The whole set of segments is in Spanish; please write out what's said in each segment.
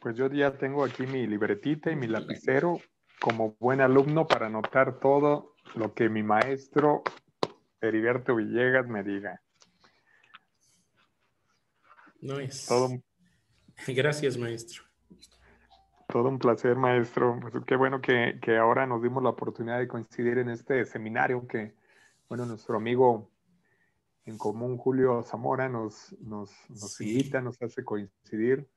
Pues yo ya tengo aquí mi libretita y mi lapicero como buen alumno para anotar todo lo que mi maestro Heriberto Villegas me diga. No es. Todo, Gracias, maestro. todo un placer, maestro. Pues qué bueno que ahora nos dimos la oportunidad de coincidir en este seminario que, bueno, nuestro amigo en común, Julio Zamora, nos Sí, invita, nos hace coincidir.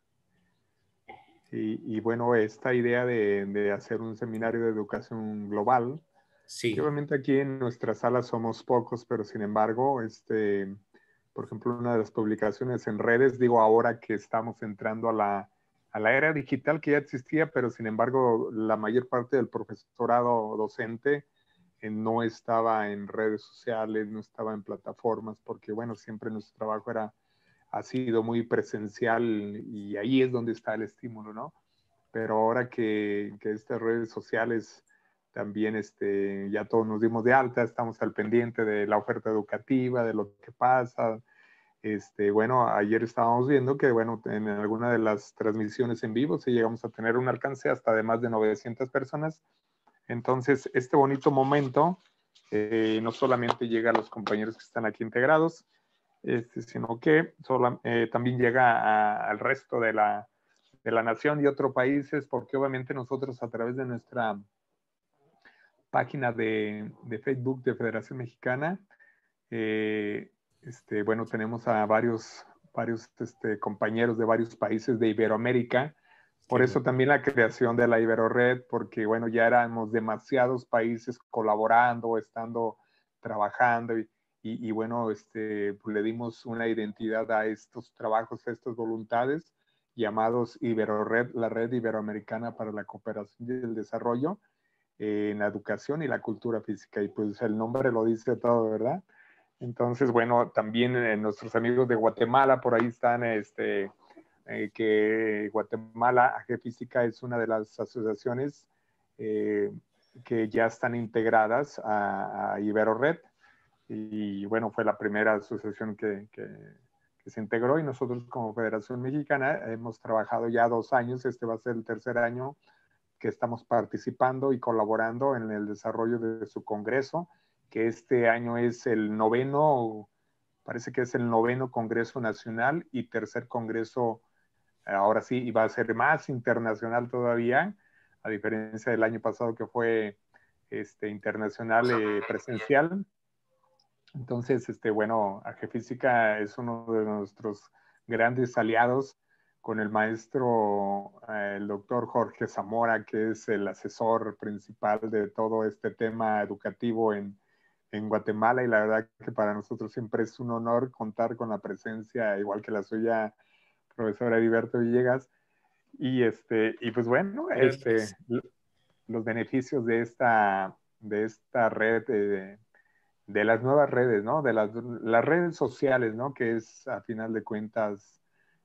Y bueno, esta idea de hacer un seminario de educación global, que sí, obviamente aquí en nuestra sala somos pocos, pero sin embargo, por ejemplo, una de las publicaciones en redes, digo ahora que estamos entrando a la era digital que ya existía, pero sin embargo la mayor parte del profesorado docente no estaba en redes sociales, no estaba en plataformas, porque bueno, siempre nuestro trabajo ha sido muy presencial y ahí es donde está el estímulo, ¿no? Pero ahora que estas redes sociales también ya todos nos dimos de alta, estamos al pendiente de la oferta educativa, de lo que pasa. Bueno, ayer estábamos viendo que, bueno, en alguna de las transmisiones en vivo sí llegamos a tener un alcance hasta de más de 900 personas. Entonces, este bonito momento no solamente llega a los compañeros que están aquí integrados, sino que también llega al resto de la nación y otros países, porque obviamente nosotros a través de nuestra página de Facebook de Federación Mexicana, bueno, tenemos a varios compañeros de varios países de Iberoamérica. Por qué eso bueno. también la creación de la Iberored, porque bueno, ya éramos demasiados países colaborando, estando trabajando y bueno, pues le dimos una identidad a estos trabajos, a estas voluntades llamados Iberored, la Red Iberoamericana para la Cooperación y el Desarrollo en la educación y la cultura física. Y pues el nombre lo dice todo, ¿verdad? Entonces, bueno, también nuestros amigos de Guatemala por ahí están, que Guatemala AG Física es una de las asociaciones que ya están integradas a Iberored. Y bueno, fue la primera asociación que se integró y nosotros como Federación Mexicana hemos trabajado ya 2 años, este va a ser el tercer año que estamos participando y colaborando en el desarrollo de su congreso, que este año es el noveno, parece que es el noveno Congreso Nacional y tercer Congreso, ahora sí, y va a ser más internacional todavía, a diferencia del año pasado que fue internacional presencial. Entonces, bueno, Física es uno de nuestros grandes aliados con el maestro, el doctor Jorge Zamora, que es el asesor principal de todo este tema educativo en Guatemala. Y la verdad que para nosotros siempre es un honor contar con la presencia, igual que la suya, profesora Heriberto Villegas. Y pues bueno, Gracias. los beneficios de esta red de las nuevas redes, ¿no? De las redes sociales, ¿no? Que es, a final de cuentas,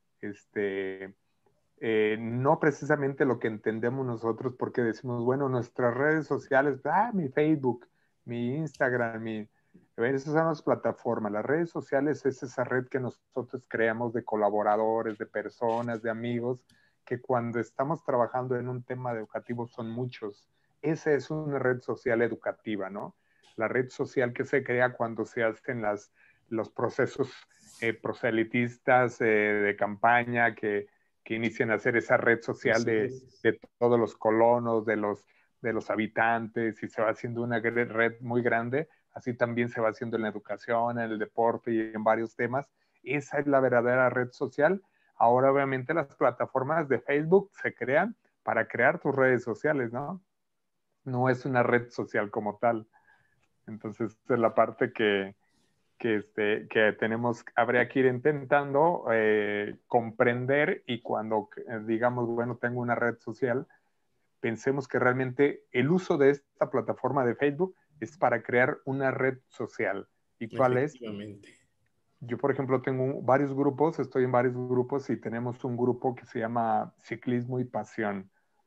no precisamente lo que entendemos nosotros, porque decimos, bueno, nuestras redes sociales, mi Facebook, mi Instagram, a ver, esas son las plataformas. Las redes sociales es esa red que nosotros creamos de colaboradores, de personas, de amigos, que cuando estamos trabajando en un tema educativo son muchos. Esa es una red social educativa, ¿no? La red social que se crea cuando se hacen los procesos proselitistas de campaña que inician a hacer esa red social Así es. de todos los colonos, de los habitantes, y se va haciendo una red muy grande. Así también se va haciendo en la educación, en el deporte y en varios temas. Esa es la verdadera red social. Ahora, obviamente, las plataformas de Facebook se crean para crear tus redes sociales, ¿no? No es una red social como tal. Entonces, esa es la parte que tenemos, habría que ir intentando comprender, y cuando digamos, bueno, tengo una red social, pensemos que realmente el uso de esta plataforma de Facebook es para crear una red social. ¿Y cuál es? Efectivamente. Yo, por ejemplo, tengo varios grupos, estoy en varios grupos y tenemos un grupo que se llama Ciclismo y Pasión.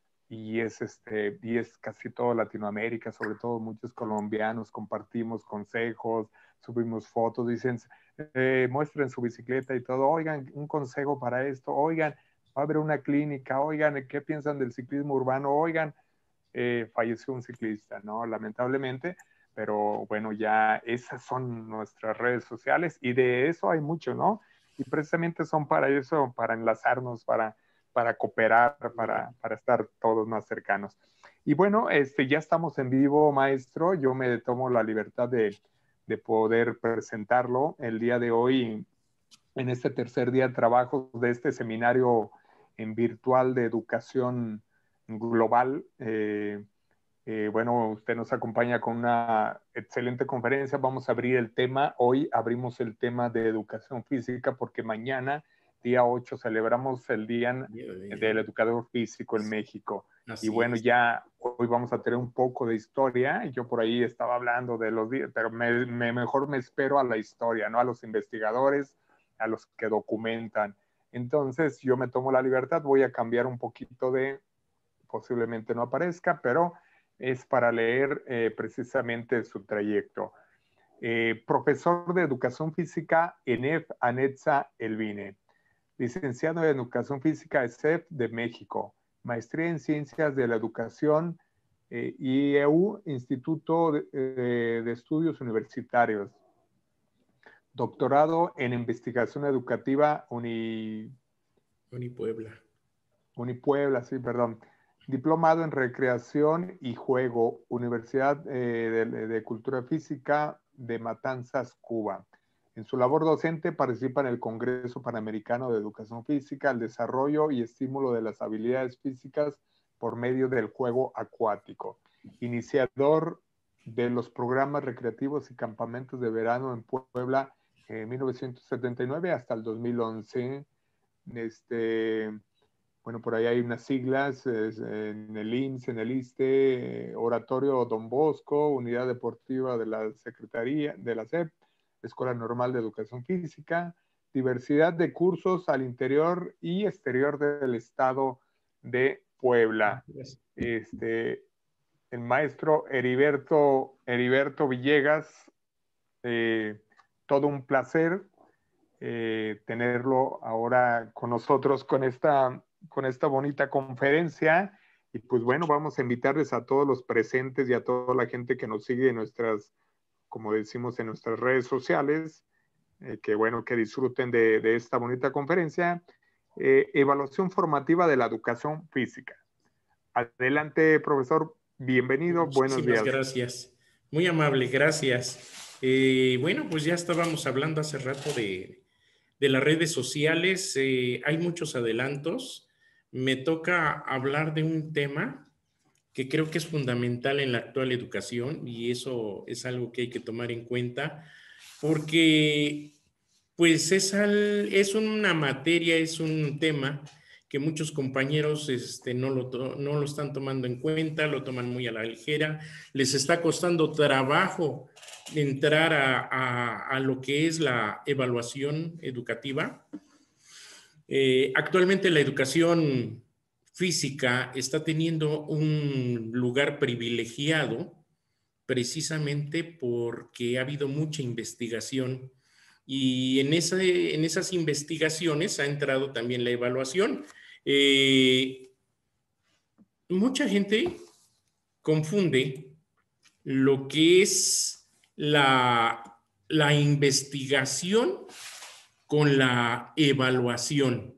Y es casi todo Latinoamérica, sobre todo muchos colombianos, compartimos consejos, subimos fotos, dicen, muestren su bicicleta y todo, oigan, un consejo para esto, oigan, va a haber una clínica, oigan, ¿qué piensan del ciclismo urbano? Oigan, falleció un ciclista, ¿no? Lamentablemente, pero bueno, ya esas son nuestras redes sociales y de eso hay mucho, ¿no? Y precisamente son para eso, para enlazarnos, para cooperar, para estar todos más cercanos. Y bueno, ya estamos en vivo, maestro. Yo me tomo la libertad de poder presentarlo el día de hoy en este tercer día de trabajo de este seminario en virtual de educación global. Bueno, usted nos acompaña con una excelente conferencia. Vamos a abrir el tema. Hoy abrimos el tema de educación física porque mañana, día 8, celebramos el Día del Educador Físico en México. Así Y bueno, es. ya hoy vamos a tener un poco de historia. Yo por ahí estaba hablando de los días, pero mejor me espero a la historia, ¿no? A los investigadores, a los que documentan. Entonces, yo me tomo la libertad, voy a cambiar un poquito posiblemente no aparezca, pero es para leer precisamente su trayecto. Profesor de Educación Física, ENEF Anetza Elvine. Licenciado en Educación Física, ESEF de México. Maestría en Ciencias de la Educación, IEU, Instituto de Estudios Universitarios. Doctorado en Investigación Educativa, Unipuebla, sí, perdón. Diplomado en Recreación y Juego, Universidad de Cultura Física de Matanzas, Cuba. En su labor docente participa en el Congreso Panamericano de Educación Física, el desarrollo y estímulo de las habilidades físicas por medio del juego acuático. Iniciador de los programas recreativos y campamentos de verano en Puebla en 1979 hasta el 2011. Bueno, por ahí hay unas siglas en el IMSS, en el ISSSTE, Oratorio Don Bosco, Unidad Deportiva de la Secretaría, de la SEP, Escuela Normal de Educación Física, diversidad de cursos al interior y exterior del estado de Puebla. El maestro Heriberto Villegas, todo un placer tenerlo ahora con nosotros con esta bonita conferencia. Y pues bueno, vamos a invitarles a todos los presentes y a toda la gente que nos sigue en nuestras, como decimos, en nuestras redes sociales, que bueno, que disfruten de esta bonita conferencia. Evaluación formativa de la educación física. Adelante, profesor. Bienvenido. Buenos días. Muchísimas gracias. Muy amable, gracias. Bueno, pues ya estábamos hablando hace rato de las redes sociales. Hay muchos adelantos. Me toca hablar de un tema que creo que es fundamental en la actual educación y eso es algo que hay que tomar en cuenta porque pues es una materia, es un tema que muchos compañeros no lo están tomando en cuenta, lo toman muy a la ligera, les está costando trabajo entrar a lo que es la evaluación educativa. Actualmente la educación física está teniendo un lugar privilegiado precisamente porque ha habido mucha investigación y en esas investigaciones ha entrado también la evaluación. Mucha gente confunde lo que es la investigación con la evaluación.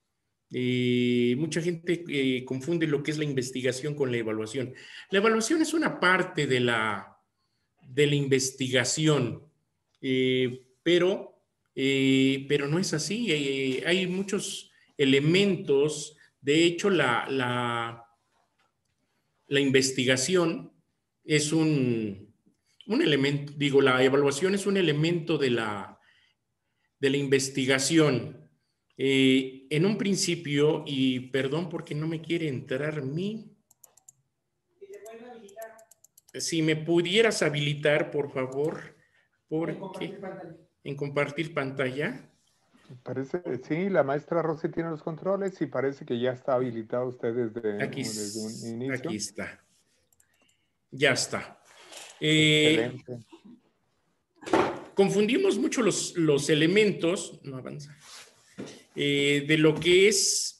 Mucha gente confunde lo que es la investigación con la evaluación. La evaluación es una parte de la investigación, pero no es así. Hay muchos elementos. De hecho, la investigación es un elemento, digo, la evaluación es un elemento de la investigación. En un principio, y perdón porque no me quiere entrar si me pudieras habilitar, por favor, porque en compartir pantalla. Parece, sí, la maestra Rosy tiene los controles y parece que ya está habilitado usted desde un inicio. Aquí está. Ya está. Excelente. Confundimos mucho los elementos, no avanza, de lo que es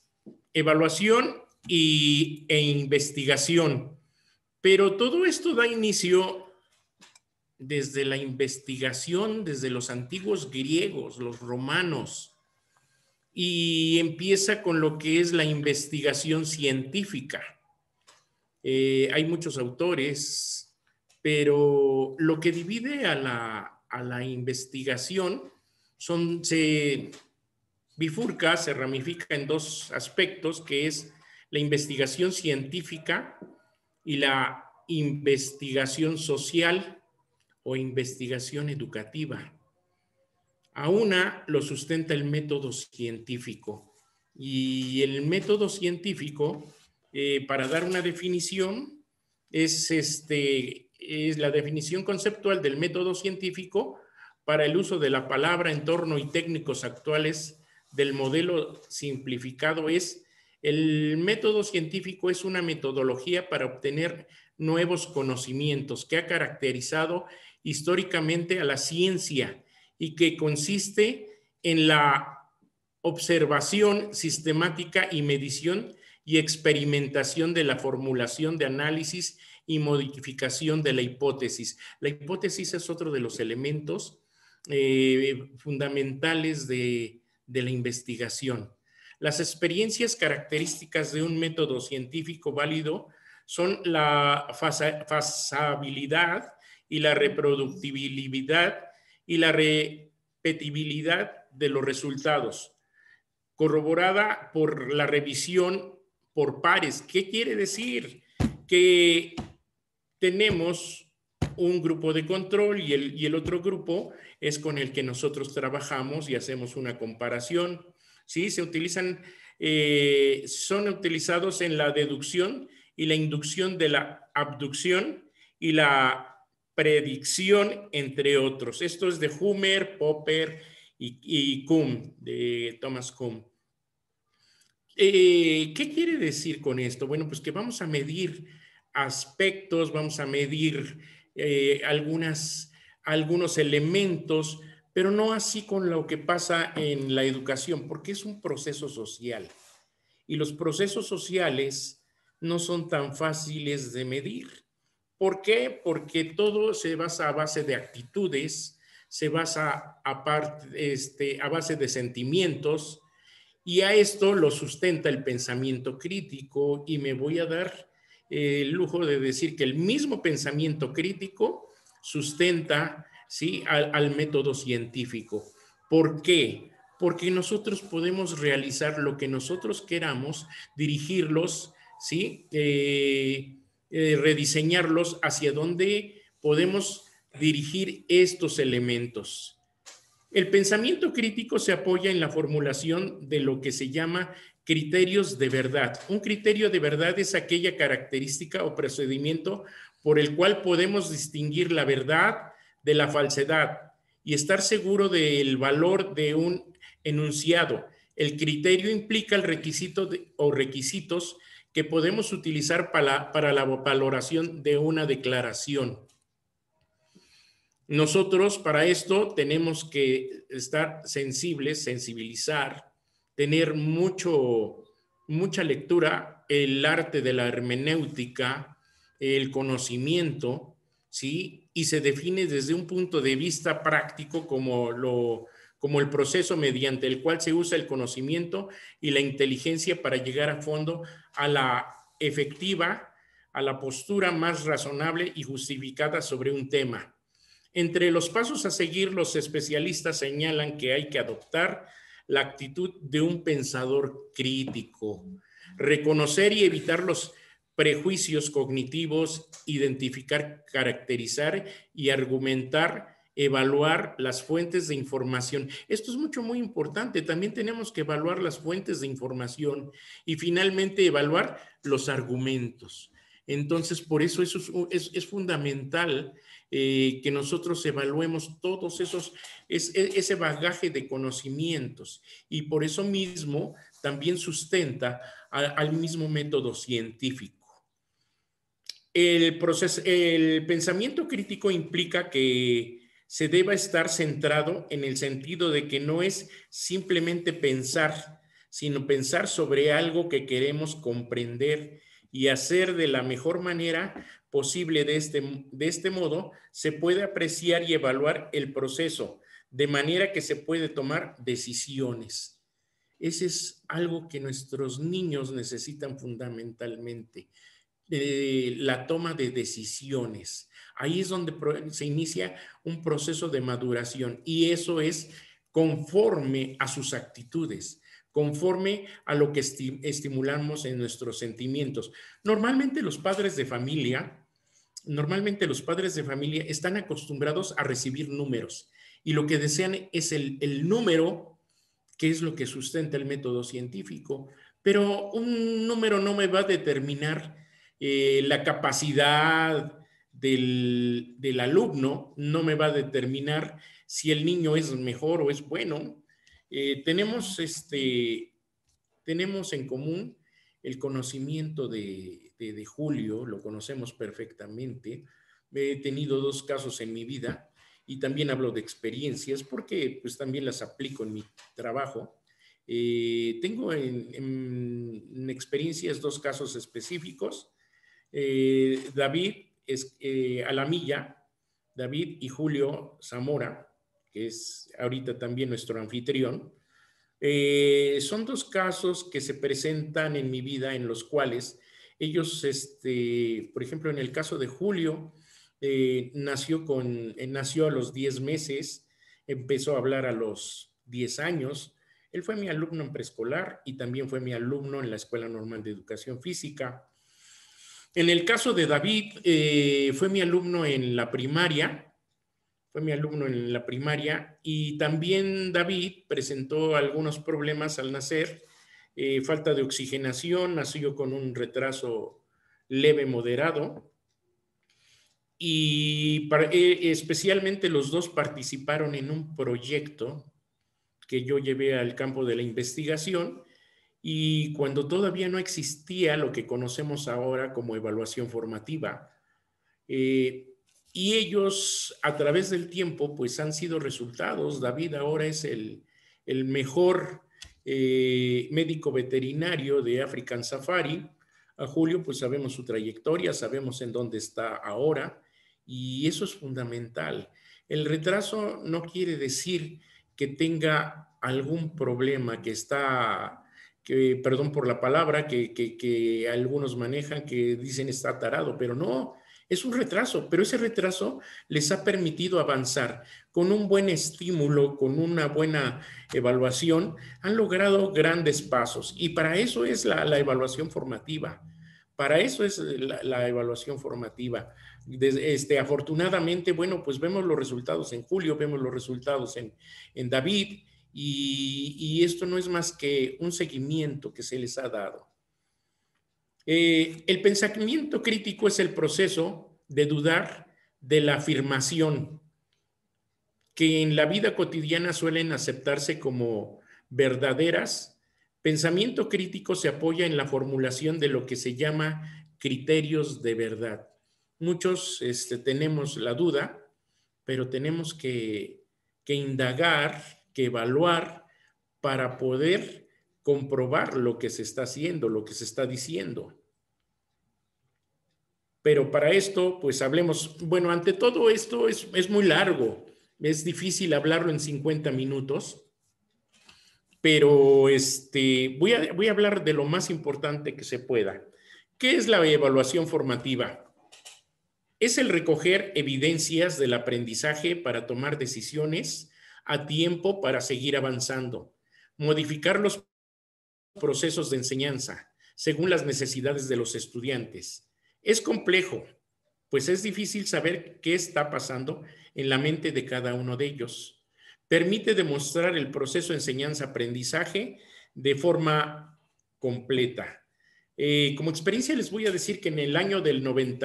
evaluación e investigación. Pero todo esto da inicio desde la investigación, desde los antiguos griegos, los romanos, y empieza con lo que es la investigación científica. Hay muchos autores, pero lo que divide a la investigación se bifurca, se ramifica en dos aspectos, que es la investigación científica y la investigación social o investigación educativa. A una lo sustenta el método científico, y el método científico, para dar una definición, es la definición conceptual del método científico para el uso de la palabra, entorno y técnicos actuales del modelo simplificado. El método científico es una metodología para obtener nuevos conocimientos que ha caracterizado históricamente a la ciencia y que consiste en la observación sistemática y medición y experimentación de la formulación de análisis y modificación de la hipótesis. La hipótesis es otro de los elementos fundamentales de la investigación. Las experiencias características de un método científico válido son la fasabilidad y la reproductibilidad y la repetibilidad de los resultados, corroborada por la revisión por pares. ¿Qué quiere decir? Que tenemos un grupo de control y el otro grupo es con el que nosotros trabajamos y hacemos una comparación. ¿Sí? Son utilizados en la deducción y la inducción de la abducción y la predicción, entre otros. Esto es de Humer, Popper y Kuhn, de Thomas Kuhn. ¿Qué quiere decir con esto? Bueno, pues que vamos a medir aspectos, vamos a medir algunos elementos, pero no así con lo que pasa en la educación, porque es un proceso social. Y los procesos sociales no son tan fáciles de medir. ¿Por qué? Porque todo se basa a base de actitudes, se basa a base de sentimientos, y a esto lo sustenta el pensamiento crítico, y me voy a dar el lujo de decir que el mismo pensamiento crítico sustenta, ¿sí?, al método científico. ¿Por qué? Porque nosotros podemos realizar lo que nosotros queramos, dirigirlos, ¿sí?, rediseñarlos hacia donde podemos dirigir estos elementos. El pensamiento crítico se apoya en la formulación de lo que se llama criterios de verdad. Un criterio de verdad es aquella característica o procedimiento por el cual podemos distinguir la verdad de la falsedad y estar seguro del valor de un enunciado. El criterio implica el requisito o requisitos que podemos utilizar para la valoración de una declaración. Nosotros para esto tenemos que estar sensibles, sensibilizar, tener mucha lectura, el arte de la hermenéutica, el conocimiento, ¿sí? Y se define desde un punto de vista práctico como el proceso mediante el cual se usa el conocimiento y la inteligencia para llegar a fondo a la efectiva, a la postura más razonable y justificada sobre un tema. Entre los pasos a seguir, los especialistas señalan que hay que adoptar la actitud de un pensador crítico, reconocer y evitar los prejuicios cognitivos, identificar, caracterizar y argumentar, evaluar las fuentes de información. Esto es muy importante. También tenemos que evaluar las fuentes de información y finalmente evaluar los argumentos. Entonces, por eso es fundamental que nosotros evaluemos todos ese bagaje de conocimientos, y por eso mismo también sustenta al mismo método científico. El pensamiento crítico implica que se deba estar centrado en el sentido de que no es simplemente pensar, sino pensar sobre algo que queremos comprender y hacer de la mejor manera posible. De este modo, se puede apreciar y evaluar el proceso, de manera que se puede tomar decisiones. Ese es algo que nuestros niños necesitan fundamentalmente, la toma de decisiones. Ahí es donde se inicia un proceso de maduración, y eso es conforme a sus actitudes, conforme a lo que estimulamos en nuestros sentimientos. Normalmente los padres de familia están acostumbrados a recibir números, y lo que desean es el número, que es lo que sustenta el método científico. Pero un número no me va a determinar la capacidad del alumno, no me va a determinar si el niño es mejor o es bueno. Tenemos en común el conocimiento de Julio, lo conocemos perfectamente. He tenido 2 casos en mi vida, y también hablo de experiencias porque pues también las aplico en mi trabajo. Tengo en experiencias 2 casos específicos. David Alamilla, David y Julio Zamora, que es ahorita también nuestro anfitrión. Son 2 casos que se presentan en mi vida, en los cuales ellos, por ejemplo, en el caso de Julio, nació a los 10 meses, empezó a hablar a los 10 años. Él fue mi alumno en preescolar y también fue mi alumno en la Escuela Normal de Educación Física. En el caso de David, fue mi alumno en la primaria. Y también David presentó algunos problemas al nacer, falta de oxigenación, nació con un retraso leve moderado, y especialmente los 2 participaron en un proyecto que yo llevé al campo de la investigación, y cuando todavía no existía lo que conocemos ahora como evaluación formativa. Y ellos, a través del tiempo, pues han sido resultados. David ahora es el mejor médico veterinario de African Safari. A Julio, pues sabemos su trayectoria, sabemos en dónde está ahora, y eso es fundamental. El retraso no quiere decir que tenga algún problema, perdón por la palabra, que algunos manejan, que dicen está tarado, pero no. Es un retraso, pero ese retraso les ha permitido avanzar. Con un buen estímulo, con una buena evaluación, han logrado grandes pasos. Y para eso es la evaluación formativa. Para eso es la evaluación formativa. Afortunadamente, bueno, pues vemos los resultados en Julio, vemos los resultados en David, y esto no es más que un seguimiento que se les ha dado. El pensamiento crítico es el proceso de dudar de la afirmación, que en la vida cotidiana suelen aceptarse como verdaderas. Pensamiento crítico se apoya en la formulación de lo que se llama criterios de verdad. Muchos tenemos la duda, pero tenemos que indagar, que evaluar, para poder comprobar lo que se está haciendo, lo que se está diciendo. Pero para esto, pues hablemos. Bueno, ante todo esto es muy largo, es difícil hablarlo en 50 minutos, pero voy a hablar de lo más importante que se pueda. ¿Qué es la evaluación formativa? Es el recoger evidencias del aprendizaje para tomar decisiones a tiempo para seguir avanzando, modificar los procesos de enseñanza según las necesidades de los estudiantes. Es complejo, pues es difícil saber qué está pasando en la mente de cada uno de ellos. Permite demostrar el proceso de enseñanza-aprendizaje de forma completa. Como experiencia les voy a decir que en el año del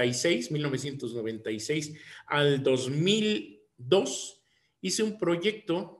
1996 al 2002, hice un proyecto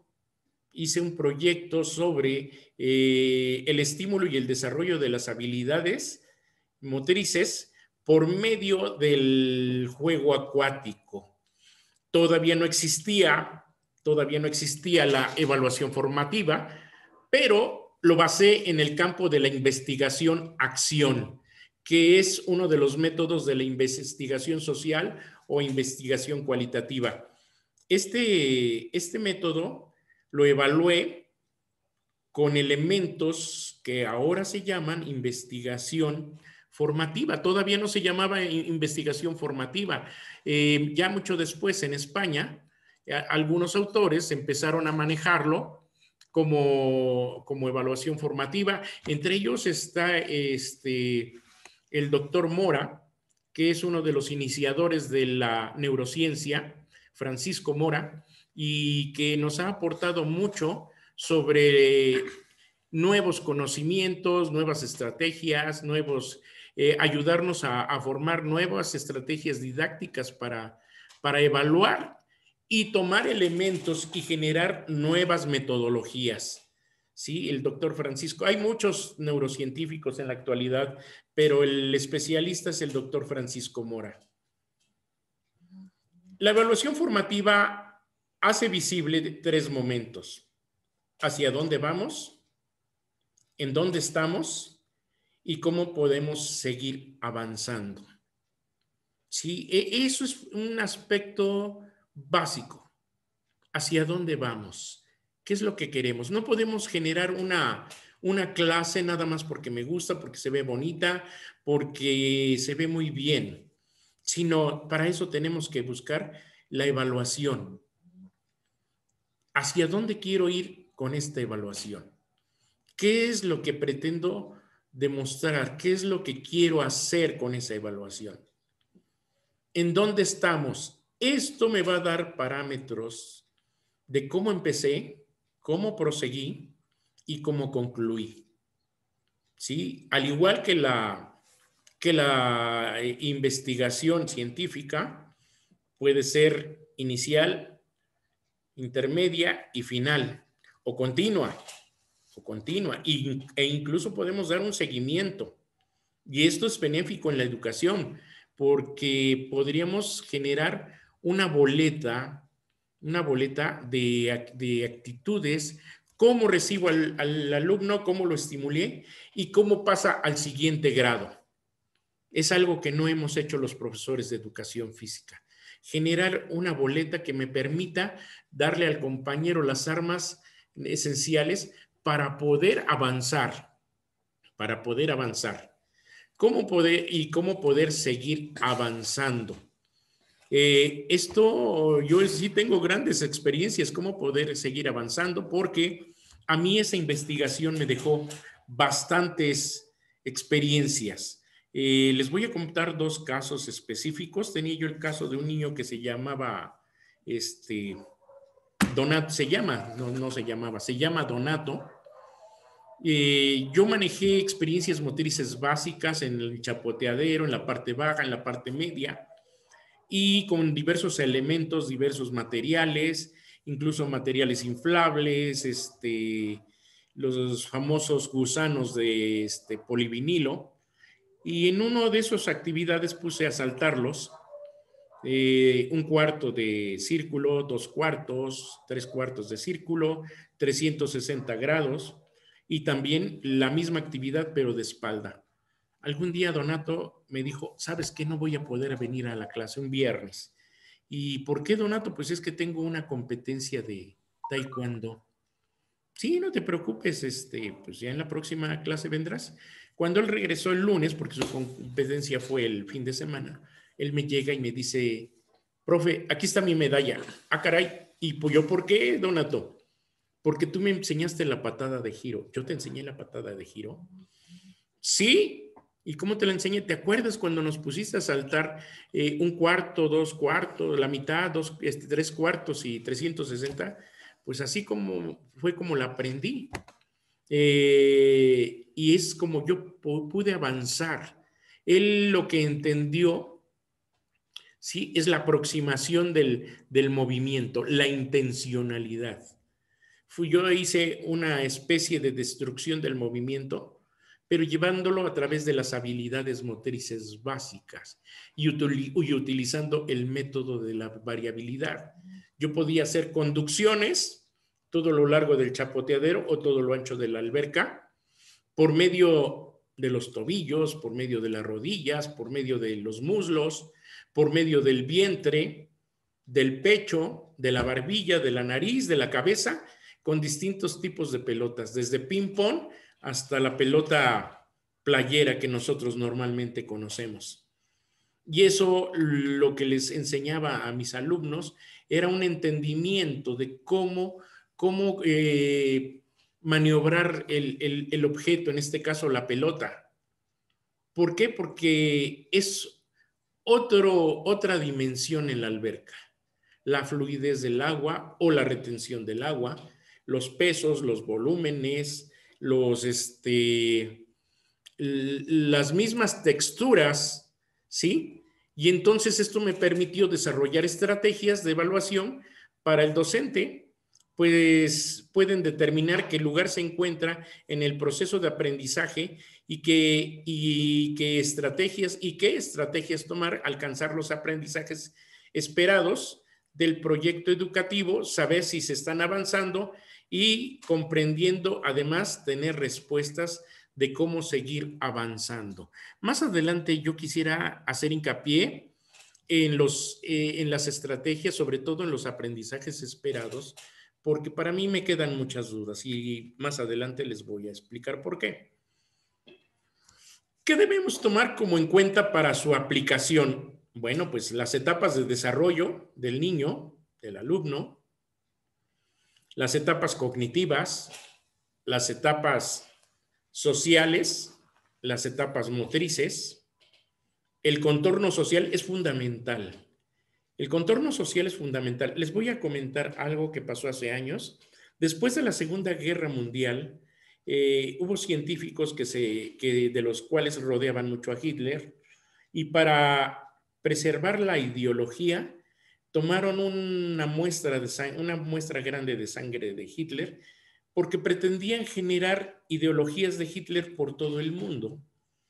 sobre el estímulo y el desarrollo de las habilidades motrices por medio del juego acuático. Todavía no existía la evaluación formativa, pero lo basé en el campo de la investigación-acción, que es uno de los métodos de la investigación social o investigación cualitativa. Este método lo evalué con elementos que ahora se llaman investigación formativa. Todavía no se llamaba investigación formativa. Ya mucho después en España, algunos autores empezaron a manejarlo como evaluación formativa. Entre ellos está el doctor Mora, que es uno de los iniciadores de la neurociencia, Francisco Mora, y que nos ha aportado mucho sobre nuevos conocimientos, nuevas estrategias, ayudarnos a formar nuevas estrategias didácticas para evaluar y tomar elementos y generar nuevas metodologías. Sí, el doctor Francisco, hay muchos neurocientíficos en la actualidad, pero el especialista es el doctor Francisco Mora. La evaluación formativa hace visible 3 momentos: hacia dónde vamos, en dónde estamos y cómo podemos seguir avanzando. Sí, eso es un aspecto básico. ¿Hacia dónde vamos? ¿Qué es lo que queremos? No podemos generar una clase nada más porque me gusta, porque se ve bonita, porque se ve muy bien, sino para eso tenemos que buscar la evaluación. ¿Hacia dónde quiero ir con esta evaluación? ¿Qué es lo que pretendo demostrar? ¿Qué es lo que quiero hacer con esa evaluación? ¿En dónde estamos? Esto me va a dar parámetros de cómo empecé, cómo proseguí y cómo concluí. ¿Sí? Al igual que la investigación científica puede ser inicial, intermedia y final, o continua, e incluso podemos dar un seguimiento. Y esto es benéfico en la educación, porque podríamos generar una boleta de actitudes, cómo recibo al alumno, cómo lo estimulé y cómo pasa al siguiente grado. Es algo que no hemos hecho los profesores de educación física. Generar una boleta que me permita darle al compañero las armas esenciales para poder avanzar, cómo poder seguir avanzando. Yo sí tengo grandes experiencias, cómo poder seguir avanzando, porque a mí esa investigación me dejó bastantes experiencias. Les voy a contar 2 casos específicos. Tenía yo el caso de un niño que se llamaba, Donato, se llama Donato. Yo manejé experiencias motrices básicas en el chapoteadero, en la parte baja, en la parte media, y con diversos elementos, diversos materiales, incluso materiales inflables, los famosos gusanos de polivinilo. Y en una de esas actividades puse a saltarlos, 1/4 de círculo, 2/4, 3/4 de círculo, 360 grados, y también la misma actividad pero de espalda. Algún día Donato me dijo, ¿sabes qué? No voy a poder venir a la clase un viernes. ¿Y por qué, Donato? Pues es que tengo una competencia de taekwondo. Sí, no te preocupes, pues ya en la próxima clase vendrás. Cuando él regresó el lunes, porque su competencia fue el fin de semana, él me llega y me dice, profe, aquí está mi medalla. Ah, caray. ¿Y pues yo por qué, Donato? Porque tú me enseñaste la patada de giro. ¿Yo te enseñé la patada de giro? Sí. ¿Y cómo te la enseñé? ¿Te acuerdas cuando nos pusiste a saltar 1/4, 2/4, la mitad, 3/4 y 360? Pues así fue como la aprendí. Y es como yo pude avanzar. Él lo que entendió, ¿sí? Es la aproximación del movimiento, la intencionalidad. Yo hice una especie de destrucción del movimiento, pero llevándolo a través de las habilidades motrices básicas y utilizando el método de la variabilidad. Yo podía hacer conducciones, todo lo largo del chapoteadero o todo lo ancho de la alberca, por medio de los tobillos, por medio de las rodillas, por medio de los muslos, por medio del vientre, del pecho, de la barbilla, de la nariz, de la cabeza, con distintos tipos de pelotas, desde ping-pong hasta la pelota playera que nosotros normalmente conocemos. Y eso lo que les enseñaba a mis alumnos era un entendimiento de cómo maniobrar el objeto, en este caso la pelota. ¿Por qué? Porque es otra dimensión en la alberca. La fluidez del agua o la retención del agua, los pesos, los volúmenes, las mismas texturas, ¿sí? Y entonces esto me permitió desarrollar estrategias de evaluación para el docente, pues pueden determinar qué lugar se encuentra en el proceso de aprendizaje y qué estrategias tomar, alcanzar los aprendizajes esperados del proyecto educativo, saber si se están avanzando y comprendiendo, además, tener respuestas de cómo seguir avanzando. Más adelante yo quisiera hacer hincapié en las estrategias, sobre todo en los aprendizajes esperados, porque para mí me quedan muchas dudas y más adelante les voy a explicar por qué. ¿Qué debemos tomar como en cuenta para su aplicación? Bueno, pues las etapas de desarrollo del niño, del alumno, las etapas cognitivas, las etapas sociales, las etapas motrices. El contorno social es fundamental. El contorno social es fundamental. Les voy a comentar algo que pasó hace años. Después de la Segunda Guerra Mundial, hubo científicos de los cuales rodeaban mucho a Hitler, y para preservar la ideología, tomaron una muestra grande de sangre de Hitler, porque pretendían generar ideologías de Hitler por todo el mundo.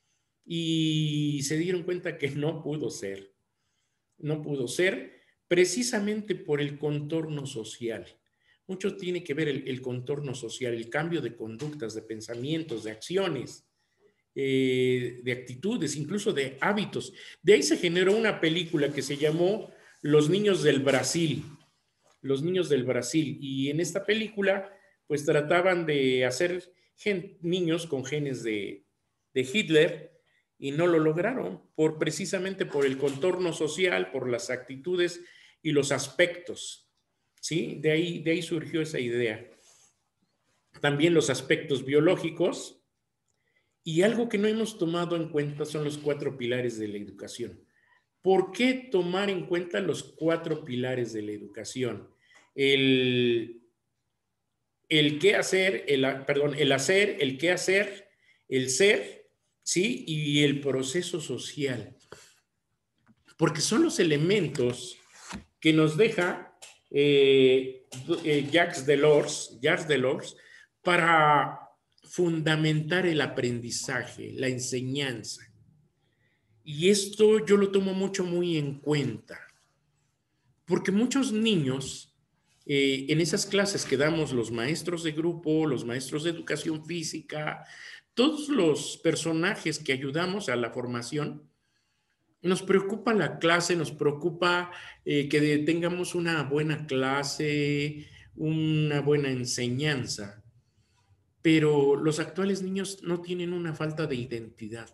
Y se dieron cuenta que no pudo ser. No pudo ser precisamente por el contorno social. Mucho tiene que ver el contorno social, el cambio de conductas, de pensamientos, de acciones, de actitudes, incluso de hábitos. De ahí se generó una película que se llamó Los Niños del Brasil. Los Niños del Brasil. Y en esta película, pues trataban de hacer niños con genes de Hitler, y no lo lograron precisamente por el contorno social, por las actitudes y los aspectos, ¿sí? De ahí surgió esa idea. También los aspectos biológicos, y algo que no hemos tomado en cuenta son los 4 pilares de la educación. ¿Por qué tomar en cuenta los 4 pilares de la educación? El qué hacer, el hacer, el qué hacer, el ser, ¿sí? Y el proceso social. Porque son los elementos que nos deja Jacques Delors para fundamentar el aprendizaje, la enseñanza. Y esto yo lo tomo muy en cuenta, porque muchos niños en esas clases que damos los maestros de grupo, los maestros de educación física, todos los personajes que ayudamos a la formación, nos preocupa la clase, nos preocupa que tengamos una buena clase, una buena enseñanza, pero los actuales niños no tienen una falta de identidad.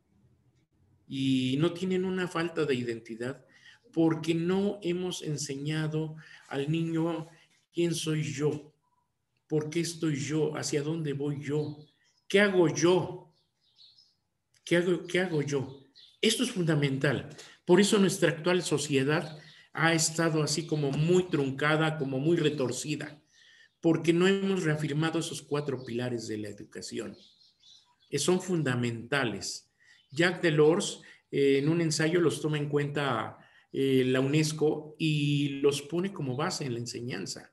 Y no tienen una falta de identidad porque no hemos enseñado al niño quién soy yo, por qué estoy yo, hacia dónde voy yo, qué hago yo, qué hago yo. Esto es fundamental. Por eso nuestra actual sociedad ha estado así como muy truncada, como muy retorcida, porque no hemos reafirmado esos 4 pilares de la educación. Son fundamentales. Jacques Delors en un ensayo los toma en cuenta la UNESCO y los pone como base en la enseñanza,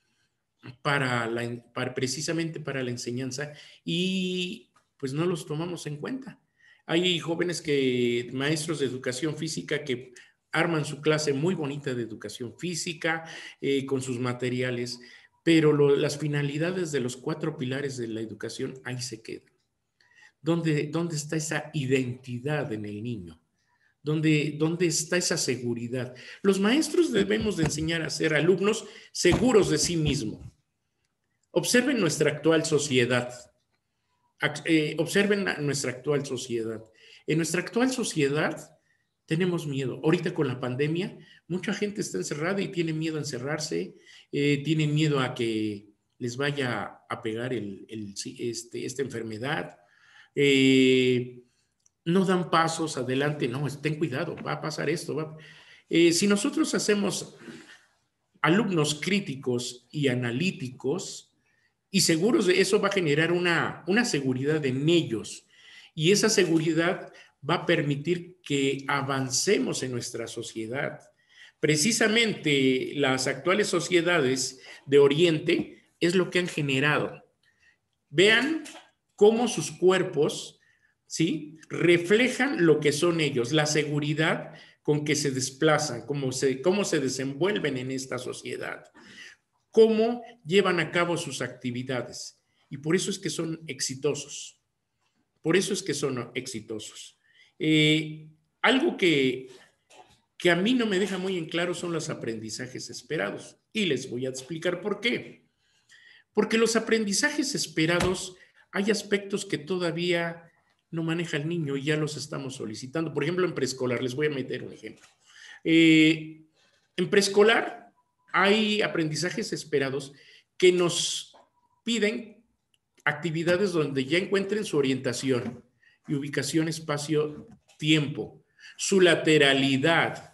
precisamente para la enseñanza, y pues no los tomamos en cuenta. Hay jóvenes maestros de educación física que arman su clase muy bonita de educación física con sus materiales, pero las finalidades de los 4 pilares de la educación ahí se quedan. ¿Dónde está esa identidad en el niño? ¿Dónde está esa seguridad? Los maestros debemos de enseñar a ser alumnos seguros de sí mismos. Observen nuestra actual sociedad. Observen nuestra actual sociedad. En nuestra actual sociedad tenemos miedo. Ahorita con la pandemia, mucha gente está encerrada y tiene miedo a encerrarse, tiene miedo a que les vaya a pegar esta enfermedad. No dan pasos adelante. No, ten cuidado, va a pasar esto. Si nosotros hacemos alumnos críticos y analíticos, y seguros de eso, va a generar una seguridad en ellos. Y esa seguridad va a permitir que avancemos en nuestra sociedad. Precisamente las actuales sociedades de Oriente es lo que han generado. Vean cómo sus cuerpos, ¿sí?, reflejan lo que son ellos, la seguridad con que se desplazan, cómo se desenvuelven en esta sociedad, cómo llevan a cabo sus actividades. Y por eso es que son exitosos. Por eso es que son exitosos. Algo que a mí no me deja muy en claro son los aprendizajes esperados. Y les voy a explicar por qué. Porque los aprendizajes esperados, hay aspectos que todavía no maneja el niño y ya los estamos solicitando. Por ejemplo, en preescolar, les voy a meter un ejemplo. En preescolar, hay aprendizajes esperados que nos piden actividades donde ya encuentren su orientación y ubicación, espacio, tiempo, su lateralidad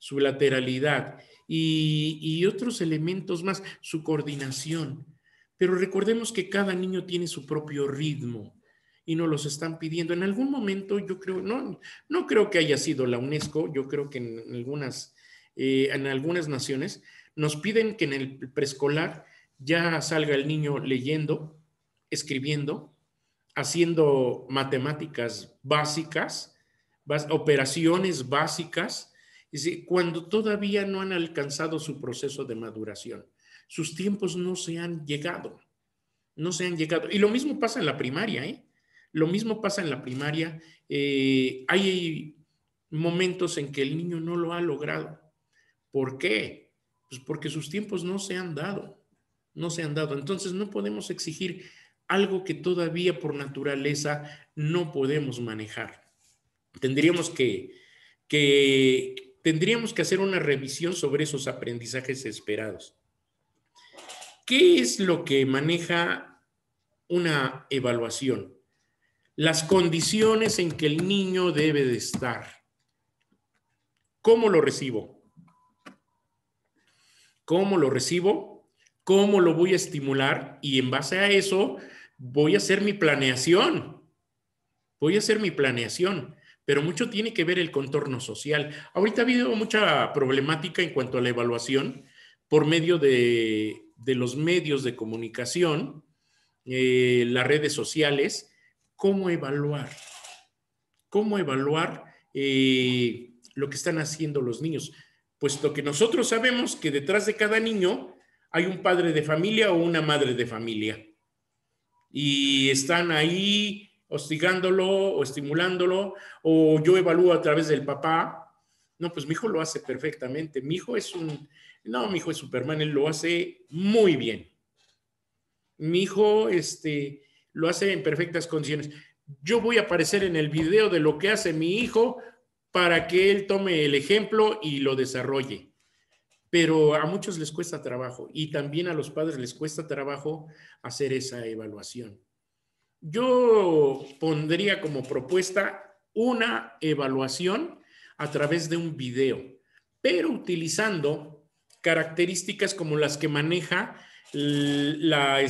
y otros elementos más, su coordinación. Pero recordemos que cada niño tiene su propio ritmo y nos los están pidiendo. En algún momento, yo creo, no creo que haya sido la UNESCO, yo creo que en algunas naciones nos piden que en el preescolar ya salga el niño leyendo, escribiendo, haciendo matemáticas básicas, operaciones básicas, cuando todavía no han alcanzado su proceso de maduración. Sus tiempos no se han llegado. Y lo mismo pasa en la primaria, ¿eh? Lo mismo pasa en la primaria. Hay momentos en que el niño no lo ha logrado. ¿Por qué? Pues porque sus tiempos no se han dado. Entonces no podemos exigir algo que todavía por naturaleza no podemos manejar. Tendríamos que hacer una revisión sobre esos aprendizajes esperados. ¿Qué es lo que maneja una evaluación? Las condiciones en que el niño debe de estar. ¿Cómo lo recibo? ¿Cómo lo recibo? ¿Cómo lo voy a estimular? Y en base a eso voy a hacer mi planeación. Pero mucho tiene que ver el contorno social. Ahorita ha habido mucha problemática en cuanto a la evaluación por medio de los medios de comunicación, las redes sociales. ¿Cómo evaluar? Lo que están haciendo los niños? Puesto que nosotros sabemos que detrás de cada niño hay un padre de familia o una madre de familia. Y están ahí hostigándolo o estimulándolo, o yo evalúo a través del papá. No, pues mi hijo lo hace perfectamente. Mi hijo es Superman, él lo hace muy bien. Mi hijo lo hace en perfectas condiciones. Yo voy a aparecer en el video de lo que hace mi hijo para que él tome el ejemplo y lo desarrolle. Pero a muchos les cuesta trabajo y también a los padres les cuesta trabajo hacer esa evaluación. Yo pondría como propuesta una evaluación a través de un video, pero utilizando características como las que maneja la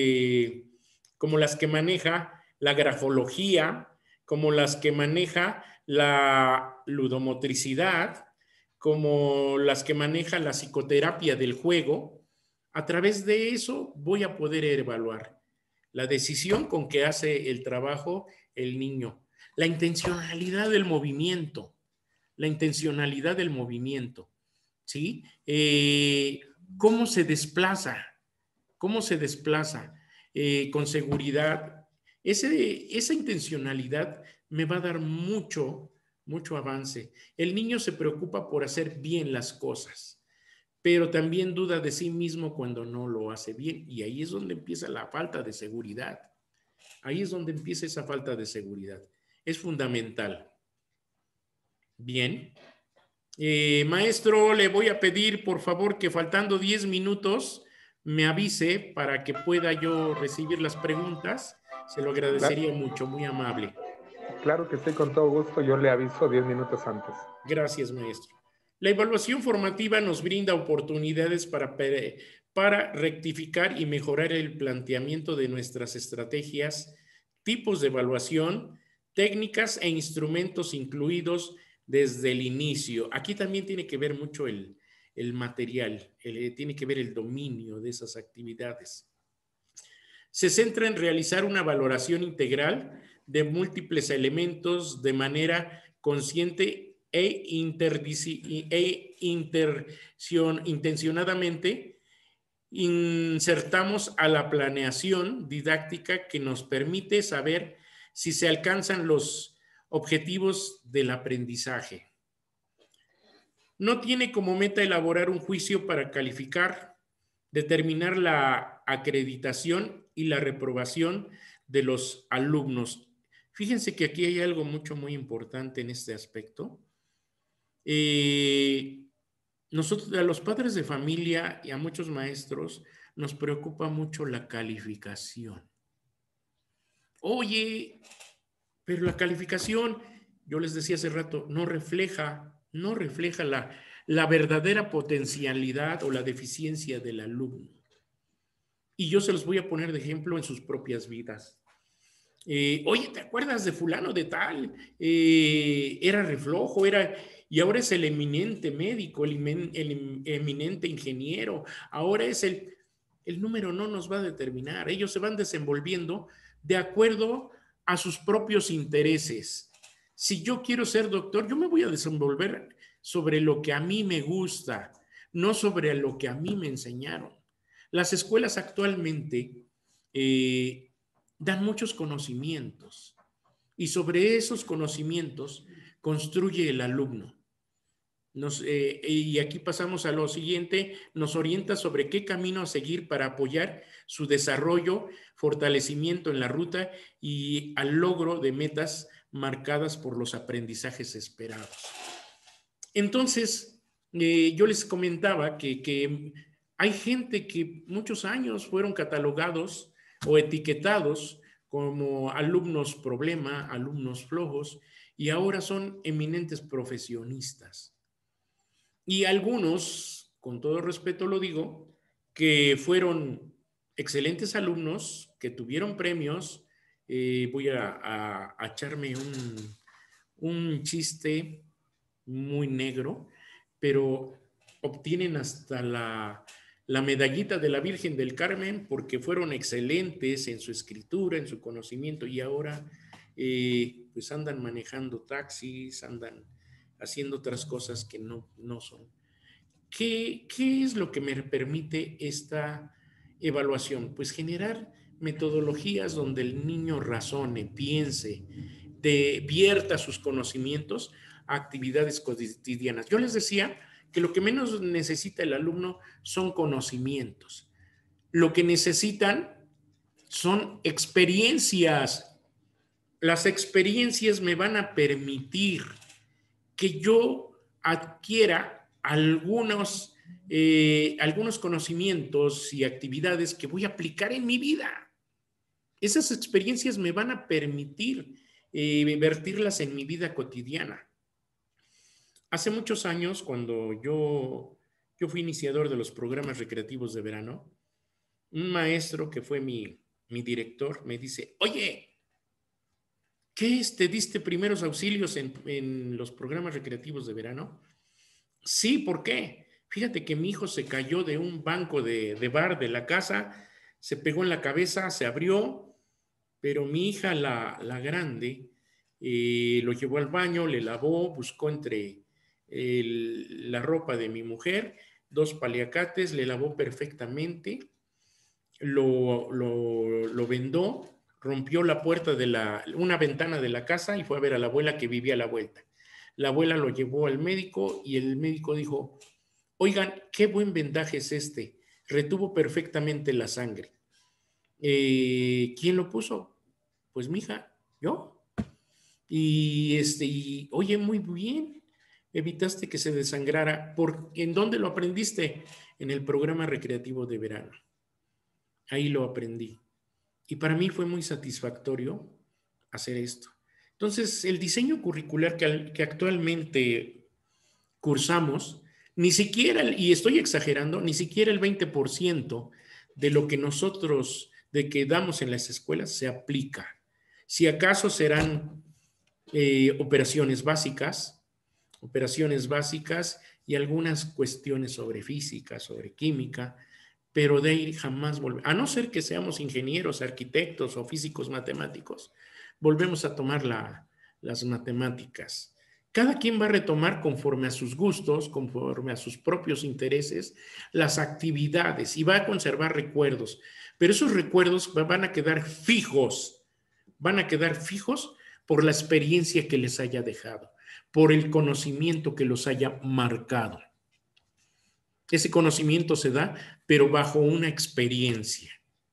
grafología, como las que maneja la ludomotricidad, como las que maneja la psicoterapia del juego. A través de eso voy a poder evaluar la decisión con que hace el trabajo el niño, la intencionalidad del movimiento, ¿sí? ¿Cómo se desplaza? cómo se desplaza con seguridad. Esa intencionalidad me va a dar mucho avance. El niño se preocupa por hacer bien las cosas, pero también duda de sí mismo cuando no lo hace bien, y ahí es donde empieza la falta de seguridad. Ahí es donde empieza esa falta de seguridad. Es fundamental. Bien. Maestro, le voy a pedir, por favor, que faltando 10 minutos me avise para que pueda yo recibir las preguntas. Se lo agradecería mucho, muy amable. Claro que sí, con todo gusto. Yo le aviso 10 minutos antes. Gracias, maestro. La evaluación formativa nos brinda oportunidades para rectificar y mejorar el planteamiento de nuestras estrategias, tipos de evaluación, técnicas e instrumentos incluidos desde el inicio. Aquí también tiene que ver mucho el material, tiene que ver el dominio de esas actividades. Se centra en realizar una valoración integral de múltiples elementos de manera consciente intencionadamente. Insertamos a la planeación didáctica que nos permite saber si se alcanzan los objetivos del aprendizaje. No tiene como meta elaborar un juicio para calificar, determinar la acreditación y la reprobación de los alumnos. Fíjense que aquí hay algo muy importante en este aspecto. Nosotros, a los padres de familia y a muchos maestros, nos preocupa mucho la calificación. Oye, pero la calificación, yo les decía hace rato, no refleja la verdadera potencialidad o la deficiencia del alumno. Y yo se los voy a poner de ejemplo en sus propias vidas. Oye, ¿te acuerdas de fulano de tal? Era reflojo, y ahora es el eminente médico, el eminente ingeniero, ahora es el número no nos va a determinar, ellos se van desenvolviendo de acuerdo a sus propios intereses. Si yo quiero ser doctor, yo me voy a desenvolver sobre lo que a mí me gusta, no sobre lo que a mí me enseñaron. Las escuelas actualmente dan muchos conocimientos y sobre esos conocimientos construye el alumno. Y aquí pasamos a lo siguiente, nos orienta sobre qué camino a seguir para apoyar su desarrollo, fortalecimiento en la ruta y al logro de metas marcadas por los aprendizajes esperados. Entonces, yo les comentaba que hay gente que muchos años fueron catalogados o etiquetados como alumnos problema, alumnos flojos, y ahora son eminentes profesionistas. Y algunos, con todo respeto lo digo, que fueron excelentes alumnos, que tuvieron premios. Voy a echarme un chiste muy negro, pero obtienen hasta la medallita de la Virgen del Carmen porque fueron excelentes en su escritura, en su conocimiento, y ahora pues andan manejando taxis, andan haciendo otras cosas que no son. ¿Qué es lo que me permite esta evaluación? Pues generar metodologías donde el niño razone, piense, vierta sus conocimientos a actividades cotidianas. Yo les decía que lo que menos necesita el alumno son conocimientos. Lo que necesitan son experiencias. Las experiencias me van a permitir que yo adquiera algunos conocimientos y actividades que voy a aplicar en mi vida. Esas experiencias me van a permitir vertirlas en mi vida cotidiana. Hace muchos años, cuando yo fui iniciador de los programas recreativos de verano, un maestro que fue mi director me dice, oye, ¿qué te diste primeros auxilios en los programas recreativos de verano? Sí, ¿por qué? Fíjate que mi hijo se cayó de un banco de bar de la casa, se pegó en la cabeza, se abrió, pero mi hija, la grande, lo llevó al baño, le lavó, buscó entre la ropa de mi mujer, 2 paliacates, le lavó perfectamente, lo vendó, rompió la puerta de una ventana de la casa y fue a ver a la abuela que vivía a la vuelta. La abuela lo llevó al médico y el médico dijo, oigan, qué buen vendaje es este, retuvo perfectamente la sangre. ¿Quién lo puso? Pues mi hija, yo. Y oye, muy bien, evitaste que se desangrara. ¿En dónde lo aprendiste? En el programa recreativo de verano. Ahí lo aprendí. Y para mí fue muy satisfactorio hacer esto. Entonces, el diseño curricular que actualmente cursamos, ni siquiera, y estoy exagerando, ni siquiera el 20% de lo que nosotros, de que damos en las escuelas se aplica. Si acaso serán operaciones básicas y algunas cuestiones sobre física, sobre química, pero de ahí jamás volvemos, a no ser que seamos ingenieros, arquitectos o físicos matemáticos, volvemos a tomar las matemáticas. Cada quien va a retomar conforme a sus gustos, conforme a sus propios intereses, las actividades y va a conservar recuerdos, pero esos recuerdos van a quedar fijos por la experiencia que les haya dejado, por el conocimiento que los haya marcado. Ese conocimiento se da, pero bajo una experiencia.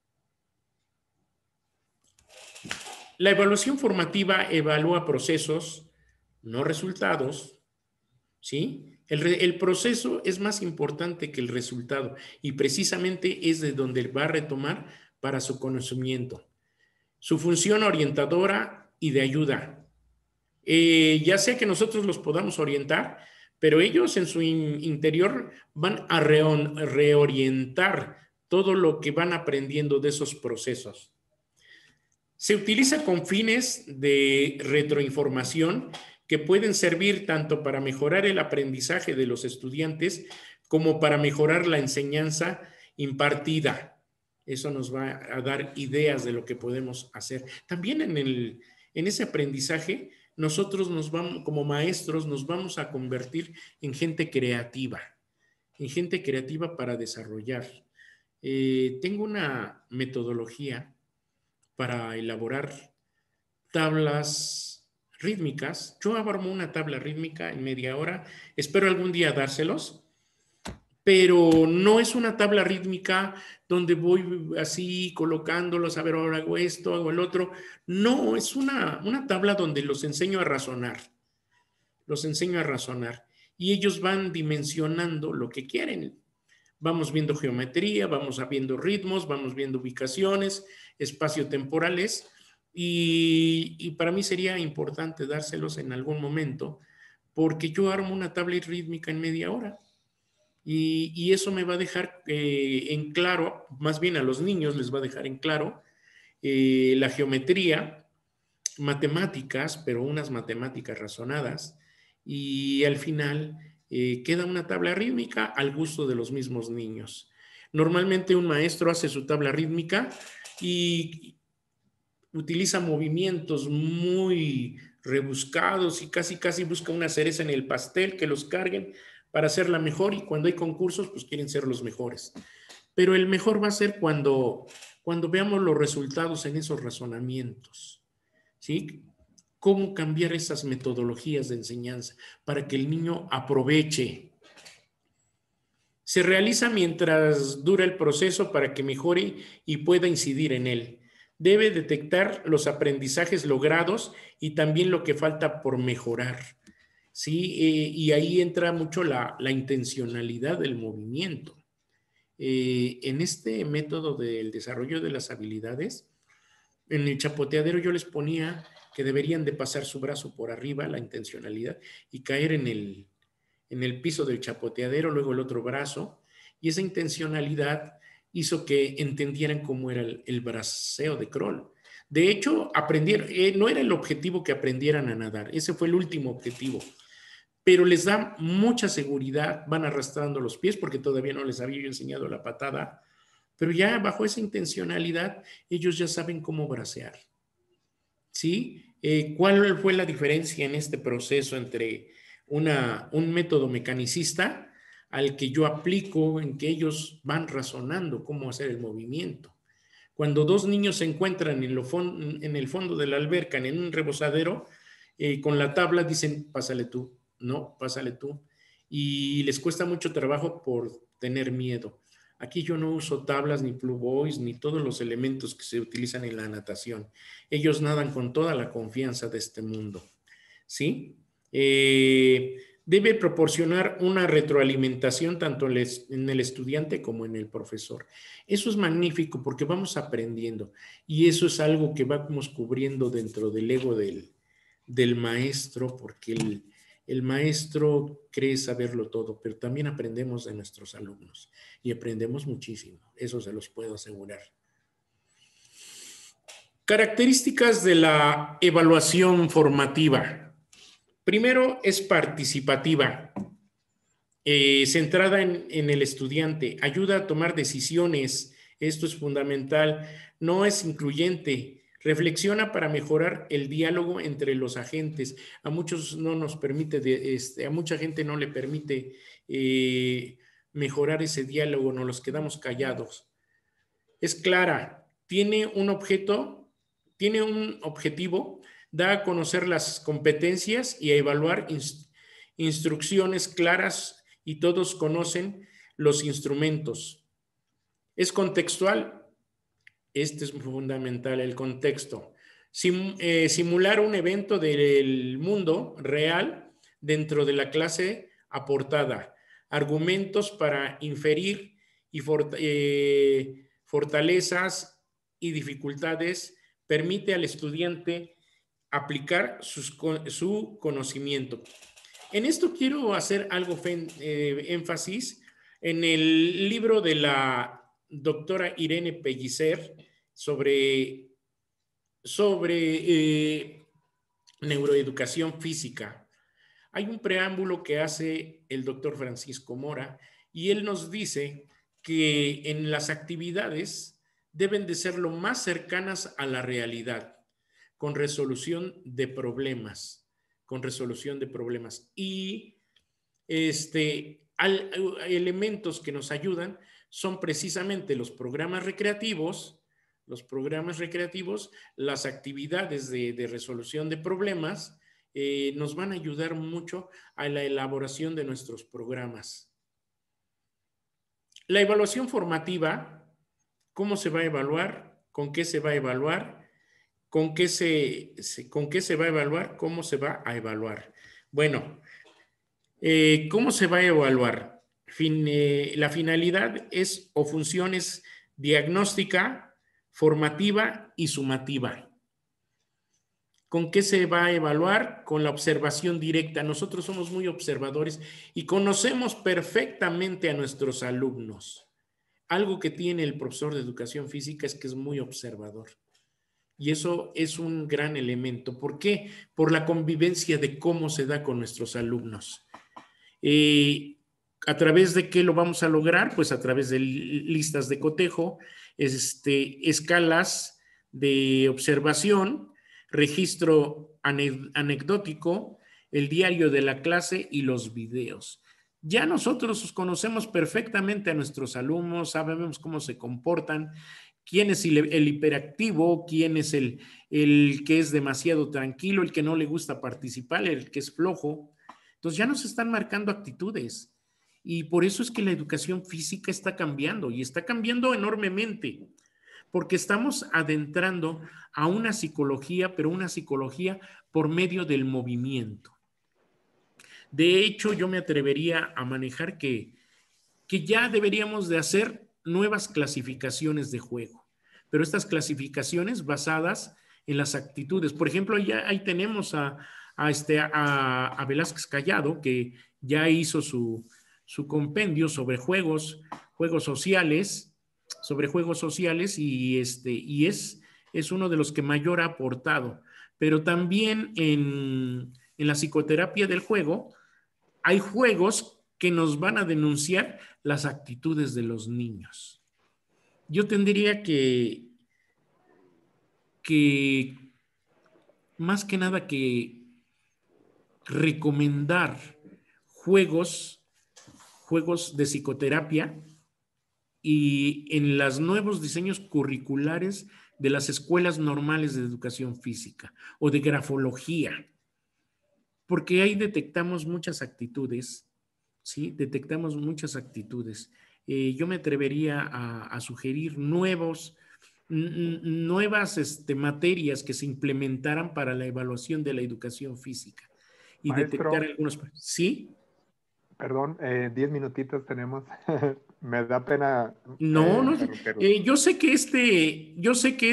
La evaluación formativa evalúa procesos, no resultados, ¿sí? El proceso es más importante que el resultado y precisamente es de donde va a retomar para su conocimiento. Su función orientadora y de ayuda. Ya sea que nosotros los podamos orientar, pero ellos en su interior van a reorientar todo lo que van aprendiendo de esos procesos. Se utiliza con fines de retroinformación que pueden servir tanto para mejorar el aprendizaje de los estudiantes como para mejorar la enseñanza impartida. Eso nos va a dar ideas de lo que podemos hacer. También en ese aprendizaje, nosotros como maestros, nos vamos a convertir en gente creativa para desarrollar. Tengo una metodología para elaborar tablas rítmicas. Yo armo una tabla rítmica en media hora. Espero algún día dárselos, pero no es una tabla rítmica donde voy así colocándolos, a ver, ahora hago esto, hago el otro. No, es una tabla donde los enseño a razonar. Y ellos van dimensionando lo que quieren. Vamos viendo geometría, vamos viendo ritmos, vamos viendo ubicaciones, espaciotemporales, y para mí sería importante dárselos en algún momento, porque yo armo una tabla rítmica en media hora, y eso me va a dejar en claro, más bien a los niños les va a dejar en claro la geometría, matemáticas, pero unas matemáticas razonadas, y al final queda una tabla rítmica al gusto de los mismos niños. Normalmente un maestro hace su tabla rítmica y utiliza movimientos muy rebuscados y casi busca una cereza en el pastel que los carguen para hacerla mejor, y cuando hay concursos pues quieren ser los mejores. Pero el mejor va a ser cuando veamos los resultados en esos razonamientos, ¿sí? Cómo cambiar esas metodologías de enseñanza para que el niño aproveche. Se realiza mientras dura el proceso para que mejore y pueda incidir en él. Debe detectar los aprendizajes logrados y también lo que falta por mejorar, ¿sí? Y ahí entra mucho la intencionalidad del movimiento. En este método del desarrollo de las habilidades, en el chapoteadero yo les ponía que deberían de pasar su brazo por arriba, la intencionalidad, y caer en el piso del chapoteadero, luego el otro brazo, y esa intencionalidad hizo que entendieran cómo era el braceo de crawl. De hecho, no era el objetivo que aprendieran a nadar, ese fue el último objetivo, pero les da mucha seguridad, van arrastrando los pies porque todavía no les había yo enseñado la patada, pero ya bajo esa intencionalidad ellos ya saben cómo bracear, ¿sí? ¿Cuál fue la diferencia en este proceso entre un método mecanicista al que yo aplico, en que ellos van razonando cómo hacer el movimiento? Cuando dos niños se encuentran en el fondo de la alberca, en un rebosadero, con la tabla dicen, pásale tú, no, pásale tú. Y les cuesta mucho trabajo por tener miedo. Aquí yo no uso tablas, ni plug boys, ni todos los elementos que se utilizan en la natación. Ellos nadan con toda la confianza de este mundo, ¿sí? Debe proporcionar una retroalimentación tanto en el estudiante como en el profesor. Eso es magnífico porque vamos aprendiendo y eso es algo que vamos cubriendo dentro del ego del maestro, porque el maestro cree saberlo todo, pero también aprendemos de nuestros alumnos y aprendemos muchísimo, eso se los puedo asegurar. Características de la evaluación formativa. Primero, es participativa, centrada en el estudiante, ayuda a tomar decisiones, esto es fundamental, no es incluyente, reflexiona para mejorar el diálogo entre los agentes. A muchos no nos permite, a mucha gente no le permite mejorar ese diálogo, nos los quedamos callados. Es clara, tiene un objetivo, da a conocer las competencias y a evaluar instrucciones claras y todos conocen los instrumentos. Es contextual, este es fundamental, el contexto. Simular un evento del mundo real dentro de la clase aportada. Argumentos para inferir y fortalezas y dificultades, permite al estudiante aplicar su conocimiento. En esto quiero hacer algo énfasis en el libro de la doctora Irene Pellicer sobre neuroeducación física. Hay un preámbulo que hace el doctor Francisco Mora y él nos dice que en las actividades deben de ser lo más cercanas a la realidad, con resolución de problemas, y elementos que nos ayudan son precisamente los programas recreativos, las actividades de resolución de problemas, nos van a ayudar mucho a la elaboración de nuestros programas. La evaluación formativa, ¿cómo se va a evaluar? ¿Con qué se va a evaluar? ¿Con qué se va a evaluar? ¿Cómo se va a evaluar? Bueno, ¿cómo se va a evaluar? La finalidad es o funciones diagnóstica, formativa y sumativa. ¿Con qué se va a evaluar? Con la observación directa. Nosotros somos muy observadores y conocemos perfectamente a nuestros alumnos. Algo que tiene el profesor de educación física es que es muy observador. Y eso es un gran elemento. ¿Por qué? Por la convivencia de cómo se da con nuestros alumnos. ¿A través de qué lo vamos a lograr? Pues a través de listas de cotejo, escalas de observación, registro anecdótico, el diario de la clase y los videos. Ya nosotros conocemos perfectamente a nuestros alumnos, sabemos cómo se comportan, quién es el hiperactivo, quién es el que es demasiado tranquilo, el que no le gusta participar, el que es flojo. Entonces ya nos están marcando actitudes y por eso es que la educación física está cambiando y está cambiando enormemente porque estamos adentrando a una psicología, pero una psicología por medio del movimiento. De hecho, yo me atrevería a manejar que ya deberíamos de hacer nuevas clasificaciones de juego, pero estas clasificaciones basadas en las actitudes. Por ejemplo, ya ahí tenemos a Velázquez Callado, que ya hizo su compendio sobre juegos sociales, y es uno de los que mayor ha aportado. Pero también en la psicoterapia del juego hay juegos que nos van a denunciar las actitudes de los niños. Yo tendría que más que nada que recomendar juegos de psicoterapia y en los nuevos diseños curriculares de las escuelas normales de educación física o de grafología, porque ahí detectamos muchas actitudes, ¿sí? Detectamos muchas actitudes. Yo me atrevería a sugerir nuevas materias que se implementaran para la evaluación de la educación física y detectar Maestro, algunos. ¿Sí? perdón, 10 minutitos tenemos. Me da pena No, no. interrumpirlo. Yo sé que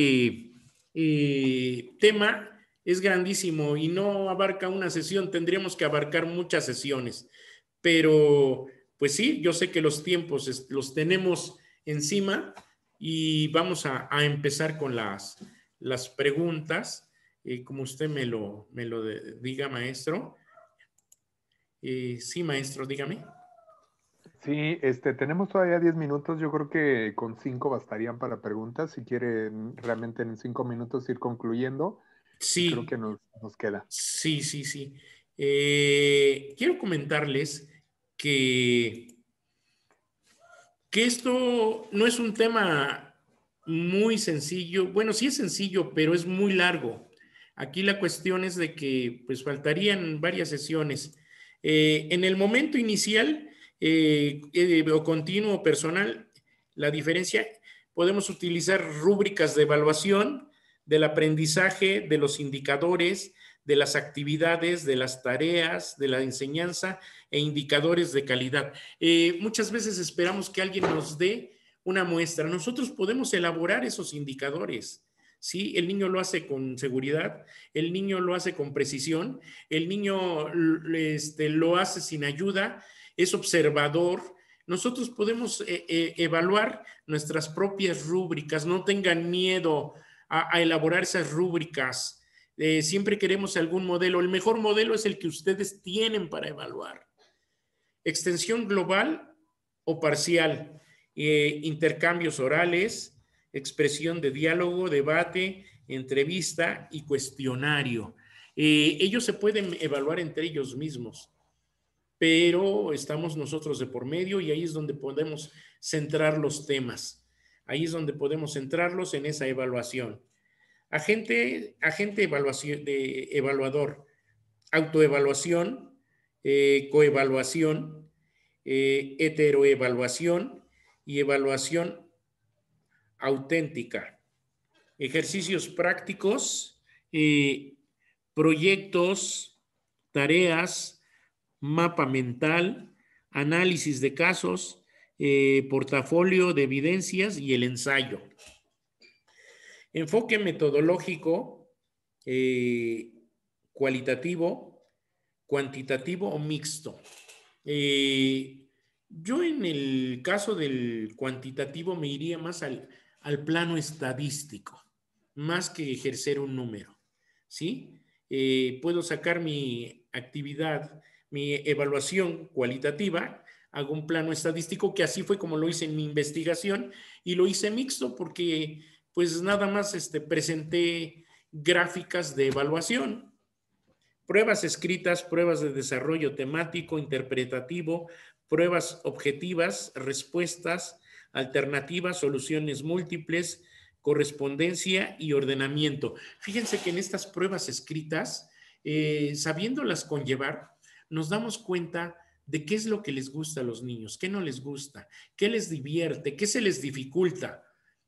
tema es grandísimo y no abarca una sesión, tendríamos que abarcar muchas sesiones, pero pues sí, yo sé que los tiempos los tenemos encima y vamos a empezar con las preguntas, como usted me lo diga, maestro. Sí, maestro, dígame. Sí, tenemos todavía 10 minutos. Yo creo que con 5 bastarían para preguntas. Si quieren realmente en 5 minutos ir concluyendo, creo Sí. que nos queda. Sí, sí, sí. Quiero comentarles que, que esto no es un tema muy sencillo. Bueno, sí es sencillo, pero es muy largo. Aquí la cuestión es de que pues faltarían varias sesiones. En el momento inicial o continuo o personal, la diferencia, podemos utilizar rúbricas de evaluación del aprendizaje, de los indicadores, de las actividades, de las tareas, de la enseñanza e indicadores de calidad. Muchas veces esperamos que alguien nos dé una muestra. Nosotros podemos elaborar esos indicadores. ¿Sí? El niño lo hace con seguridad, el niño lo hace con precisión, el niño lo hace sin ayuda, es observador. Nosotros podemos evaluar nuestras propias rúbricas, no tengan miedo a elaborar esas rúbricas. Siempre queremos algún modelo. El mejor modelo es el que ustedes tienen para evaluar. Extensión global o parcial, intercambios orales, expresión de diálogo, debate, entrevista y cuestionario. Ellos se pueden evaluar entre ellos mismos, pero estamos nosotros de por medio y ahí es donde podemos centrar los temas. Ahí es donde podemos centrarlos en esa evaluación. Agente evaluación, evaluador, autoevaluación, coevaluación, heteroevaluación y evaluación auténtica. Ejercicios prácticos, proyectos, tareas, mapa mental, análisis de casos, portafolio de evidencias y el ensayo. Enfoque metodológico, cualitativo, cuantitativo o mixto. Yo en el caso del cuantitativo me iría más al plano estadístico, más que ejercer un número, ¿sí? Puedo sacar mi actividad, mi evaluación cualitativa, hago un plano estadístico, que así fue como lo hice en mi investigación, y lo hice mixto porque pues nada más presenté gráficas de evaluación. Pruebas escritas, pruebas de desarrollo temático, interpretativo, pruebas objetivas, respuestas, alternativas, soluciones múltiples, correspondencia y ordenamiento. Fíjense que en estas pruebas escritas, sabiéndolas conllevar, nos damos cuenta de qué es lo que les gusta a los niños, qué no les gusta, qué les divierte, qué se les dificulta,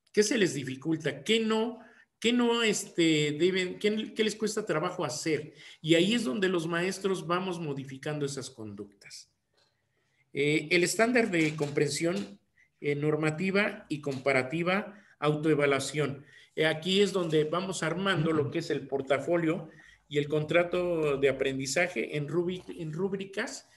qué les cuesta trabajo hacer. Y ahí es donde los maestros vamos modificando esas conductas. El estándar de comprensión normativa y comparativa, autoevaluación. Aquí es donde vamos armando lo que es el portafolio y el contrato de aprendizaje en rúbricas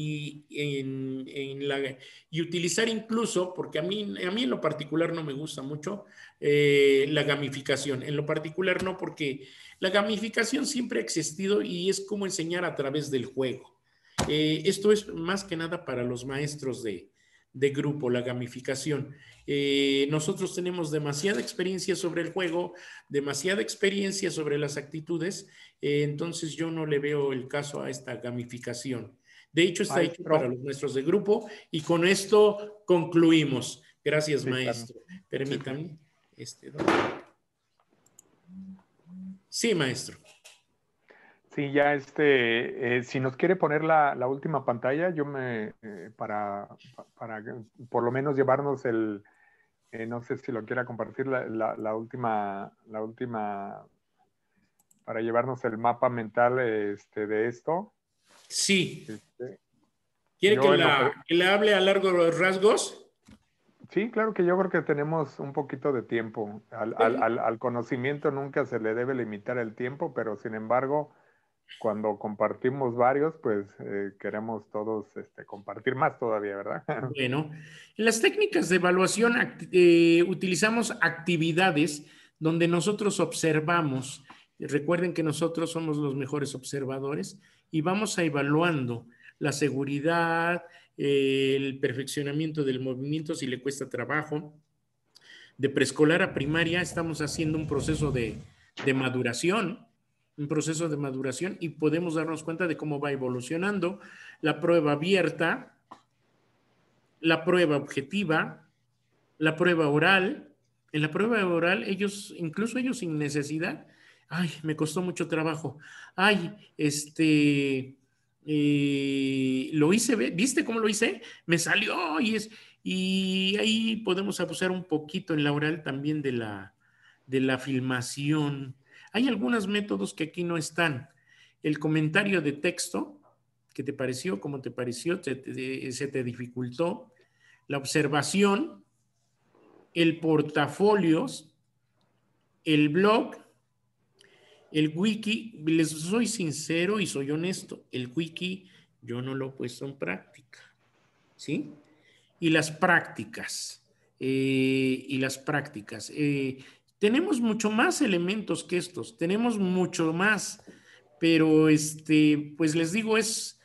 y utilizar incluso, porque a mí en lo particular no me gusta mucho la gamificación. En lo particular no, porque la gamificación siempre ha existido y es como enseñar a través del juego. Esto es más que nada para los maestros de grupo, la gamificación. Nosotros tenemos demasiada experiencia sobre el juego, demasiada experiencia sobre las actitudes, entonces yo no le veo el caso a esta gamificación. De hecho, está hecho para Maestro, los maestros de grupo y con esto concluimos. Gracias, Sí, claro. maestro. Sí, sí. Permítame. Sí, maestro. Sí, ya si nos quiere poner la última pantalla, para por lo menos llevarnos no sé si lo quiera compartir, la última, para llevarnos el mapa mental de esto. Sí. Este, ¿Quiere que yo en lo, per- que le hable a largos rasgos? sí, claro que yo creo que tenemos un poquito de tiempo. Al conocimiento nunca se le debe limitar el tiempo, pero sin embargo, cuando compartimos varios, pues queremos todos compartir más todavía, ¿verdad? Bueno, en las técnicas de evaluación utilizamos actividades donde nosotros observamos. Recuerden que nosotros somos los mejores observadores y vamos a evaluando la seguridad, el perfeccionamiento del movimiento si le cuesta trabajo. De preescolar a primaria estamos haciendo un proceso de maduración y podemos darnos cuenta de cómo va evolucionando la prueba abierta, la prueba objetiva, la prueba oral. En la prueba oral, incluso ellos sin necesidad, ay, me costó mucho trabajo. Ay, lo hice, ¿viste cómo lo hice? Me salió y ahí podemos abusar un poquito en la oral también de la filmación. Hay algunos métodos que aquí no están. El comentario de texto, ¿qué te pareció? ¿Cómo te pareció? ¿Se te dificultó? La observación, el portafolios, el blog, el wiki. Les soy sincero y soy honesto, el wiki yo no lo he puesto en práctica, ¿sí? Y las prácticas, tenemos mucho más elementos que estos, tenemos mucho más, pero pues les digo, es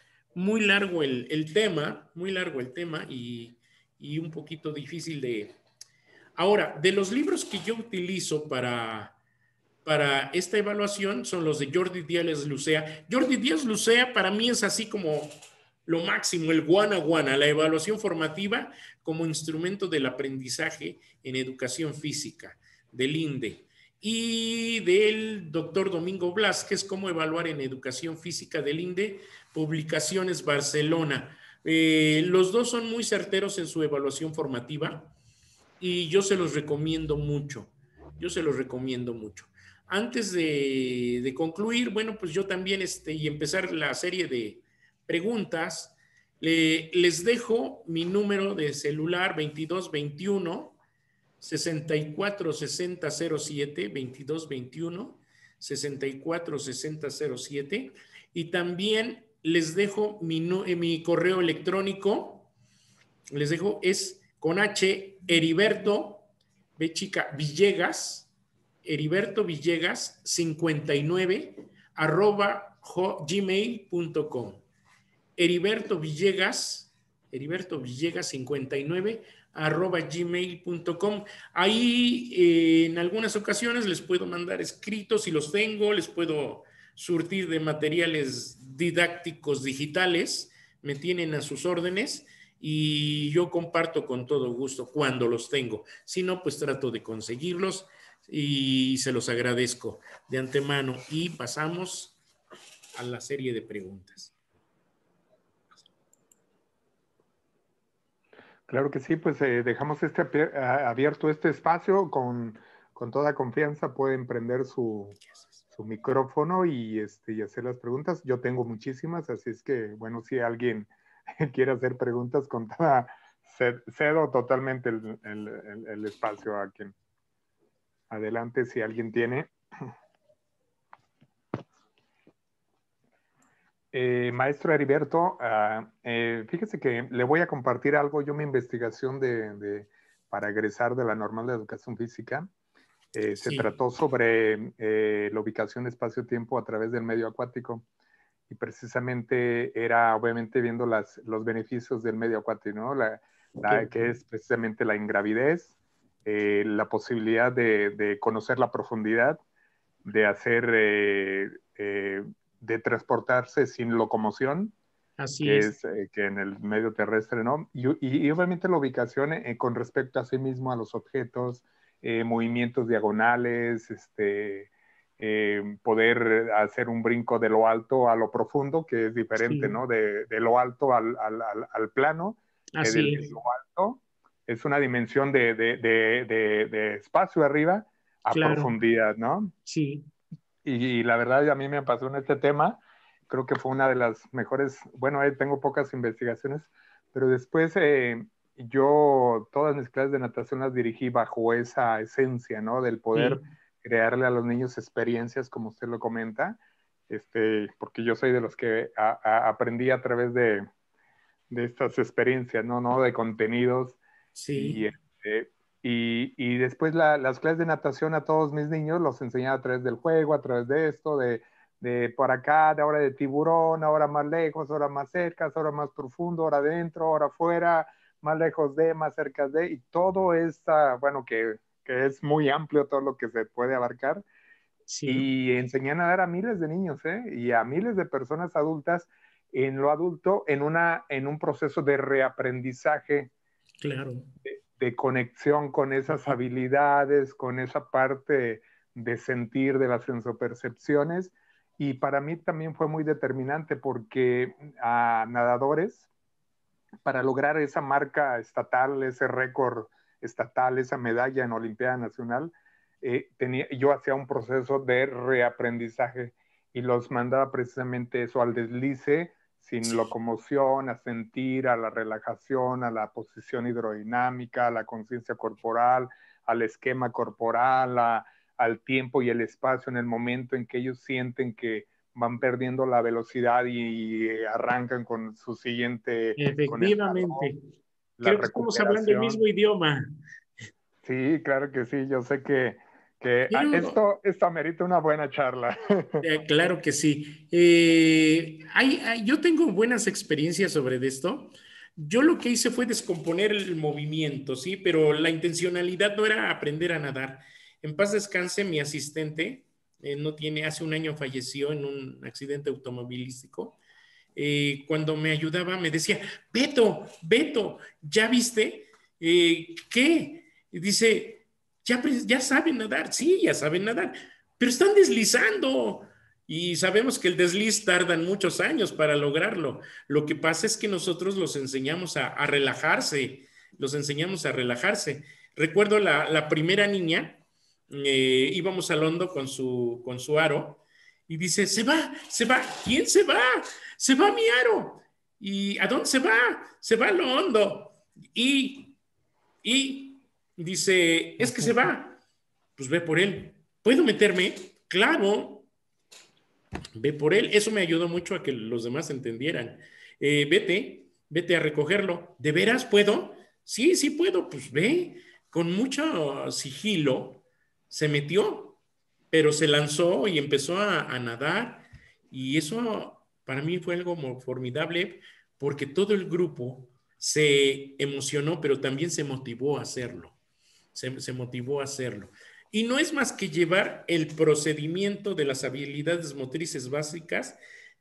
muy largo el tema y un poquito difícil de. Ahora, de los libros que yo utilizo para esta evaluación son los de Jordi Díaz Lucea. Jordi Díaz Lucea para mí es así como lo máximo, el guana guana, la evaluación formativa como instrumento del aprendizaje en educación física, del INDE. Y del doctor Domingo Blázquez, cómo evaluar en educación física del INDE, Publicaciones Barcelona. Los dos son muy certeros en su evaluación formativa y yo se los recomiendo mucho. Yo se los recomiendo mucho. Antes de concluir, bueno, pues yo también y empezar la serie de preguntas, les dejo mi número de celular 2221 646007 2221 646007 y también les dejo mi correo electrónico, les dejo, es con H, Heriberto, B chica, Villegas, Heriberto Villegas 59 arroba gmail.com. Heriberto Villegas 59 arroba gmail.com. Ahí en algunas ocasiones les puedo mandar escritos si los tengo, les puedo surtir de materiales didácticos digitales, me tienen a sus órdenes y yo comparto con todo gusto cuando los tengo. Si no, pues trato de conseguirlos y se los agradezco de antemano. Y pasamos a la serie de preguntas. Claro que sí, pues dejamos abierto este espacio con toda confianza. Pueden prender su micrófono y hacer las preguntas. Yo tengo muchísimas, así es que, bueno, si alguien quiere hacer preguntas con toda, cedo totalmente el espacio a quien. Adelante, si alguien tiene. Maestro Heriberto, fíjese que le voy a compartir algo. Yo mi investigación para egresar de la normal de educación física se Sí. trató sobre la ubicación espacio-tiempo a través del medio acuático y precisamente era obviamente viendo los beneficios del medio acuático, ¿no? Que es precisamente la ingravidez, la posibilidad de conocer la profundidad, de hacer de transportarse sin locomoción Así que es. es que en el medio terrestre, ¿no? Y obviamente la ubicación con respecto a sí mismo, a los objetos, movimientos diagonales, poder hacer un brinco de lo alto a lo profundo, que es diferente, Sí, ¿no? De lo alto al plano, así de es. lo alto es una dimensión de espacio arriba a Claro, profundidad, ¿no? sí, Y la verdad, a mí me pasó en este tema, creo que fue una de las mejores, bueno, tengo pocas investigaciones, pero después yo todas mis clases de natación las dirigí bajo esa esencia, ¿no? Del poder sí, crearle a los niños experiencias, como usted lo comenta, porque yo soy de los que aprendí a través de estas experiencias, ¿no? ¿No? De contenidos y, sí, y después las clases de natación a todos mis niños los enseñaba a través del juego, a través de esto, de por acá, de ahora de tiburón, ahora más lejos, ahora más cerca, ahora más profundo, ahora adentro, ahora afuera, más lejos de, más cerca de, y todo está, bueno, que es muy amplio todo lo que se puede abarcar. sí, Y enseñé a nadar a miles de niños, ¿eh? Y a miles de personas adultas en lo adulto, en un proceso de reaprendizaje claro. de conexión con esas Ujú. habilidades, con esa parte de sentir de las sensopercepciones. Y para mí también fue muy determinante porque a nadadores, para lograr esa marca estatal, ese récord estatal, esa medalla en Olimpiada Nacional, yo hacía un proceso de reaprendizaje y los mandaba precisamente eso al deslice, sin Sí, locomoción, a sentir, a la relajación, a la posición hidrodinámica, a la conciencia corporal, al esquema corporal, al tiempo y el espacio en el momento en que ellos sienten que van perdiendo la velocidad y arrancan con su siguiente, con el jalón, efectivamente. la Creo que estamos hablando el mismo recuperación. idioma. Sí, claro que sí, yo sé que Quiero, esto amerita una buena charla. claro que sí. Yo tengo buenas experiencias sobre esto. Yo lo que hice fue descomponer el movimiento, ¿sí? Pero la intencionalidad no era aprender a nadar. En paz descanse, mi asistente, no tiene, hace un año falleció en un accidente automovilístico. Cuando me ayudaba me decía, Beto, Beto, ¿ya viste? ¿Qué? Y dice, ya saben nadar, sí, ya saben nadar, pero están deslizando. Y sabemos que el desliz tardan muchos años para lograrlo. Lo que pasa es que nosotros los enseñamos a relajarse, los enseñamos a relajarse. Recuerdo la primera niña, íbamos al hondo con su aro y dice, se va, ¿quién se va? Se va mi aro. ¿Y a dónde se va? Se va a lo hondo. Y, y dice, es que se va. Pues ve por él. ¿Puedo meterme? Claro, ve por él. Eso me ayudó mucho a que los demás entendieran. Vete a recogerlo. ¿De veras puedo? Sí, sí puedo. Pues ve. Con mucho sigilo se metió, pero se lanzó y empezó a nadar. Y eso para mí fue algo formidable porque todo el grupo se emocionó, pero también se motivó a hacerlo. Se motivó a hacerlo. Y no es más que llevar el procedimiento de las habilidades motrices básicas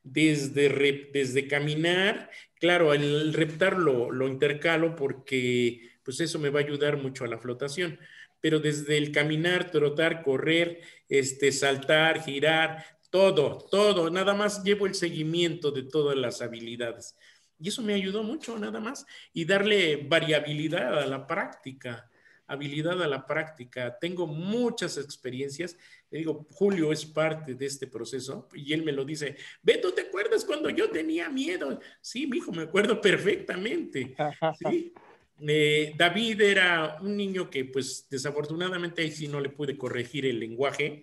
desde caminar. Claro, el reptar lo intercalo porque pues eso me va a ayudar mucho a la flotación, pero desde el caminar, trotar, correr, saltar, girar, todo, nada más llevo el seguimiento de todas las habilidades. Y eso me ayudó mucho, nada más, y darle variabilidad a la práctica, habilidad a la práctica. Tengo muchas experiencias. Le digo, Julio es parte de este proceso y él me lo dice, Beto, ¿te acuerdas cuando yo tenía miedo? Sí, mi hijo, me acuerdo perfectamente. Sí. David era un niño que pues desafortunadamente ahí sí no le pude corregir el lenguaje,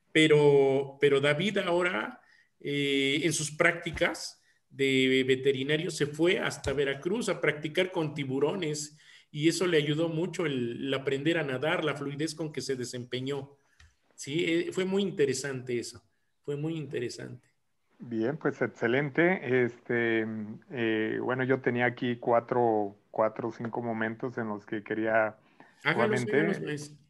pero David ahora en sus prácticas de veterinario se fue hasta Veracruz a practicar con tiburones y eso le ayudó mucho el aprender a nadar, la fluidez con que se desempeñó. Sí, fue muy interesante eso, fue muy interesante. Bien, pues excelente. Bueno, yo tenía aquí cuatro o cinco momentos en los que quería, Hágalos, obviamente, maestro.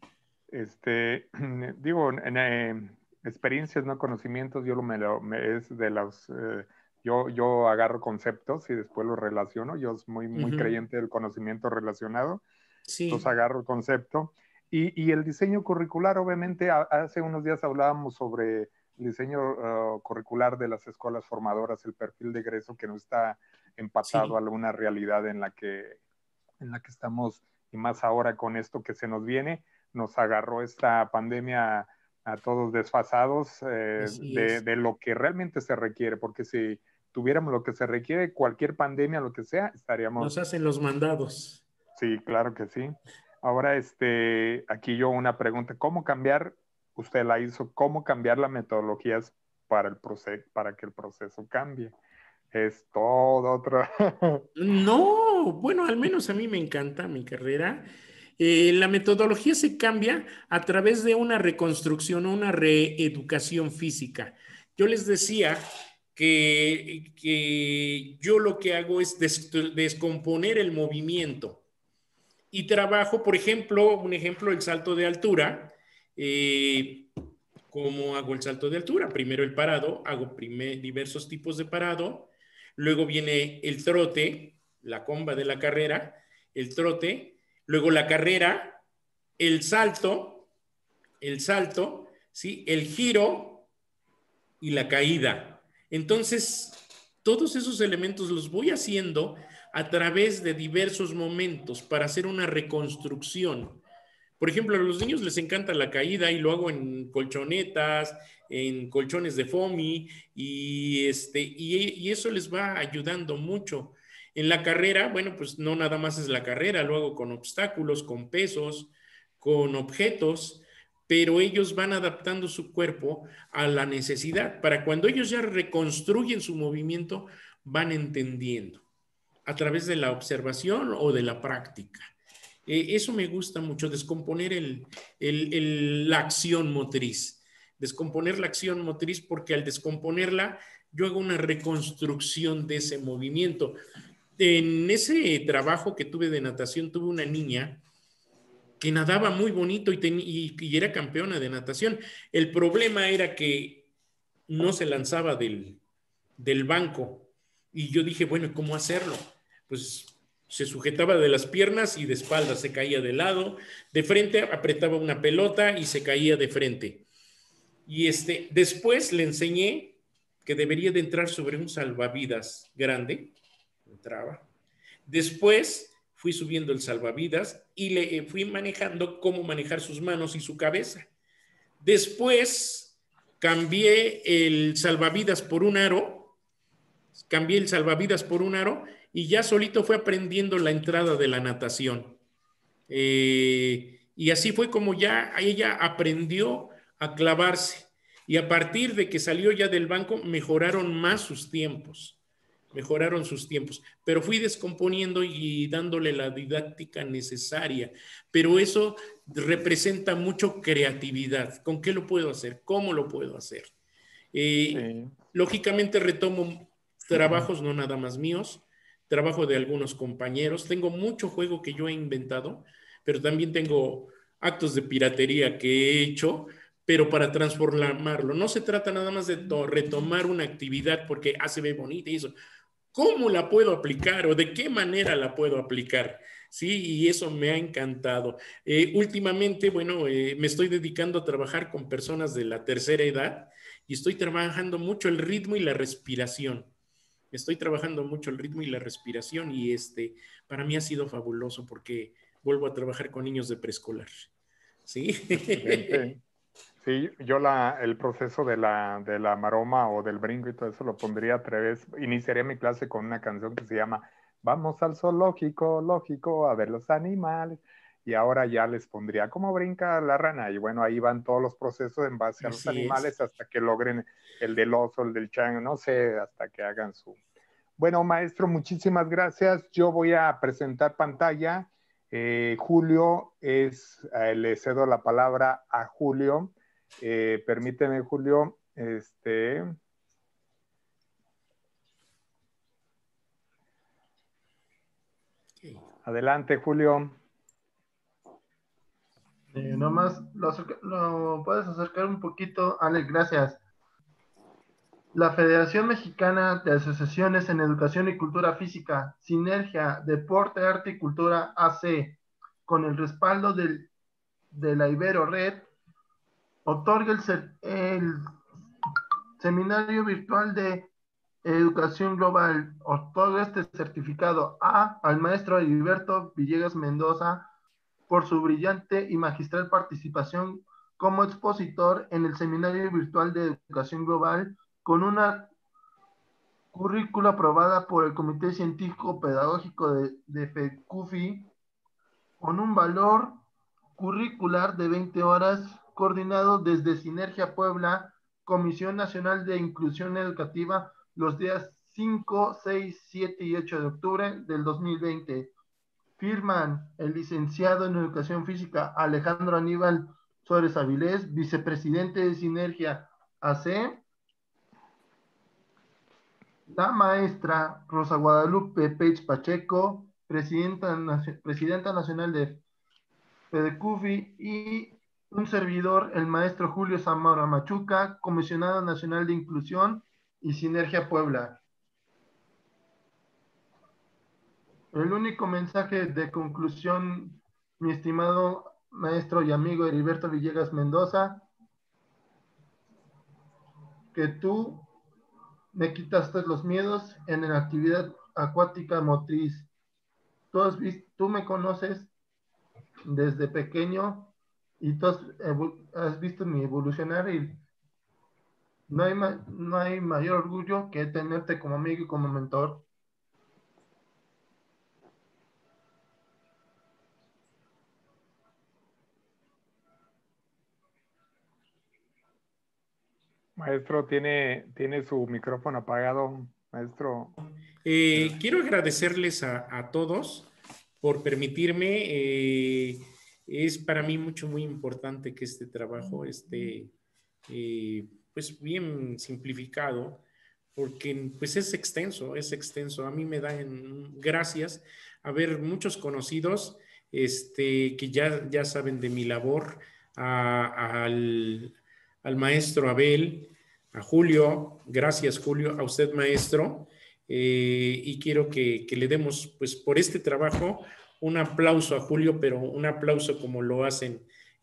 digo, experiencias, no conocimientos, yo es de los Yo agarro conceptos y después los relaciono. Yo soy muy Ujú. creyente del conocimiento relacionado. Entonces Sí, agarro el concepto. Y el diseño curricular, obviamente, hace unos días hablábamos sobre el diseño curricular de las escuelas formadoras, el perfil de egreso que no está empatado a sí. una realidad en la que estamos, y más ahora con esto que se nos viene, nos agarró esta pandemia a todos desfasados Así es. de lo que realmente se requiere, porque si tuviéramos lo que se requiere, cualquier pandemia, lo que sea, Nos estaríamos, hacen los mandados. sí, claro que sí. Ahora, aquí yo una pregunta, ¿cómo cambiar, usted la hizo, cómo cambiar las metodologías para que el proceso cambie? Es todo otro. No, bueno, al menos a mí me encanta mi carrera. La metodología se cambia a través de una reconstrucción o una reeducación física. Yo les decía que yo lo que hago es descomponer el movimiento y trabajo, por ejemplo, un ejemplo, el salto de altura. Eh, ¿Cómo hago el salto de altura? Primero el parado, hago diversos tipos de parado, luego viene el trote, la comba de la carrera, el trote, luego la carrera, el salto, ¿sí? El giro y la caída. Entonces, todos esos elementos los voy haciendo a través de diversos momentos para hacer una reconstrucción. Por ejemplo, a los niños les encanta la caída y lo hago en colchonetas, en colchones de foamy y eso les va ayudando mucho. En la carrera, bueno, pues no nada más es la carrera, lo hago con obstáculos, con pesos, con objetos, pero ellos van adaptando su cuerpo a la necesidad. Para cuando ellos ya reconstruyen su movimiento, van entendiendo a través de la observación o de la práctica. Eso me gusta mucho, descomponer la acción motriz. Descomponer la acción motriz porque al descomponerla yo hago una reconstrucción de ese movimiento. En ese trabajo que tuve de natación tuve una niña que nadaba muy bonito y era campeona de natación. El problema era que no se lanzaba del banco. Y yo dije, bueno, ¿cómo hacerlo? Pues se sujetaba de las piernas y de espaldas, se caía de lado, de frente apretaba una pelota y se caía de frente. Y después le enseñé que debería de entrar sobre un salvavidas grande, entraba. Después fui subiendo el salvavidas y le fui manejando cómo manejar sus manos y su cabeza. Después cambié el salvavidas por un aro, cambié el salvavidas por un aro y ya solito fue aprendiendo la entrada de la natación. Y así fue como ya ella aprendió a clavarse. Y a partir de que salió ya del banco, mejoraron más sus tiempos. Mejoraron sus tiempos. Pero fui descomponiendo y dándole la didáctica necesaria. Pero eso representa mucho creatividad. ¿Con qué lo puedo hacer? ¿Cómo lo puedo hacer? Eh, Sí. Lógicamente retomo trabajos no nada más míos, trabajo de algunos compañeros. Tengo mucho juego que yo he inventado, pero también tengo actos de piratería que he hecho, pero para transformarlo. No se trata nada más de retomar una actividad porque se ve bonita y eso. ¿Cómo la puedo aplicar o de qué manera la puedo aplicar? Sí, y eso me ha encantado. Últimamente, bueno, me estoy dedicando a trabajar con personas de la tercera edad y estoy trabajando mucho el ritmo y la respiración. Estoy trabajando mucho el ritmo y la respiración y para mí ha sido fabuloso porque vuelvo a trabajar con niños de preescolar. ¿Sí? Excelente. Sí, yo el proceso de la maroma o del brinco y todo eso lo pondría a través, iniciaría mi clase con una canción que se llama Vamos al zoológico, lógico, a ver los animales. Y ahora ya les pondría cómo brinca la rana. Y bueno, ahí van todos los procesos en base a los Así es. animales hasta que logren el del oso, el del chango, no sé, hasta que hagan su. Bueno, maestro, muchísimas gracias. Yo voy a presentar pantalla. Julio le cedo la palabra a Julio. Permíteme, Julio. Okay. Adelante, Julio. Nomás lo puedes acercar un poquito, Alex, gracias. La Federación Mexicana de Asociaciones en Educación y Cultura Física, Sinergia, Deporte, Arte y Cultura AC, con el respaldo de la Ibero Red, otorga el seminario virtual de Educación Global. Otorga este certificado al maestro Heriberto Villegas Mendoza por su brillante y magistral participación como expositor en el seminario virtual de Educación Global, con una currícula aprobada por el Comité Científico Pedagógico de FECUFI, con un valor curricular de 20 horas, coordinado desde Sinergia Puebla, Comisión Nacional de Inclusión Educativa, los días 5, 6, 7 y 8 de octubre del 2020. Firman el licenciado en Educación Física Alejandro Aníbal Suárez Avilés, vicepresidente de Sinergia AC, la maestra Rosa Guadalupe Pech Pacheco, presidenta nacional de FEDECUFI, y un servidor, el maestro Julio Zamora Machuca, comisionado nacional de Inclusión y Sinergia Puebla. El único mensaje de conclusión, mi estimado maestro y amigo Heriberto Villegas Mendoza, que tú me quitaste los miedos en la actividad acuática motriz. Tú me conoces desde pequeño y tú has visto mi evolucionar, y no hay mayor orgullo que tenerte como amigo y como mentor. Maestro, tiene su micrófono apagado, maestro. Quiero agradecerles a todos por permitirme. Es para mí muy importante que este trabajo esté pues bien simplificado, porque pues es extenso, es extenso. A mí me dan gracias a ver muchos conocidos que ya saben de mi labor, al maestro Abel, a Julio, gracias Julio, a usted maestro, y quiero que le demos pues por este trabajo un aplauso a Julio, pero un aplauso como lo hacen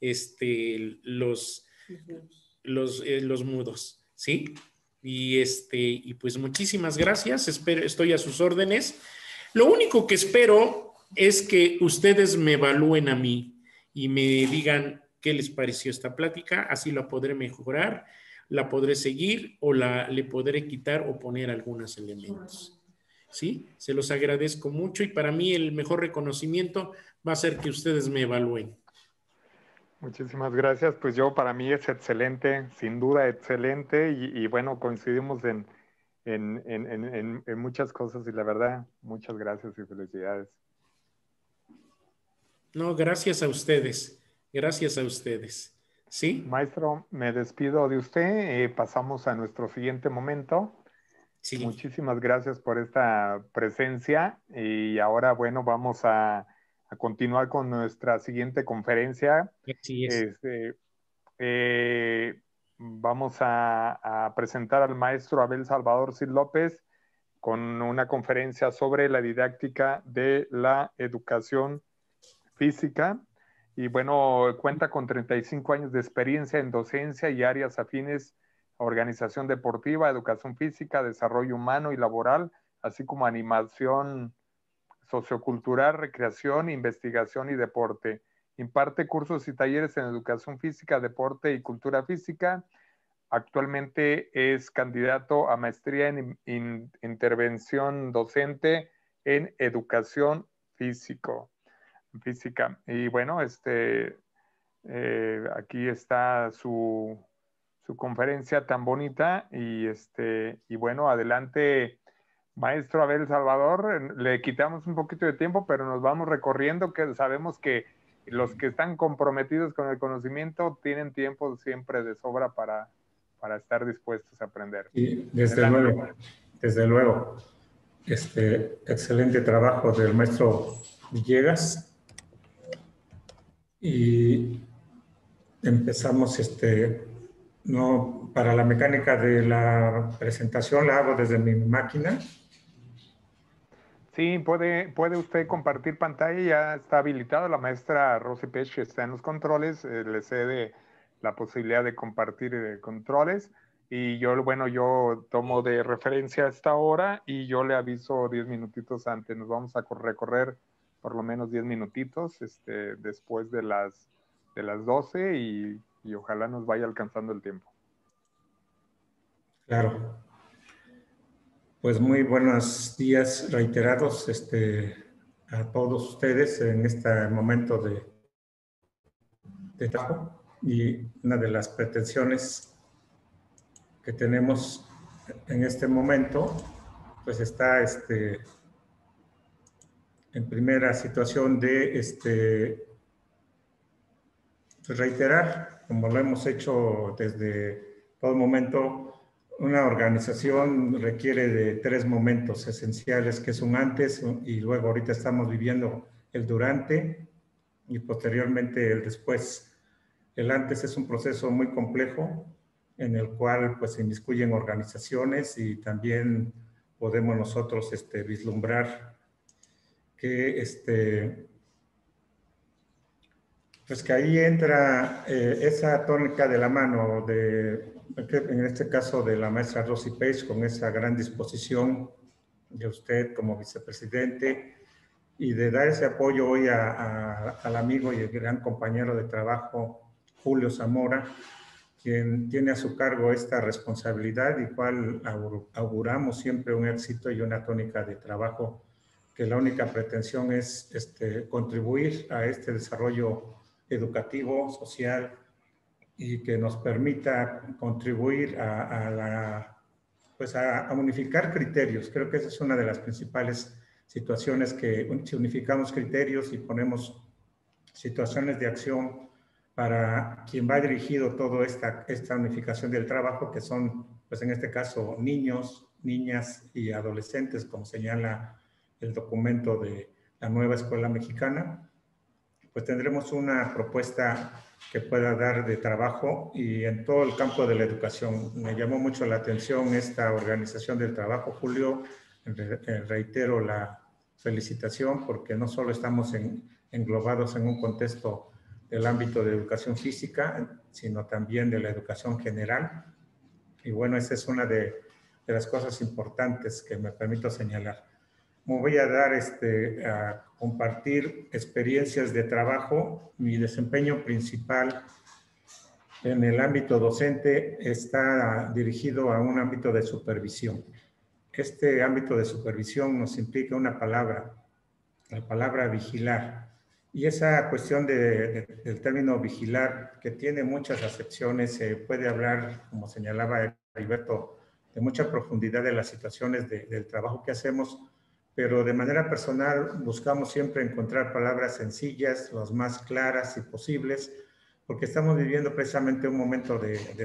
los mudos, ¿sí? Y pues muchísimas gracias, estoy a sus órdenes. Lo único que espero es que ustedes me evalúen a mí y me digan qué les pareció esta plática, así la podré mejorar, la podré seguir o le podré quitar o poner algunos elementos. ¿Sí? Se los agradezco mucho y para mí el mejor reconocimiento va a ser que ustedes me evalúen. Muchísimas gracias. Pues para mí es excelente, sin duda excelente, y bueno, coincidimos en muchas cosas, y la verdad, muchas gracias y felicidades. No, gracias a ustedes. Gracias a ustedes. ¿Sí? Maestro, me despido de usted. Pasamos a nuestro siguiente momento. Sí. Muchísimas gracias por esta presencia. Y ahora, bueno, vamos a continuar con nuestra siguiente conferencia. Así es. Vamos a presentar al maestro Abel Salvador Cid López con una conferencia sobre la didáctica de la educación física. Y bueno, cuenta con 35 años de experiencia en docencia y áreas afines a organización deportiva, educación física, desarrollo humano y laboral, así como animación sociocultural, recreación, investigación y deporte. Imparte cursos y talleres en educación física, deporte y cultura física. Actualmente es candidato a maestría en intervención docente en educación física. Y bueno, aquí está su conferencia tan bonita, y bueno, adelante, maestro Abel Salvador. Le quitamos un poquito de tiempo, pero nos vamos recorriendo, que sabemos que los que están comprometidos con el conocimiento tienen tiempo siempre de sobra para estar dispuestos a aprender. Y desde luego, excelente trabajo del maestro Villegas. Y empezamos No, para la mecánica de la presentación la hago desde mi máquina. Sí, puede usted compartir pantalla, ya está habilitado. La maestra Rosy Pech está en los controles, le cede la posibilidad de compartir controles. Y yo, bueno, yo tomo de referencia esta hora y yo le aviso 10 minutitos antes. Nos vamos a recorrer por lo menos 10 minutitos después de las 12 y ojalá nos vaya alcanzando el tiempo. Claro. Pues muy buenos días reiterados a todos ustedes en este momento de trabajo. Y una de las pretensiones que tenemos en este momento, pues está en primera situación de pues reiterar, como lo hemos hecho desde todo momento. Una organización requiere de 3 momentos esenciales, que es un antes y luego ahorita estamos viviendo el durante y posteriormente el después. El antes es un proceso muy complejo en el cual pues se inmiscuyen organizaciones y también podemos nosotros vislumbrar que pues que ahí entra esa tónica de la mano en este caso de la maestra Rosy Pech, con esa gran disposición de usted como vicepresidente y de dar ese apoyo hoy al amigo y el gran compañero de trabajo Julio Zamora, quien tiene a su cargo esta responsabilidad y cual auguramos siempre un éxito y una tónica de trabajo, que la única pretensión es contribuir a este desarrollo educativo, social, y que nos permita contribuir a unificar criterios. Creo que esa es una de las principales situaciones, que si unificamos criterios y ponemos situaciones de acción para quien va dirigido toda esta unificación del trabajo, que son, pues en este caso, niños, niñas y adolescentes, como señala el documento de la nueva escuela mexicana, pues tendremos una propuesta que pueda dar de trabajo y en todo el campo de la educación. Me llamó mucho la atención esta organización del trabajo, Julio. Reitero la felicitación porque no solo estamos englobados en un contexto del ámbito de educación física, sino también de la educación general. Y bueno, esa es una de las cosas importantes que me permito señalar. Me voy a dar a compartir experiencias de trabajo. Mi desempeño principal en el ámbito docente está dirigido a un ámbito de supervisión. Este ámbito de supervisión nos implica una palabra, la palabra vigilar. Y esa cuestión del término vigilar, que tiene muchas acepciones, se puede hablar, como señalaba Heriberto, de mucha profundidad de las situaciones del trabajo que hacemos, pero de manera personal buscamos siempre encontrar palabras sencillas, las más claras y posibles, porque estamos viviendo precisamente un momento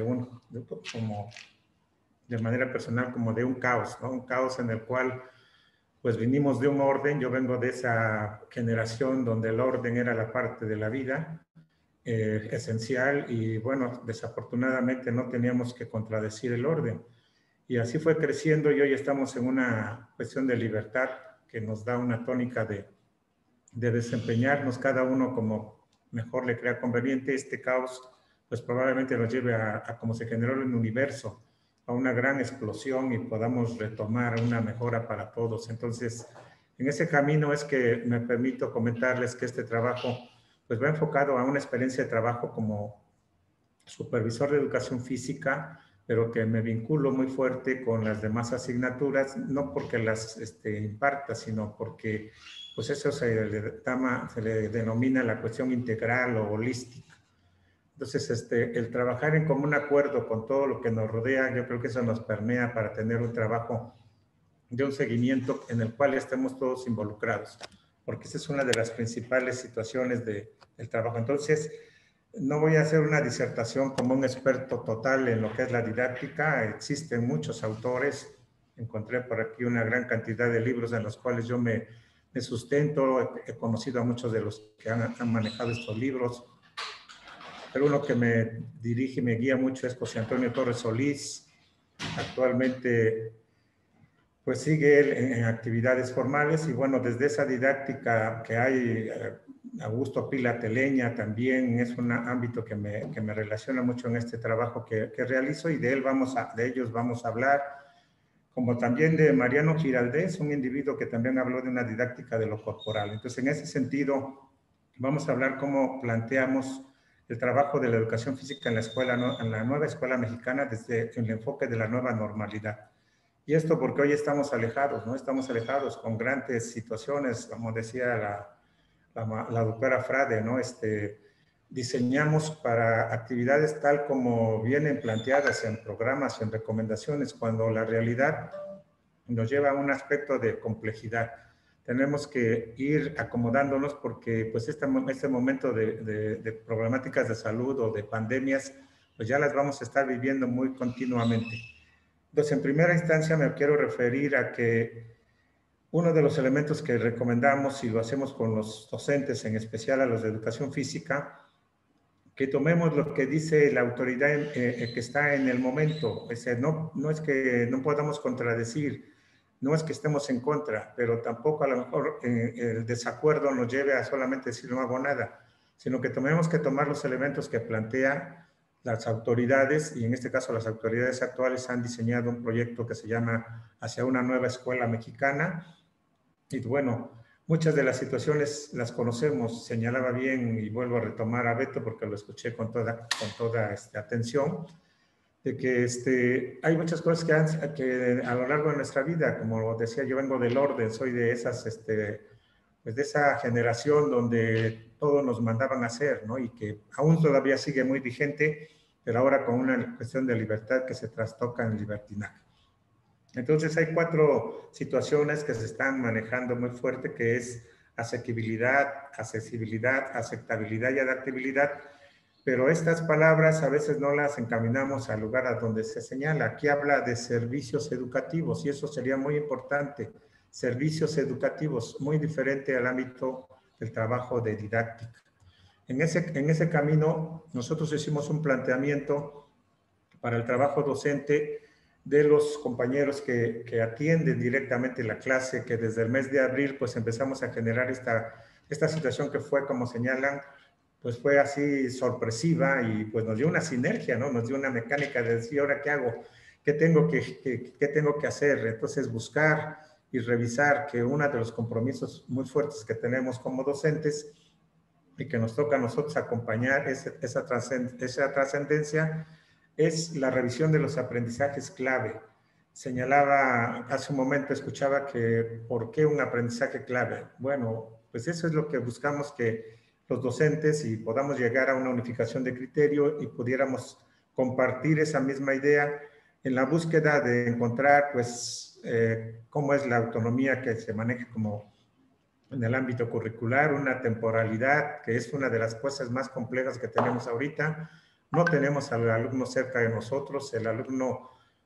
como de manera personal, como de un caos, ¿no? Un caos en el cual pues vinimos de un orden. Yo vengo de esa generación donde el orden era la parte de la vida esencial y bueno, desafortunadamente no teníamos que contradecir el orden. Y así fue creciendo y hoy estamos en una cuestión de libertad que nos da una tónica de desempeñarnos cada uno como mejor le crea conveniente. Este caos pues probablemente nos lleve a como se generó en el universo, a una gran explosión y podamos retomar una mejora para todos. Entonces, en ese camino es que me permito comentarles que este trabajo pues va enfocado a una experiencia de trabajo como supervisor de educación física, pero que me vinculo muy fuerte con las demás asignaturas, no porque las imparta, sino porque pues eso se le denomina la cuestión integral o holística. Entonces, el trabajar en común acuerdo con todo lo que nos rodea, yo creo que eso nos permea para tener un trabajo de un seguimiento en el cual estemos todos involucrados, porque esa es una de las principales situaciones del trabajo. Entonces, no voy a hacer una disertación como un experto total en lo que es la didáctica. Existen muchos autores. Encontré por aquí una gran cantidad de libros en los cuales yo me sustento. He conocido a muchos de los que han manejado estos libros. pero uno que me dirige y me guía mucho es José Antonio Torres Solís. Actualmente pues sigue él en actividades formales y bueno, desde esa didáctica que hay, Augusto Pila Teleña también es un ámbito que me relaciona mucho en este trabajo que realizo y de ellos vamos a hablar, como también de Mariano Giraldez, un individuo que también habló de una didáctica de lo corporal. Entonces, en ese sentido, vamos a hablar cómo planteamos el trabajo de la educación física en la escuela, en la nueva escuela mexicana desde el enfoque de la nueva normalidad. Y esto porque hoy estamos alejados, ¿no? Estamos alejados con grandes situaciones, como decía la doctora Frade, ¿no? Diseñamos para actividades tal como vienen planteadas en programas, en recomendaciones, cuando la realidad nos lleva a un aspecto de complejidad. Tenemos que ir acomodándonos porque pues este momento de problemáticas de salud o de pandemias, pues ya las vamos a estar viviendo muy continuamente. Entonces, en primera instancia me quiero referir a que uno de los elementos que recomendamos y lo hacemos con los docentes, en especial a los de educación física, que tomemos lo que dice la autoridad que está en el momento. No es que no podamos contradecir, no es que estemos en contra, pero tampoco a lo mejor el desacuerdo nos lleve a solamente decir no hago nada, sino que tenemos que tomar los elementos que plantea las autoridades, y en este caso las autoridades actuales han diseñado un proyecto que se llama Hacia una nueva escuela mexicana. Y bueno, muchas de las situaciones las conocemos, señalaba bien, y vuelvo a retomar a Beto porque lo escuché con toda atención, de que hay muchas cosas que a lo largo de nuestra vida, como decía, yo vengo del orden, soy de esas, pues de esa generación donde todo nos mandaban a hacer, ¿no? Y que aún todavía sigue muy vigente, pero ahora con una cuestión de libertad que se trastoca en libertinaje. Entonces hay 4 situaciones que se están manejando muy fuerte, que es asequibilidad, accesibilidad, aceptabilidad y adaptabilidad, pero estas palabras a veces no las encaminamos al lugar a donde se señala. Aquí habla de servicios educativos y eso sería muy importante. Servicios educativos, muy diferente al ámbito del trabajo de didáctica. En ese camino, nosotros hicimos un planteamiento para el trabajo docente de los compañeros que atienden directamente la clase, que desde el mes de abril pues empezamos a generar esta situación que fue, como señalan, pues fue así sorpresiva y pues nos dio una sinergia, ¿no? Nos dio una mecánica de decir, ¿ahora qué hago? ¿Qué tengo que hacer? Entonces buscar y revisar que uno de los compromisos muy fuertes que tenemos como docentes y que nos toca a nosotros acompañar esa trascendencia es la revisión de los aprendizajes clave. Señalaba hace un momento, escuchaba que ¿por qué un aprendizaje clave? Bueno, pues eso es lo que buscamos, que los docentes y podamos llegar a una unificación de criterio y pudiéramos compartir esa misma idea en la búsqueda de encontrar pues cómo es la autonomía que se maneja como en el ámbito curricular, una temporalidad que es una de las cosas más complejas que tenemos ahorita. No tenemos al alumno cerca de nosotros, el alumno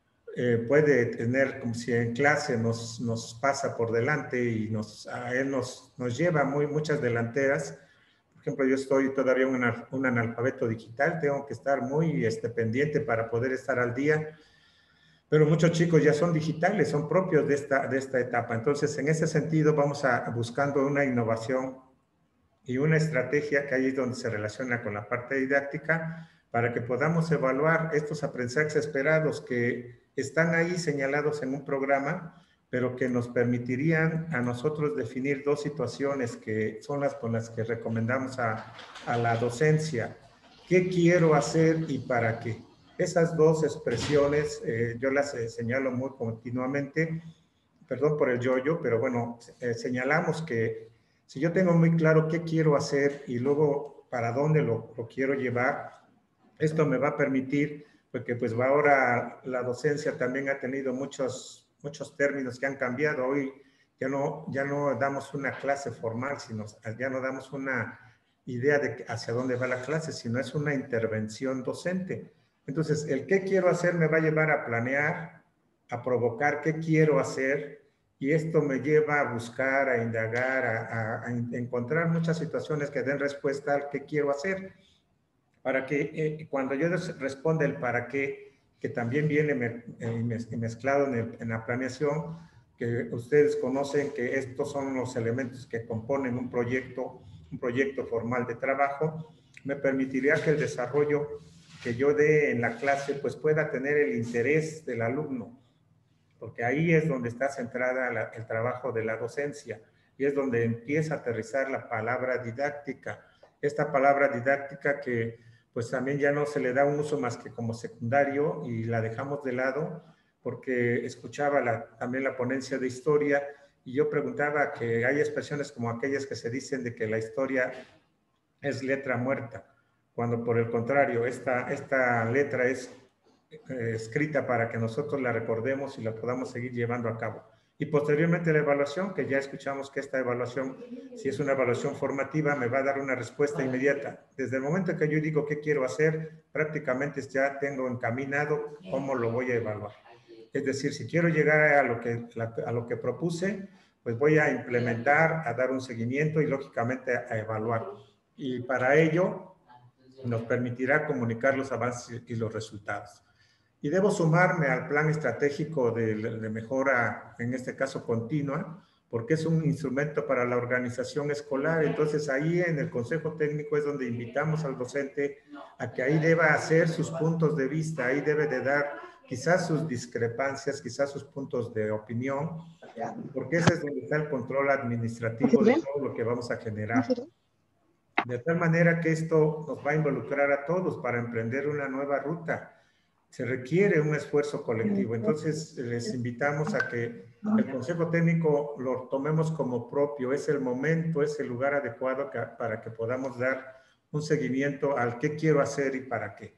puede tener, como si en clase nos pasa por delante y a él nos lleva muchas delanteras. Por ejemplo, yo estoy todavía un analfabeto digital, tengo que estar muy pendiente para poder estar al día, pero muchos chicos ya son digitales, son propios de esta etapa. Entonces, en ese sentido, vamos buscando una innovación y una estrategia que ahí es donde se relaciona con la parte didáctica, para que podamos evaluar estos aprendizajes esperados que están ahí señalados en un programa, pero que nos permitirían a nosotros definir 2 situaciones que son las con las que recomendamos a la docencia. ¿Qué quiero hacer y para qué? Esas 2 expresiones yo las señalo muy continuamente, perdón por el yo-yo, pero bueno, señalamos que si yo tengo muy claro qué quiero hacer y luego para dónde lo quiero llevar, esto me va a permitir, porque pues ahora la docencia también ha tenido muchos términos que han cambiado. Hoy ya no damos una clase formal, sino ya no damos una idea de hacia dónde va la clase, sino es una intervención docente. Entonces, el qué quiero hacer me va a llevar a planear, a provocar qué quiero hacer, y esto me lleva a buscar, a indagar, a encontrar muchas situaciones que den respuesta al qué quiero hacer. para que cuando yo responda el para qué, que también viene mezclado en la planeación, que ustedes conocen que estos son los elementos que componen un proyecto formal de trabajo, me permitiría que el desarrollo que yo dé en la clase pues pueda tener el interés del alumno, porque ahí es donde está centrada el trabajo de la docencia y es donde empieza a aterrizar la palabra didáctica. Esta palabra didáctica que pues también ya no se le da un uso más que como secundario y la dejamos de lado porque escuchaba también la ponencia de historia y yo preguntaba que hay expresiones como aquellas que se dicen de que la historia es letra muerta, cuando por el contrario esta letra es escrita para que nosotros la recordemos y la podamos seguir llevando a cabo. Y posteriormente la evaluación, que ya escuchamos que esta evaluación, si es una evaluación formativa, me va a dar una respuesta inmediata. Desde el momento que yo digo qué quiero hacer, prácticamente ya tengo encaminado cómo lo voy a evaluar. Es decir, si quiero llegar a lo que propuse, pues voy a implementar, a dar un seguimiento y lógicamente a evaluar. Y para ello nos permitirá comunicar los avances y los resultados. Y debo sumarme al plan estratégico de mejora, en este caso continua, porque es un instrumento para la organización escolar. Entonces ahí en el Consejo Técnico es donde invitamos al docente a que ahí deba hacer sus puntos de vista, ahí debe de dar quizás sus discrepancias, quizás sus puntos de opinión, porque ese es donde está el control administrativo de todo lo que vamos a generar. De tal manera que esto nos va a involucrar a todos para emprender una nueva ruta. Se requiere un esfuerzo colectivo. Entonces, les invitamos a que el Consejo Técnico lo tomemos como propio. Es el momento, es el lugar adecuado para que podamos dar un seguimiento al qué quiero hacer y para qué.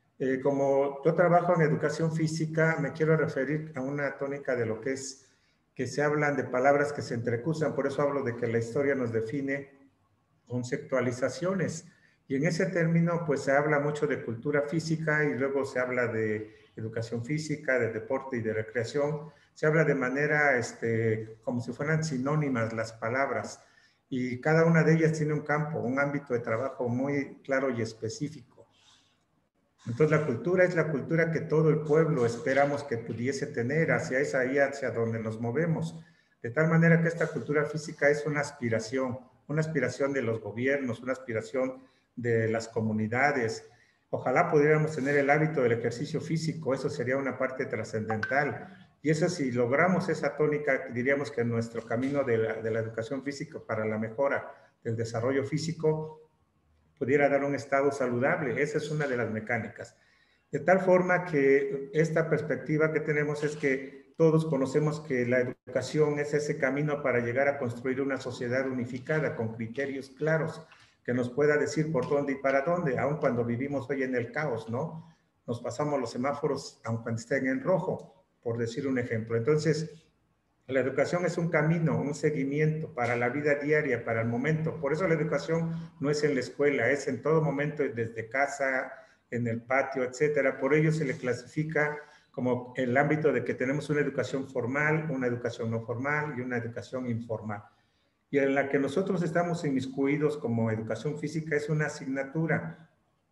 Como yo trabajo en educación física, me quiero referir a una tónica de lo que es que se hablan de palabras que se entrecruzan. Por eso hablo de que la historia nos define conceptualizaciones. Y en ese término, pues se habla mucho de cultura física y luego se habla de educación física, de deporte y de recreación. Se habla de manera, como si fueran sinónimas las palabras. Y cada una de ellas tiene un campo, un ámbito de trabajo muy claro y específico. Entonces, la cultura es la cultura que todo el pueblo esperamos que pudiese tener, hacia donde nos movemos. De tal manera que esta cultura física es una aspiración de los gobiernos, una aspiración de las comunidades. Ojalá pudiéramos tener el hábito del ejercicio físico, eso sería una parte trascendental. Y eso, si logramos esa tónica, diríamos que nuestro camino de la educación física para la mejora del desarrollo físico pudiera dar un estado saludable. Esa es una de las mecánicas. De tal forma que esta perspectiva que tenemos es que todos conocemos que la educación es ese camino para llegar a construir una sociedad unificada con criterios claros que nos pueda decir por dónde y para dónde, aun cuando vivimos hoy en el caos, ¿no? Nos pasamos los semáforos aun cuando estén en rojo, por decir un ejemplo. Entonces, la educación es un camino, un seguimiento para la vida diaria, para el momento. Por eso la educación no es en la escuela, es en todo momento, desde casa, en el patio, etcétera. Por ello se le clasifica como el ámbito de que tenemos una educación formal, una educación no formal y una educación informal. Y en la que nosotros estamos inmiscuidos como educación física es una asignatura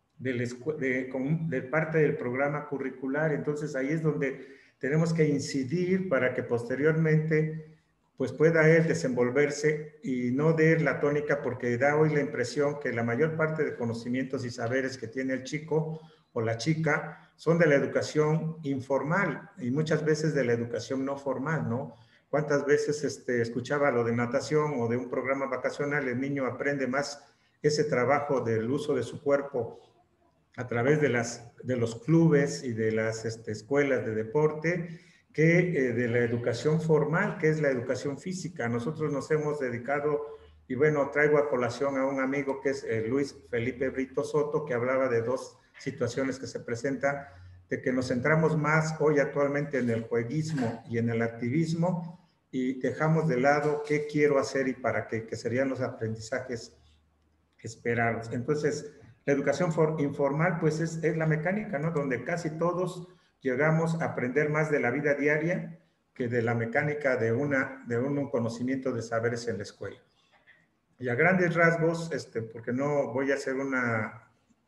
de parte del programa curricular. Entonces ahí es donde tenemos que incidir para que posteriormente pues pueda él desenvolverse y no de la tónica, porque da hoy la impresión que la mayor parte de conocimientos y saberes que tiene el chico o la chica son de la educación informal y muchas veces de la educación no formal, ¿no? ¿Cuántas veces escuchaba lo de natación o de un programa vacacional? El niño aprende más ese trabajo del uso de su cuerpo a través de los clubes y de las escuelas de deporte que de la educación formal, que es la educación física. Nosotros nos hemos dedicado, y bueno, traigo a colación a un amigo que es Luis Felipe Brito Soto, que hablaba de dos situaciones que se presentan, de que nos centramos más hoy actualmente en el jueguismo y en el activismo, y dejamos de lado qué quiero hacer y para qué, que serían los aprendizajes esperados. Entonces, la educación informal, pues es la mecánica, ¿no? Donde casi todos llegamos a aprender más de la vida diaria que de la mecánica de un conocimiento de saberes en la escuela. Y a grandes rasgos, porque no voy a hacer una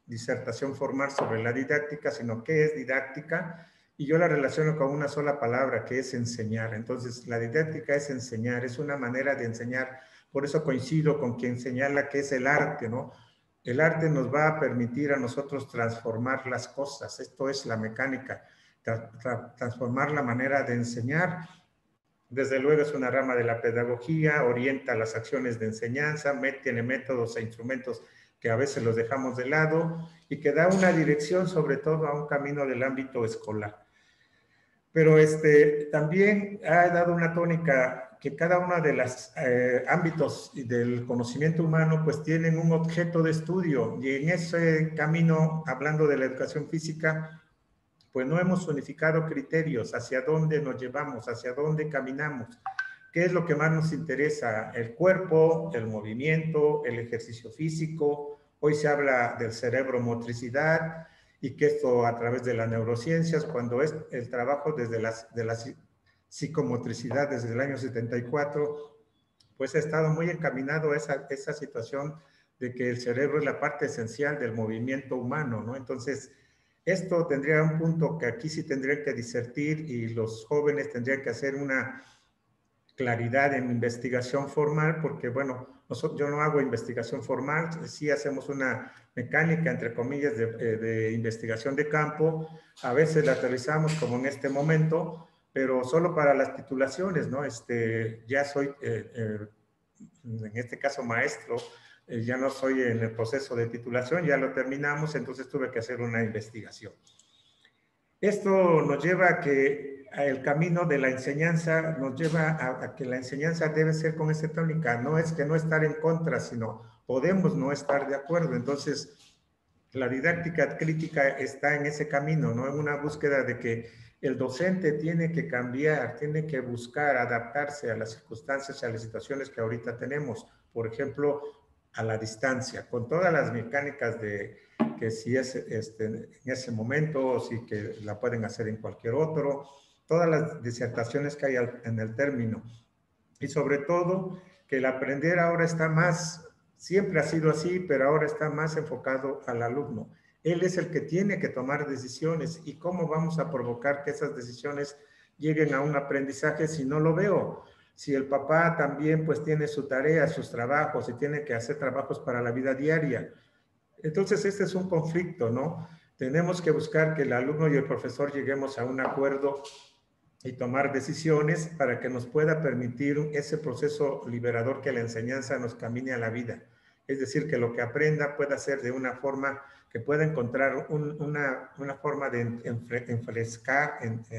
disertación formal sobre la didáctica, sino qué es didáctica, y yo la relaciono con una sola palabra, que es enseñar. Entonces, la didáctica es enseñar, es una manera de enseñar. Por eso coincido con quien señala que es el arte, ¿no? El arte nos va a permitir a nosotros transformar las cosas. Esto es la mecánica, transformar la manera de enseñar. Desde luego es una rama de la pedagogía, orienta las acciones de enseñanza, tiene métodos e instrumentos que a veces los dejamos de lado y que da una dirección sobre todo a un camino del ámbito escolar. Pero también ha dado una tónica que cada uno de los ámbitos del conocimiento humano pues tienen un objeto de estudio, y en ese camino, hablando de la educación física, pues no hemos unificado criterios hacia dónde nos llevamos, hacia dónde caminamos, qué es lo que más nos interesa: el cuerpo, el movimiento, el ejercicio físico. Hoy se habla del cerebro motricidad, y que esto a través de las neurociencias, cuando es el trabajo desde la psicomotricidad desde el año 74, pues ha estado muy encaminado a esa situación de que el cerebro es la parte esencial del movimiento humano, ¿no? Entonces, esto tendría un punto que aquí sí tendrían que disertir, y los jóvenes tendrían que hacer una claridad en investigación formal, porque bueno, yo no hago investigación formal, sí hacemos una mecánica, entre comillas, de investigación de campo. A veces la aterrizamos como en este momento, pero solo para las titulaciones, ¿no? Ya soy, en este caso, maestro, ya no soy en el proceso de titulación, ya lo terminamos, entonces tuve que hacer una investigación. Esto nos lleva a que el camino de la enseñanza nos lleva a que la enseñanza debe ser con esta tónica. No es que no estar en contra, sino podemos no estar de acuerdo. Entonces, la didáctica crítica está en ese camino, ¿no? En una búsqueda de que el docente tiene que cambiar, tiene que buscar adaptarse a las circunstancias y a las situaciones que ahorita tenemos. Por ejemplo, a la distancia, con todas las mecánicas de que si es en ese momento, o si que la pueden hacer en cualquier otro, todas las disertaciones que hay en el término. Y sobre todo, que el aprender ahora está más, siempre ha sido así, pero ahora está más enfocado al alumno. Él es el que tiene que tomar decisiones, y cómo vamos a provocar que esas decisiones lleguen a un aprendizaje si no lo veo. Si el papá también pues tiene su tarea, sus trabajos, y tiene que hacer trabajos para la vida diaria. Entonces este es un conflicto, ¿no? Tenemos que buscar que el alumno y el profesor lleguemos a un acuerdo y tomar decisiones para que nos pueda permitir ese proceso liberador que la enseñanza nos camine a la vida. Es decir, que lo que aprenda pueda ser de una forma que pueda encontrar una forma de enfrescar,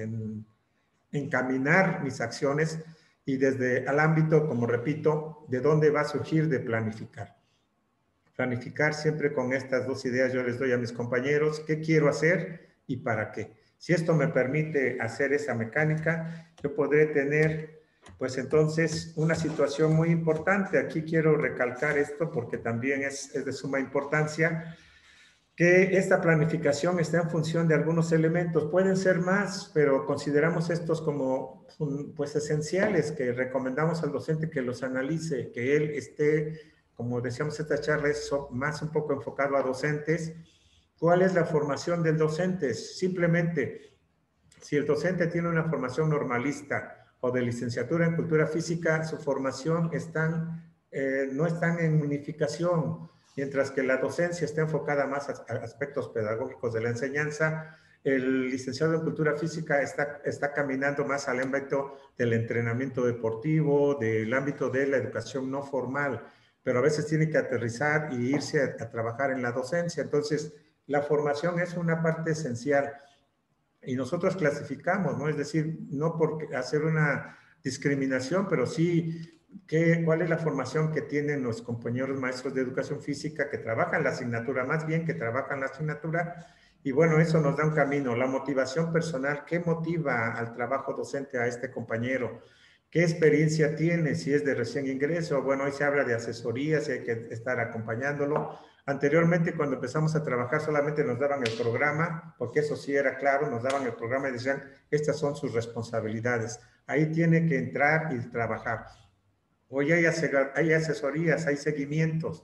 encaminar mis acciones, y desde el ámbito, como repito, de dónde va a surgir, de planificar. Planificar siempre con estas dos ideas yo les doy a mis compañeros: qué quiero hacer y para qué. Si esto me permite hacer esa mecánica, yo podré tener, pues entonces, una situación muy importante. Aquí quiero recalcar esto porque también es de suma importancia, que esta planificación está en función de algunos elementos. Pueden ser más, pero consideramos estos como pues esenciales, que recomendamos al docente que los analice, que él esté, como decíamos, esta charla es más un poco enfocado a docentes. ¿Cuál es la formación del docente? Simplemente, si el docente tiene una formación normalista o de licenciatura en cultura física, su formación no están en unificación. Mientras que la docencia está enfocada más a aspectos pedagógicos de la enseñanza, el licenciado en cultura física está caminando más al ámbito del entrenamiento deportivo, del ámbito de la educación no formal, pero a veces tiene que aterrizar y irse a trabajar en la docencia. Entonces, la formación es una parte esencial, y nosotros clasificamos, ¿no? Es decir, no por hacer una discriminación, pero sí cuál es la formación que tienen los compañeros maestros de educación física que trabajan la asignatura, más bien que trabajan la asignatura. Y bueno, eso nos da un camino. La motivación personal, ¿qué motiva al trabajo docente a este compañero? ¿Qué experiencia tiene? Si es de recién ingreso, bueno, hoy se habla de asesorías y hay que estar acompañándolo. Anteriormente, cuando empezamos a trabajar, solamente nos daban el programa, porque eso sí era claro, nos daban el programa y decían, estas son sus responsabilidades. Ahí tiene que entrar y trabajar. Hoy hay asesorías, hay seguimientos.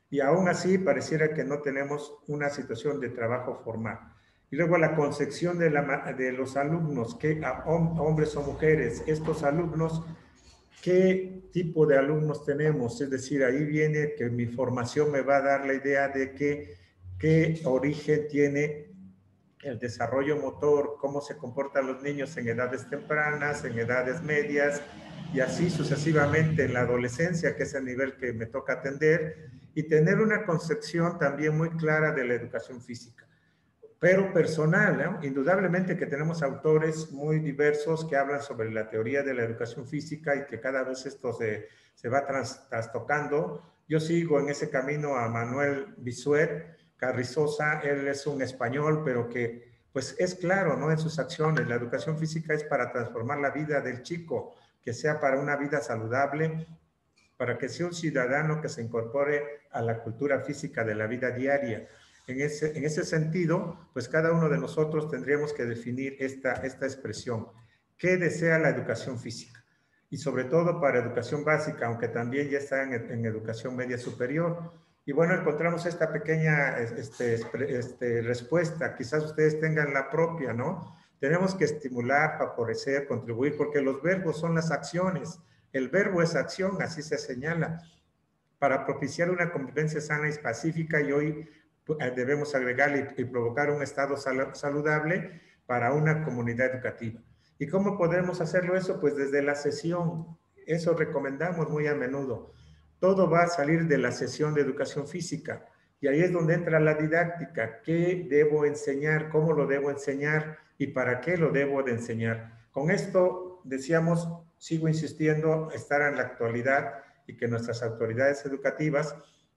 y aún así pareciera que no tenemos una situación de trabajo formal. Y luego la concepción de los alumnos, que hombres o mujeres, estos alumnos, ¿qué tipo de alumnos tenemos? Es decir, ahí viene que mi formación me va a dar la idea de qué origen tiene el desarrollo motor, cómo se comportan los niños en edades tempranas, en edades medias, y así sucesivamente en la adolescencia, que es el nivel que me toca atender, y tener una concepción también muy clara de la educación física. Pero personal, ¿no? Indudablemente que tenemos autores muy diversos que hablan sobre la teoría de la educación física y que cada vez esto se va trastocando. Yo sigo en ese camino a Manuel Bisuet Carrizosa. Él es un español, pero que pues es claro, ¿no? En sus acciones, la educación física es para transformar la vida del chico, que sea para una vida saludable, para que sea un ciudadano que se incorpore a la cultura física de la vida diaria. En ese sentido, pues cada uno de nosotros tendríamos que definir esta expresión. ¿Qué desea la educación física? Y sobre todo para educación básica, aunque también ya está en educación media superior. Y bueno, encontramos esta pequeña respuesta. Quizás ustedes tengan la propia, ¿no? Tenemos que estimular, favorecer, contribuir, porque los verbos son las acciones. El verbo es acción, así se señala, para propiciar una convivencia sana y pacífica, y hoy debemos agregar y provocar un estado saludable para una comunidad educativa. ¿Y cómo podemos hacerlo eso? Pues desde la sesión. Eso recomendamos muy a menudo. Todo va a salir de la sesión de educación física. Y ahí es donde entra la didáctica. ¿Qué debo enseñar? ¿Cómo lo debo enseñar? ¿Y para qué lo debo de enseñar? Con esto, decíamos, sigo insistiendo, estar en la actualidad y que nuestras autoridades educativas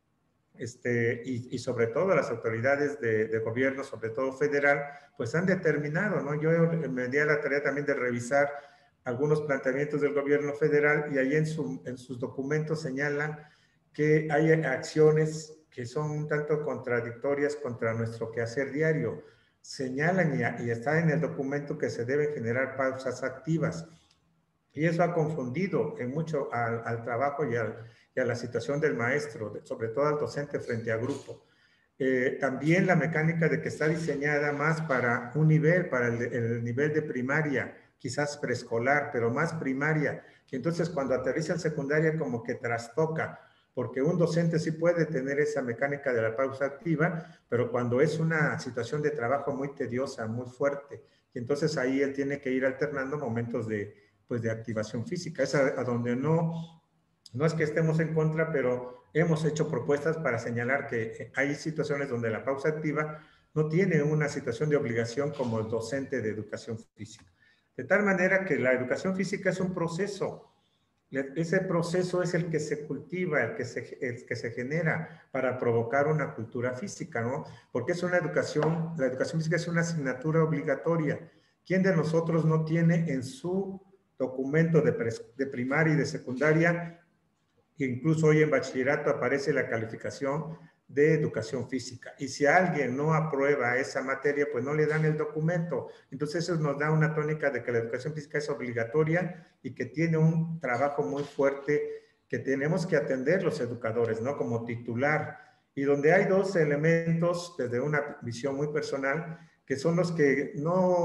y sobre todo las autoridades de gobierno, sobre todo federal, pues han determinado, ¿no? Yo me di a la tarea también de revisar algunos planteamientos del gobierno federal y ahí en sus documentos señalan que hay acciones que son un tanto contradictorias contra nuestro quehacer diario. Señalan y está en el documento que se deben generar pausas activas. Y eso ha confundido en mucho al trabajo y a la situación del maestro, sobre todo al docente frente a grupo. También la mecánica de que está diseñada más para un nivel, para el nivel de primaria, quizás preescolar, pero más primaria. Y entonces cuando aterriza en secundaria como que trastoca, porque un docente sí puede tener esa mecánica de la pausa activa, pero cuando es una situación de trabajo muy tediosa, muy fuerte, y entonces ahí él tiene que ir alternando momentos de activación física. Es a donde no es que estemos en contra, pero hemos hecho propuestas para señalar que hay situaciones donde la pausa activa no tiene una situación de obligación como el docente de educación física. De tal manera que la educación física es un proceso. Ese proceso es el que se cultiva, el que se genera para provocar una cultura física, ¿no? Porque es la educación física es una asignatura obligatoria. ¿Quién de nosotros no tiene en su documento de primaria y de secundaria, incluso hoy en bachillerato aparece la calificación de educación física? Y si alguien no aprueba esa materia, pues no le dan el documento. Entonces eso nos da una tónica de que la educación física es obligatoria y que tiene un trabajo muy fuerte que tenemos que atender los educadores, ¿no? Como titular. Y donde hay dos elementos desde una visión muy personal, que son los que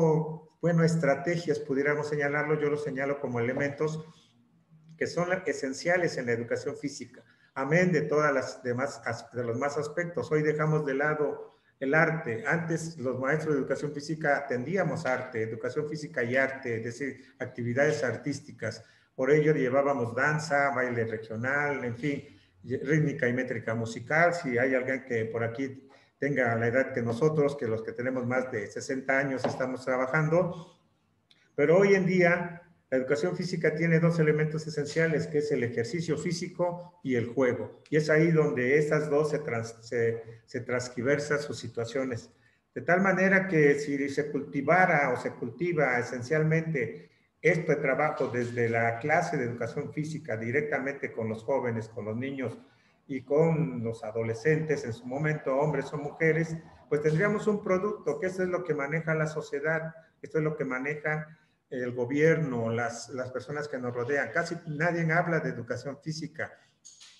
estrategias pudiéramos señalarlo, yo los señalo como elementos que son esenciales en la educación física, amén de todas las demás, de los más aspectos. Hoy dejamos de lado el arte. Antes los maestros de educación física atendíamos arte, educación física y arte, es decir, actividades artísticas. Por ello llevábamos danza, baile regional, en fin, rítmica y métrica musical. Si hay alguien que por aquí tenga la edad que nosotros, que los que tenemos más de 60 años estamos trabajando. Pero hoy en día la educación física tiene dos elementos esenciales, que es el ejercicio físico y el juego. Y es ahí donde estas dos se transgiversan sus situaciones. De tal manera que si se cultivara o se cultiva esencialmente este trabajo desde la clase de educación física directamente con los jóvenes, con los niños y con los adolescentes, en su momento hombres o mujeres, pues tendríamos un producto, que esto es lo que maneja la sociedad, esto es lo que maneja el gobierno, las personas que nos rodean. Casi nadie habla de educación física.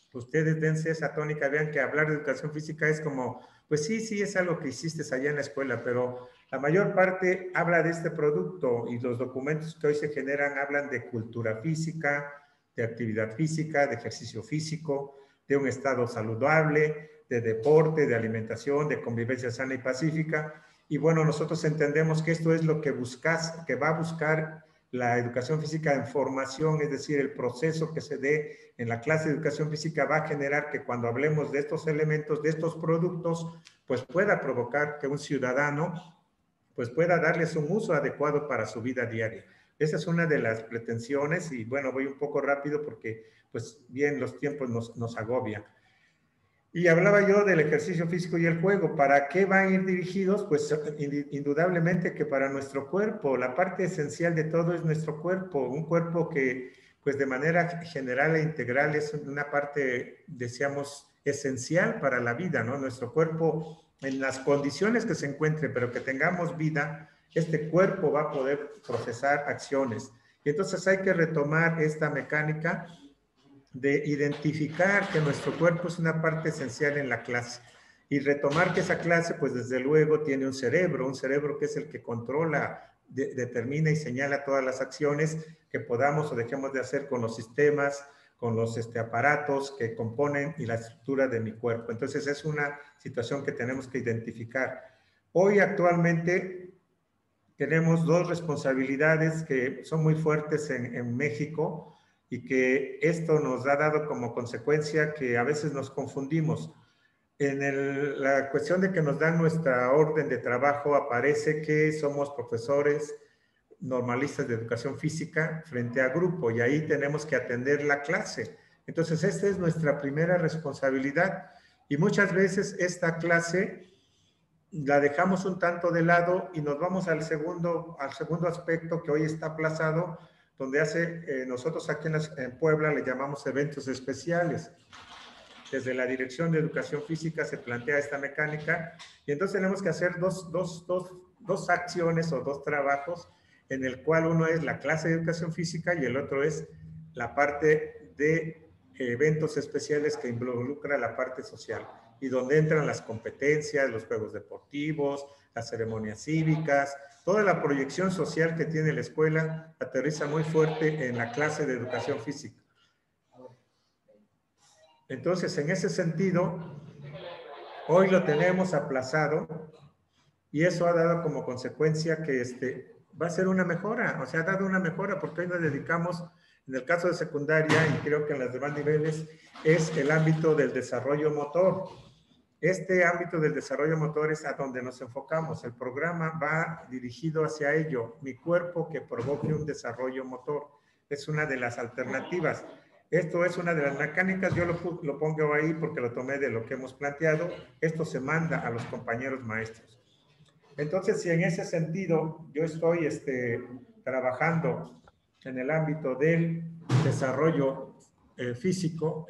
ustedes dense esa tónica, vean que hablar de educación física es como, pues sí, sí, es algo que hiciste allá en la escuela, pero la mayor parte habla de este producto y los documentos que hoy se generan hablan de cultura física, de actividad física, de ejercicio físico, de un estado saludable, de deporte, de alimentación, de convivencia sana y pacífica. Y bueno, nosotros entendemos que esto es lo que que va a buscar la educación física en formación, es decir, el proceso que se dé en la clase de educación física va a generar que cuando hablemos de estos elementos, de estos productos, pues pueda provocar que un ciudadano pues pueda darles un uso adecuado para su vida diaria. Esa es una de las pretensiones y bueno, voy un poco rápido porque pues bien los tiempos nos agobian. Y hablaba yo del ejercicio físico y el juego. ¿Para qué van a ir dirigidos? Pues indudablemente que para nuestro cuerpo. La parte esencial de todo es nuestro cuerpo. Un cuerpo que, pues de manera general e integral, es una parte, decíamos, esencial para la vida, ¿no? Nuestro cuerpo, en las condiciones que se encuentre, pero que tengamos vida, este cuerpo va a poder procesar acciones. Y entonces hay que retomar esta mecánica de identificar que nuestro cuerpo es una parte esencial en la clase y retomar que esa clase, pues desde luego tiene un cerebro que es el que controla, determina y señala todas las acciones que podamos o dejemos de hacer con los sistemas, con los aparatos que componen y la estructura de mi cuerpo. Entonces es una situación que tenemos que identificar. Hoy actualmente tenemos dos responsabilidades que son muy fuertes en México, y que esto nos ha dado como consecuencia que a veces nos confundimos. En la cuestión de que nos dan nuestra orden de trabajo aparece que somos profesores normalistas de educación física frente a grupo y ahí tenemos que atender la clase. Entonces, esta es nuestra primera responsabilidad y muchas veces esta clase la dejamos un tanto de lado y nos vamos al segundo aspecto que hoy está aplazado, donde nosotros aquí en Puebla le llamamos eventos especiales. Desde la Dirección de Educación Física se plantea esta mecánica y entonces tenemos que hacer dos acciones o dos trabajos, en el cual uno es la clase de educación física y el otro es la parte de eventos especiales que involucra la parte social y donde entran las competencias, los juegos deportivos, las ceremonias cívicas, toda la proyección social que tiene la escuela aterriza muy fuerte en la clase de educación física. Entonces, en ese sentido, hoy lo tenemos aplazado y eso ha dado como consecuencia que va a ser una mejora, o sea, ha dado una mejora porque hoy nos dedicamos, en el caso de secundaria y creo que en los demás niveles, es el ámbito del desarrollo motor. Este ámbito del desarrollo motor es a donde nos enfocamos. El programa va dirigido hacia ello. Mi cuerpo que provoque un desarrollo motor. Es una de las alternativas. Esto es una de las mecánicas. Yo lo pongo ahí porque lo tomé de lo que hemos planteado. Esto se manda a los compañeros maestros. Entonces, si en ese sentido yo estoy trabajando en el ámbito del desarrollo físico,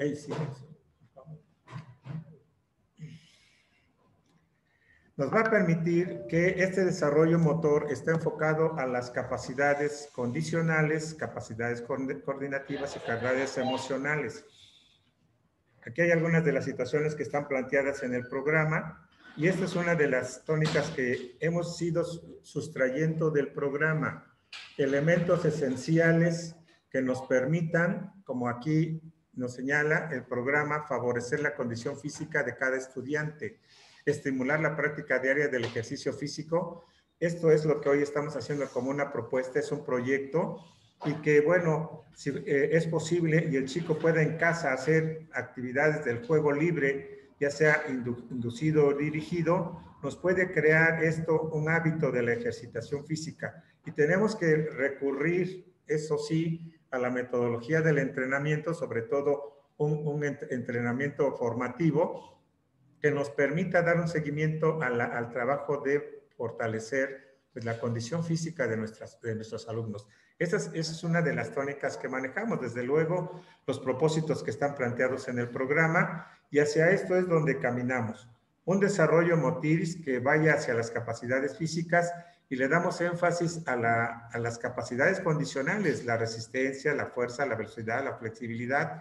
nos va a permitir que este desarrollo motor esté enfocado a las capacidades condicionales, capacidades coordinativas y capacidades emocionales. Aquí hay algunas de las situaciones que están planteadas en el programa y esta es una de las tónicas que hemos ido sustrayendo del programa. Elementos esenciales que nos permitan, como aquí nos señala el programa, favorecer la condición física de cada estudiante, estimular la práctica diaria del ejercicio físico. Esto es lo que hoy estamos haciendo como una propuesta, es un proyecto y que, bueno, si es posible y el chico pueda en casa hacer actividades del juego libre, ya sea inducido o dirigido, nos puede crear esto un hábito de la ejercitación física. Y tenemos que recurrir, eso sí, a la metodología del entrenamiento, sobre todo un entrenamiento formativo, que nos permita dar un seguimiento al trabajo de fortalecer pues, la condición física de nuestros alumnos. Esa es una de las tónicas que manejamos, desde luego, los propósitos que están planteados en el programa, y hacia esto es donde caminamos. Un desarrollo motriz que vaya hacia las capacidades físicas y le damos énfasis a las capacidades condicionales, la resistencia, la fuerza, la velocidad, la flexibilidad,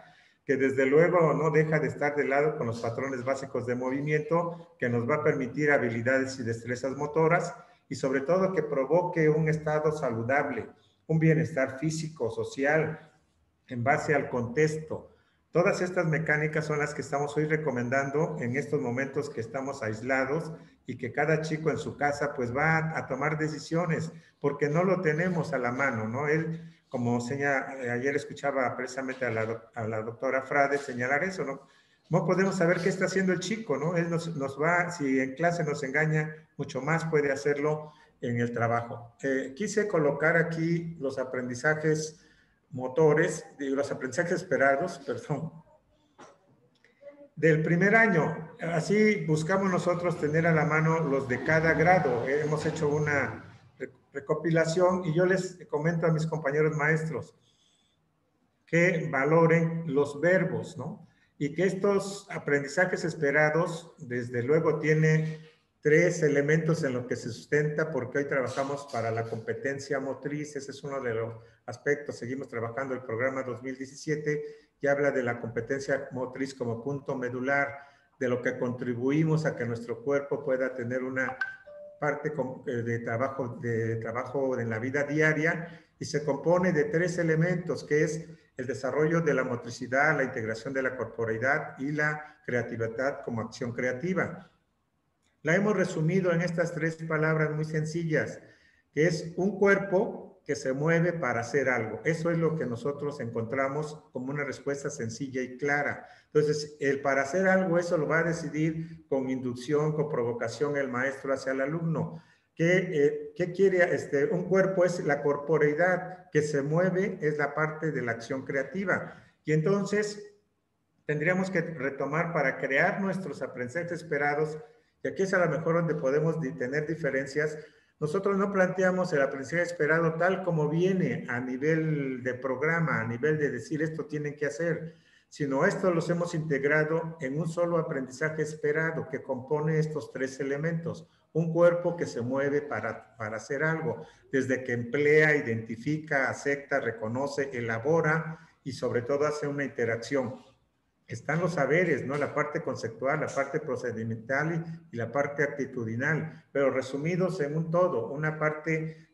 que desde luego no deja de estar de lado con los patrones básicos de movimiento que nos va a permitir habilidades y destrezas motoras y sobre todo que provoque un estado saludable, un bienestar físico, social, en base al contexto. Todas estas mecánicas son las que estamos hoy recomendando en estos momentos que estamos aislados y que cada chico en su casa pues va a tomar decisiones porque no lo tenemos a la mano, ¿no? Él, como ayer escuchaba precisamente a la doctora Frade señalar eso, ¿no? No podemos saber qué está haciendo el chico, ¿no? Él nos va, si en clase nos engaña, mucho más puede hacerlo en el trabajo. Quise colocar aquí los aprendizajes motores, los aprendizajes esperados, perdón, del primer año. Así buscamos nosotros tener a la mano los de cada grado. Hemos hecho una recopilación y yo les comento a mis compañeros maestros que valoren los verbos, ¿no? Y que estos aprendizajes esperados, desde luego, tiene 3 elementos en los que se sustenta, porque hoy trabajamos para la competencia motriz. Ese es uno de los aspectos. Seguimos trabajando el programa 2017 que habla de la competencia motriz como punto medular, de lo que contribuimos a que nuestro cuerpo pueda tener una parte de trabajo en la vida diaria, y se compone de 3 elementos, que es el desarrollo de la motricidad, la integración de la corporeidad y la creatividad como acción creativa. La hemos resumido en estas 3 palabras muy sencillas, que es un cuerpo que se mueve para hacer algo. Eso es lo que nosotros encontramos como una respuesta sencilla y clara. Entonces, el para hacer algo, eso lo va a decidir con inducción, con provocación el maestro hacia el alumno. ¿Qué quiere? Un cuerpo es la corporeidad, que se mueve es la parte de la acción creativa. Y entonces, tendríamos que retomar para crear nuestros aprendizajes esperados, y aquí es a lo mejor donde podemos tener diferencias. Nosotros no planteamos el aprendizaje esperado tal como viene a nivel de programa, a nivel de decir esto tienen que hacer, sino esto los hemos integrado en un solo aprendizaje esperado que compone estos 3 elementos. Un cuerpo que se mueve para hacer algo, desde que emplea, identifica, acepta, reconoce, elabora y sobre todo hace una interacción. Están los saberes, ¿no? La parte conceptual, la parte procedimental y la parte actitudinal, pero resumidos en un todo, una parte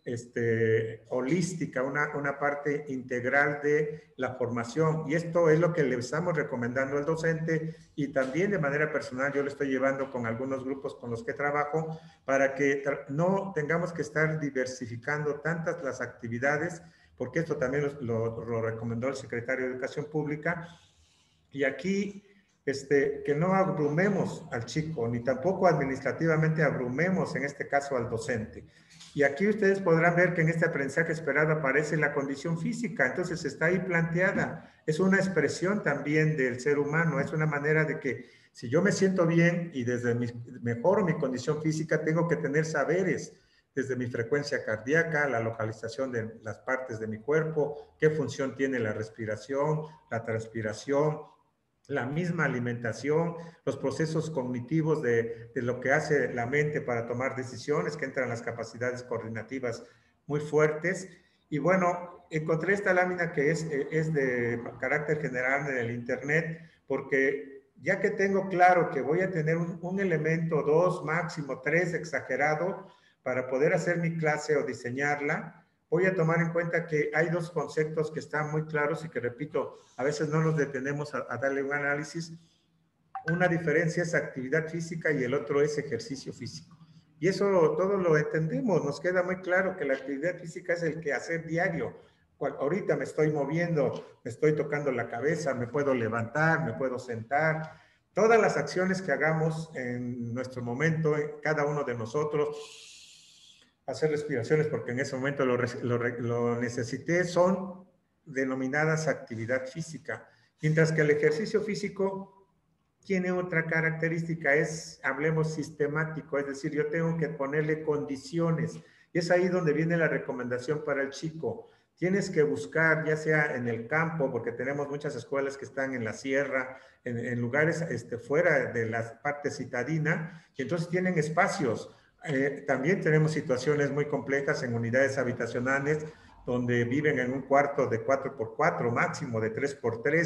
holística, una parte integral de la formación. Y esto es lo que le estamos recomendando al docente, y también de manera personal yo lo estoy llevando con algunos grupos con los que trabajo, para que no tengamos que estar diversificando tantas las actividades, porque esto también lo recomendó el secretario de Educación Pública. Y aquí, que no abrumemos al chico, ni tampoco administrativamente abrumemos, en este caso, al docente. Y aquí ustedes podrán ver que en este aprendizaje esperado aparece la condición física, entonces está ahí planteada. Es una expresión también del ser humano, es una manera de que si yo me siento bien y desde mejoro mi condición física, tengo que tener saberes, desde mi frecuencia cardíaca, la localización de las partes de mi cuerpo, qué función tiene la respiración, la transpiración, la misma alimentación, los procesos cognitivos de lo que hace la mente para tomar decisiones, que entran las capacidades coordinativas muy fuertes. Y bueno, encontré esta lámina que es de carácter general en el internet, porque ya que tengo claro que voy a tener un elemento, 2, máximo 3 exagerado para poder hacer mi clase o diseñarla, voy a tomar en cuenta que hay 2 conceptos que están muy claros y que, repito, a veces no nos detenemos a darle un análisis. Una diferencia es actividad física y el otro es ejercicio físico. Y eso todos lo entendemos, nos queda muy claro que la actividad física es el quehacer diario. Ahorita me estoy moviendo, me estoy tocando la cabeza, me puedo levantar, me puedo sentar. Todas las acciones que hagamos en nuestro momento, en cada uno de nosotros, hacer respiraciones porque en ese momento lo necesité, son denominadas actividad física. Mientras que el ejercicio físico tiene otra característica, hablemos sistemático, es decir, yo tengo que ponerle condiciones. Y es ahí donde viene la recomendación para el chico. Tienes que buscar, ya sea en el campo, porque tenemos muchas escuelas que están en la sierra, en lugares fuera de la parte citadina, y entonces tienen espacios. También tenemos situaciones muy complejas en unidades habitacionales donde viven en un cuarto de 4x4, máximo de 3x3.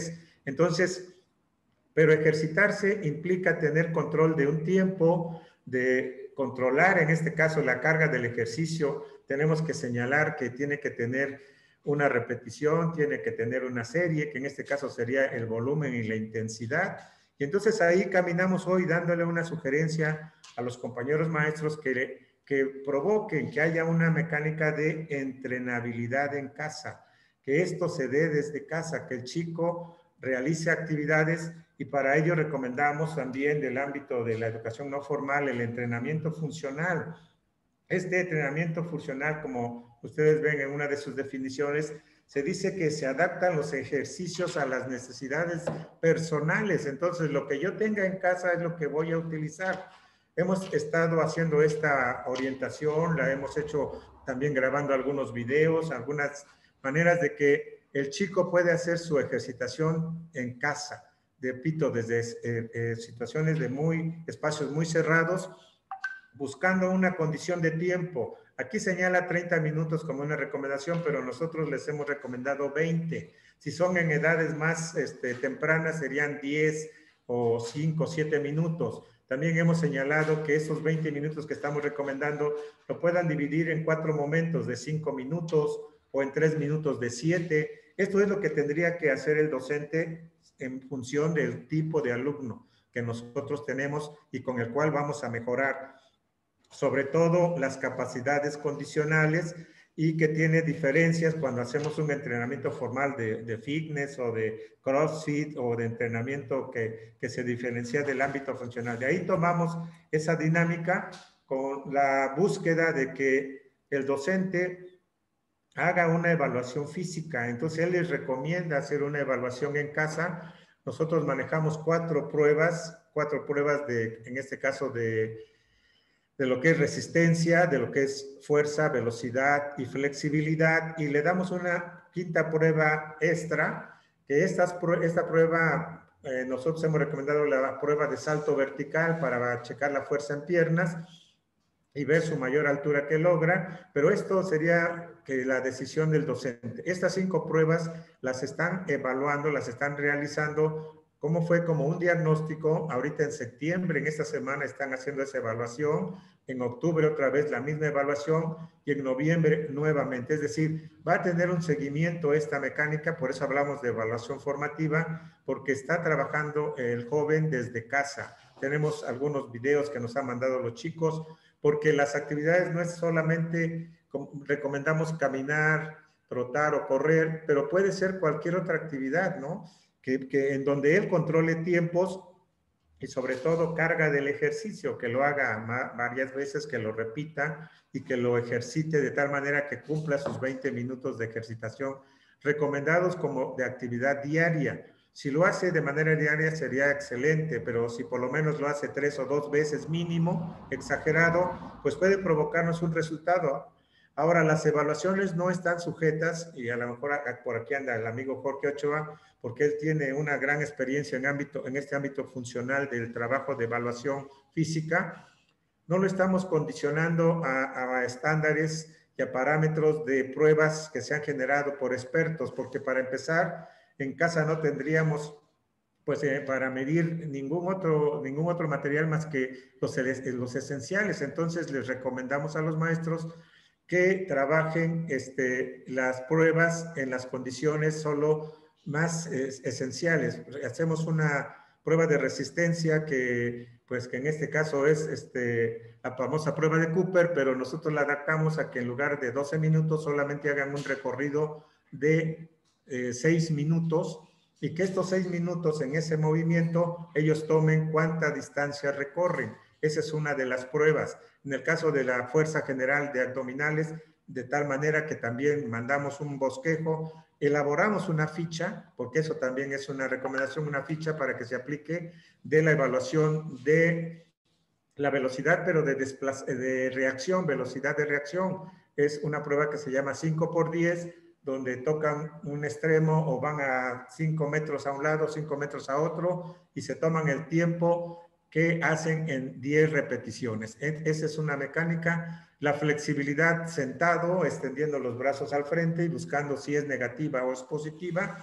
Entonces, pero ejercitarse implica tener control de un tiempo, de controlar en este caso la carga del ejercicio. Tenemos que señalar que tiene que tener una repetición, tiene que tener una serie, que en este caso sería el volumen y la intensidad. Y entonces ahí caminamos hoy dándole una sugerencia a los compañeros maestros que provoquen que haya una mecánica de entrenabilidad en casa, que esto se dé desde casa, que el chico realice actividades, y para ello recomendamos también del ámbito de la educación no formal el entrenamiento funcional. Este entrenamiento funcional, como ustedes ven en una de sus definiciones, se dice que se adaptan los ejercicios a las necesidades personales. Entonces, lo que yo tenga en casa es lo que voy a utilizar. Hemos estado haciendo esta orientación, la hemos hecho también grabando algunos videos, algunas maneras de que el chico puede hacer su ejercitación en casa. Repito, desde situaciones de espacios muy cerrados, buscando una condición de tiempo. Aquí señala 30 minutos como una recomendación, pero nosotros les hemos recomendado 20. Si son en edades más tempranas, serían 10 o 5, 7 minutos. También hemos señalado que esos 20 minutos que estamos recomendando lo puedan dividir en 4 momentos de 5 minutos o en 3 minutos de 7. Esto es lo que tendría que hacer el docente en función del tipo de alumno que nosotros tenemos y con el cual vamos a mejorar, sobre todo las capacidades condicionales, y que tiene diferencias cuando hacemos un entrenamiento formal de fitness o de CrossFit o de entrenamiento que se diferencia del ámbito funcional. De ahí tomamos esa dinámica con la búsqueda de que el docente haga una evaluación física. Entonces, él les recomienda hacer una evaluación en casa. Nosotros manejamos 4 pruebas en este caso de lo que es resistencia, de lo que es fuerza, velocidad y flexibilidad, y le damos una 5ª prueba extra, que esta prueba, nosotros hemos recomendado la prueba de salto vertical para checar la fuerza en piernas y ver su mayor altura que logra, pero esto sería que la decisión del docente. Estas 5 pruebas las están evaluando, las están realizando. ¿Cómo fue? Como un diagnóstico. Ahorita en septiembre, en esta semana, están haciendo esa evaluación. En octubre otra vez la misma evaluación y en noviembre nuevamente. Es decir, va a tener un seguimiento esta mecánica, por eso hablamos de evaluación formativa, porque está trabajando el joven desde casa. Tenemos algunos videos que nos han mandado los chicos, porque las actividades no es solamente, recomendamos caminar, trotar o correr, pero puede ser cualquier otra actividad, ¿no? Que en donde él controle tiempos y sobre todo carga del ejercicio, que lo haga varias veces, que lo repita y que lo ejercite de tal manera que cumpla sus 20 minutos de ejercitación recomendados como de actividad diaria. Si lo hace de manera diaria sería excelente, pero si por lo menos lo hace 3 o 2 veces mínimo, exagerado, pues puede provocarnos un resultado. Ahora, las evaluaciones no están sujetas, y a lo mejor por aquí anda el amigo Jorge Ochoa, porque él tiene una gran experiencia en este ámbito funcional del trabajo de evaluación física. No lo estamos condicionando a estándares y a parámetros de pruebas que se han generado por expertos, porque para empezar, en casa no tendríamos pues para medir ningún otro material más que los esenciales. Entonces les recomendamos a los maestros que trabajen las pruebas en las condiciones solo más esenciales. Hacemos una prueba de resistencia que en este caso es la famosa prueba de Cooper, pero nosotros la adaptamos a que en lugar de 12 minutos solamente hagan un recorrido de 6 minutos, y que estos 6 minutos en ese movimiento ellos tomen cuánta distancia recorren. Esa es una de las pruebas. En el caso de la fuerza general de abdominales, de tal manera que también mandamos un bosquejo, elaboramos una ficha, porque eso también es una recomendación, una ficha para que se aplique de la evaluación de la velocidad, pero de reacción, velocidad de reacción. Es una prueba que se llama 5×10, donde tocan un extremo o van a 5 metros a un lado, 5 metros a otro, y se toman el tiempo que hacen en 10 repeticiones. Esa es una mecánica. La flexibilidad sentado, extendiendo los brazos al frente y buscando si es negativa o es positiva.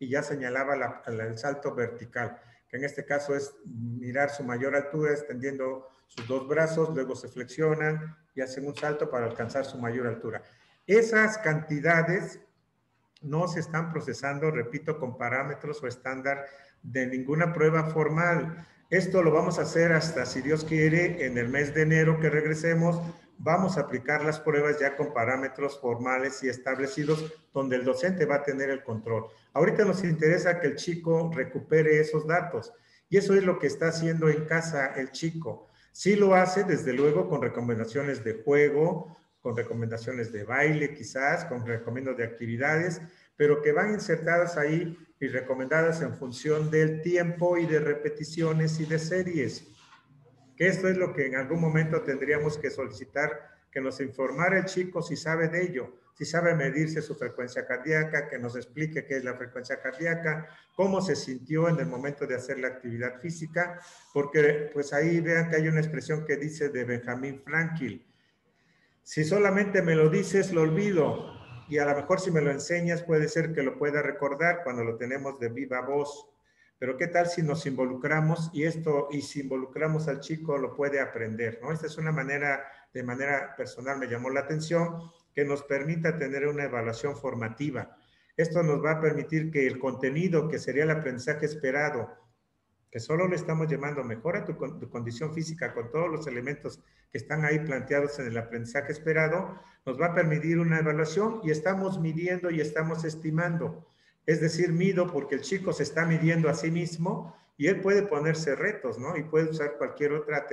y ya señalaba el salto vertical, que en este caso es mirar su mayor altura, extendiendo sus dos brazos, luego se flexionan y hacen un salto para alcanzar su mayor altura. Esas cantidades no se están procesando, repito, con parámetros o estándar de ninguna prueba formal. Esto lo vamos a hacer hasta, si Dios quiere, en el mes de enero que regresemos, vamos a aplicar las pruebas ya con parámetros formales y establecidos, donde el docente va a tener el control. Ahorita nos interesa que el chico recupere esos datos, y eso es lo que está haciendo en casa el chico. Sí lo hace, desde luego, con recomendaciones de juego, con recomendaciones de baile quizás, con recomendaciones de actividades, pero que van insertadas ahí y recomendadas en función del tiempo y de repeticiones y de series. Que esto es lo que en algún momento tendríamos que solicitar, que nos informara el chico si sabe de ello, si sabe medirse su frecuencia cardíaca, que nos explique qué es la frecuencia cardíaca, cómo se sintió en el momento de hacer la actividad física, porque pues ahí vean que hay una expresión que dice de Benjamin Franklin: si solamente me lo dices, lo olvido, y a lo mejor si me lo enseñas puede ser que lo pueda recordar cuando lo tenemos de viva voz. Pero ¿qué tal si nos involucramos y si involucramos al chico lo puede aprender, ¿no? Esta es una manera, de manera personal me llamó la atención, que nos permita tener una evaluación formativa. Esto nos va a permitir que el contenido, que sería el aprendizaje esperado, que solo le estamos llamando mejora tu condición física con todos los elementos que están ahí planteados en el aprendizaje esperado, nos va a permitir una evaluación, y estamos midiendo y estamos estimando. Es decir, mido porque el chico se está midiendo a sí mismo y él puede ponerse retos, ¿no? Y puede usar cualquier otra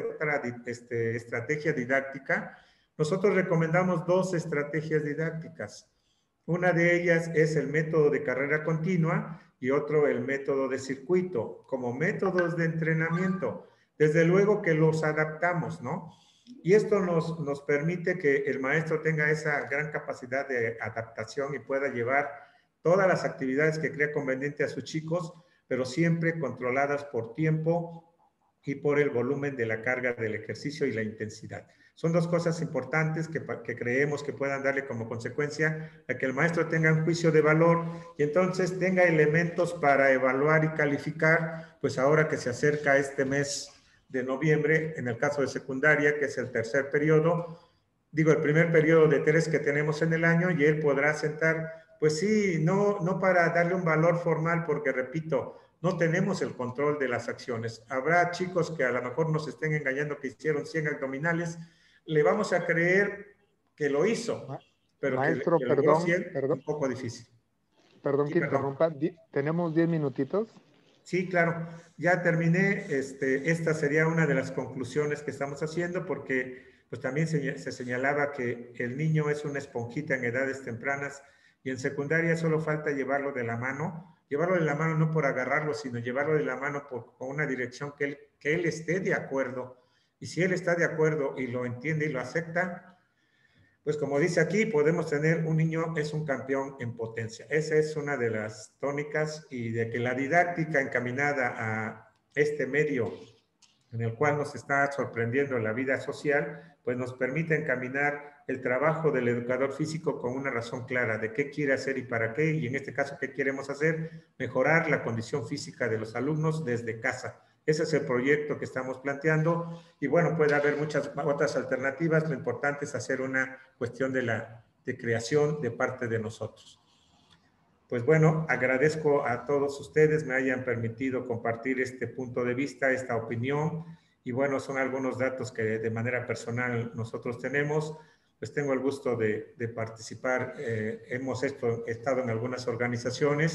estrategia didáctica. Nosotros recomendamos 2 estrategias didácticas. Una de ellas es el método de carrera continua y otro el método de circuito, como métodos de entrenamiento. Desde luego que los adaptamos, ¿no? Y esto nos permite que el maestro tenga esa gran capacidad de adaptación y pueda llevar todas las actividades que crea conveniente a sus chicos, pero siempre controladas por tiempo y por el volumen de la carga del ejercicio y la intensidad. Son 2 cosas importantes que creemos que puedan darle como consecuencia a que el maestro tenga un juicio de valor y entonces tenga elementos para evaluar y calificar, pues ahora que se acerca este mes de noviembre, en el caso de secundaria, que es el tercer periodo, digo, el primer periodo de 3 que tenemos en el año, y él podrá sentar, pues sí, no para darle un valor formal, porque repito, no tenemos el control de las acciones. Habrá chicos que a lo mejor nos estén engañando que hicieron 100 abdominales, le vamos a creer que lo hizo, pero maestro, que logró 100, perdón, un poco difícil. Perdón Sí, que perdón. interrumpa, ¿tenemos 10 minutitos? Sí, claro, ya terminé. Esta sería una de las conclusiones que estamos haciendo, porque pues también se señalaba que el niño es una esponjita en edades tempranas, y en secundaria solo falta llevarlo de la mano no por agarrarlo, sino llevarlo de la mano con una dirección que él esté de acuerdo. Y si él está de acuerdo y lo entiende y lo acepta, pues como dice aquí, podemos tener un niño es un campeón en potencia. Esa es una de las tónicas, y de que la didáctica encaminada a este medio en el cual nos está sorprendiendo la vida social, pues nos permite encaminar el trabajo del educador físico con una razón clara de qué quiere hacer y para qué, y en este caso, ¿qué queremos hacer? Mejorar la condición física de los alumnos desde casa. Ese es el proyecto que estamos planteando, y bueno, puede haber muchas otras alternativas. Lo importante es hacer una cuestión de creación de parte de nosotros. Pues bueno, agradezco a todos ustedes me hayan permitido compartir este punto de vista, esta opinión, y bueno, son algunos datos que de manera personal nosotros tenemos. Pues tengo el gusto de participar, hemos estado en algunas organizaciones,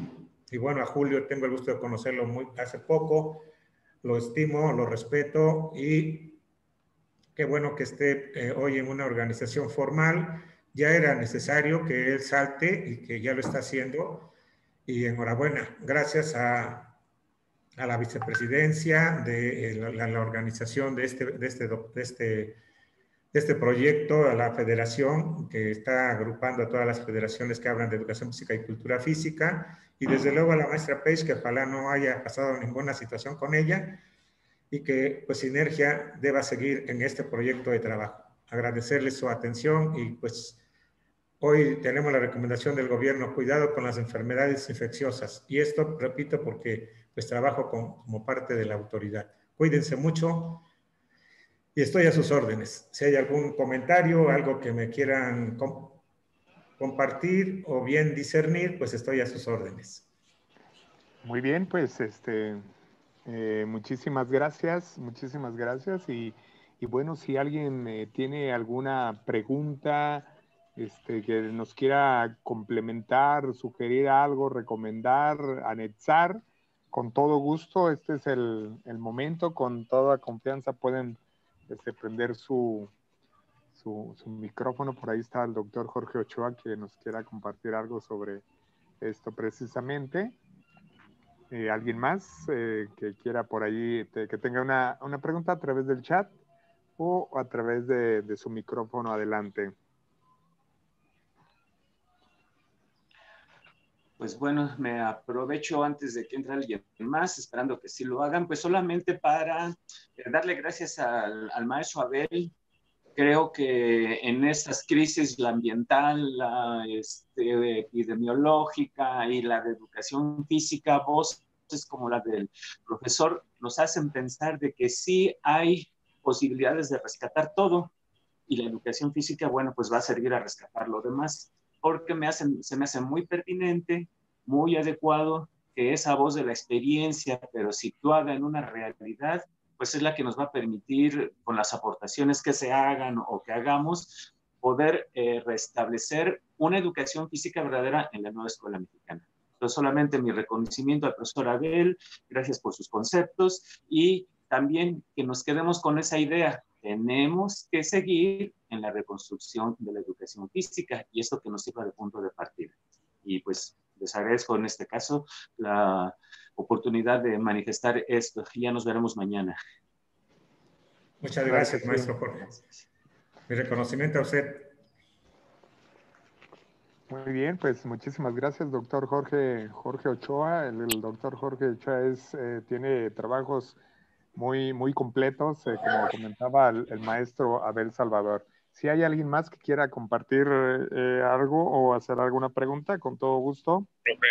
y bueno, a Julio tengo el gusto de conocerlo hace poco, lo estimo, lo respeto, y qué bueno que esté hoy en una organización formal. Ya era necesario que él salte y que ya lo está haciendo. Y enhorabuena, gracias a la vicepresidencia de la organización de este proyecto, a la federación que está agrupando a todas las federaciones que hablan de educación física y cultura física, y desde luego a la maestra Page, que ojalá no haya pasado ninguna situación con ella, y que pues Sinergia deba seguir en este proyecto de trabajo. Agradecerles su atención y pues hoy tenemos la recomendación del gobierno, cuidado con las enfermedades infecciosas. Y esto, repito, porque pues trabajo como parte de la autoridad. Cuídense mucho y estoy a sus órdenes. Si hay algún comentario, algo que me quieran compartir o bien discernir, pues estoy a sus órdenes. Muy bien, pues muchísimas gracias y bueno, si alguien tiene alguna pregunta que nos quiera complementar, sugerir algo, recomendar, anexar, con todo gusto, este es el momento, con toda confianza pueden prender su micrófono. Por ahí está el doctor Jorge Ochoa que nos quiera compartir algo sobre esto precisamente. ¿Alguien más que quiera por ahí, que tenga una pregunta a través del chat o a través de su micrófono? Adelante. Pues bueno, me aprovecho antes de que entre alguien más, esperando que sí lo hagan, pues solamente para darle gracias al maestro Abel. Creo que en estas crisis, la ambiental, la epidemiológica y la de educación física, voces como la del profesor nos hacen pensar de que sí hay posibilidades de rescatar todo, y la educación física, bueno, pues va a servir a rescatar lo demás, porque se me hace muy pertinente, muy adecuado que esa voz de la experiencia, pero situada en una realidad, pues es la que nos va a permitir, con las aportaciones que se hagan o que hagamos, poder restablecer una educación física verdadera en la nueva escuela mexicana. Entonces, solamente mi reconocimiento al profesor Abel, gracias por sus conceptos, y también que nos quedemos con esa idea. Tenemos que seguir en la reconstrucción de la educación física, y esto que nos sirva de punto de partida. Y pues les agradezco en este caso la oportunidad de manifestar esto. Ya nos veremos mañana. Muchas gracias, maestro Jorge. Mi reconocimiento a usted. Muy bien, pues muchísimas gracias, doctor Jorge Ochoa. El doctor Jorge Ochoa tiene trabajos muy completos, como comentaba el maestro Abel Salvador. Si hay alguien más que quiera compartir algo o hacer alguna pregunta, con todo gusto.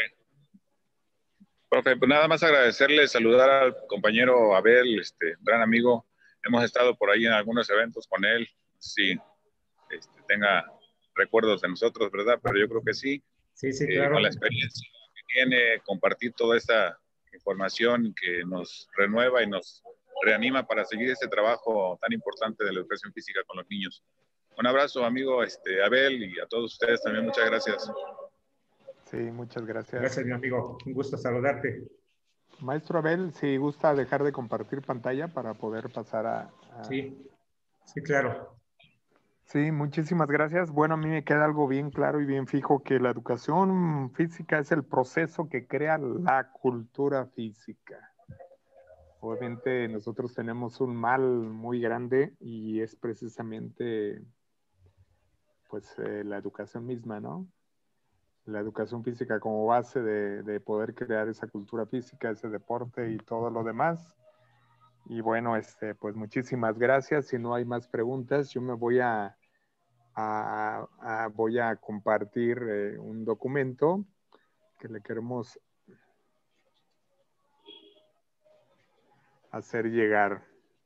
Profe, pues nada más agradecerle, saludar al compañero Abel, gran amigo. Hemos estado por ahí en algunos eventos con él. Sí, tenga recuerdos de nosotros, ¿verdad? Pero yo creo que sí. Sí, claro. Con la experiencia que tiene, compartir toda esta información que nos renueva y nos reanima para seguir este trabajo tan importante de la educación física con los niños. Un abrazo, amigo Abel, y a todos ustedes también muchas gracias. Sí, muchas gracias. Gracias, mi amigo. Un gusto saludarte. Maestro Abel, si gusta dejar de compartir pantalla para poder pasar a... Sí, claro. Sí, muchísimas gracias. Bueno, a mí me queda algo bien claro y bien fijo, que la educación física es el proceso que crea la cultura física. Obviamente nosotros tenemos un mal muy grande y es precisamente pues la educación misma, ¿no? La educación física como base de poder crear esa cultura física, ese deporte y todo lo demás. Y bueno, pues muchísimas gracias. Si no hay más preguntas, yo me voy voy a compartir un documento que le queremos hacer llegar.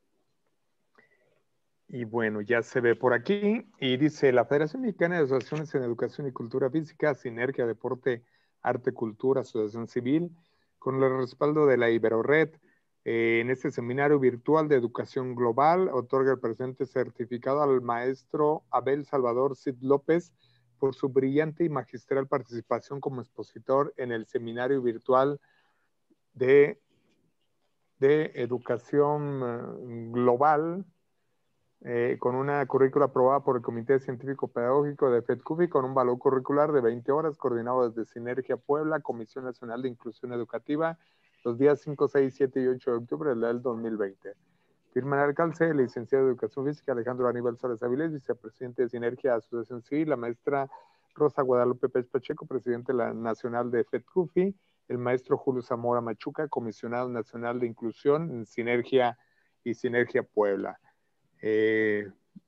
Y bueno, ya se ve por aquí y dice: la Federación Mexicana de Asociaciones en Educación y Cultura Física, Sinergia, Deporte, Arte, Cultura, Asociación Civil, con el respaldo de la IberoRed, en este seminario virtual de educación global, otorga el presente certificado al maestro Abel Salvador Cid López por su brillante y magistral participación como expositor en el seminario virtual de educación global, con una currícula aprobada por el Comité Científico Pedagógico de FEDCUFI con un valor curricular de 20 horas, coordinado desde Sinergia Puebla, Comisión Nacional de Inclusión Educativa, los días 5, 6, 7 y 8 de octubre del 2020. Firma el alcance, el licenciado de Educación Física Alejandro Aníbal Suárez Avilés, vicepresidente de Sinergia Asociación Civil, la maestra Rosa Guadalupe Pérez Pacheco, presidente nacional de FEDCUFI, el maestro Julio Zamora Machuca, comisionado nacional de inclusión en Sinergia y Sinergia Puebla.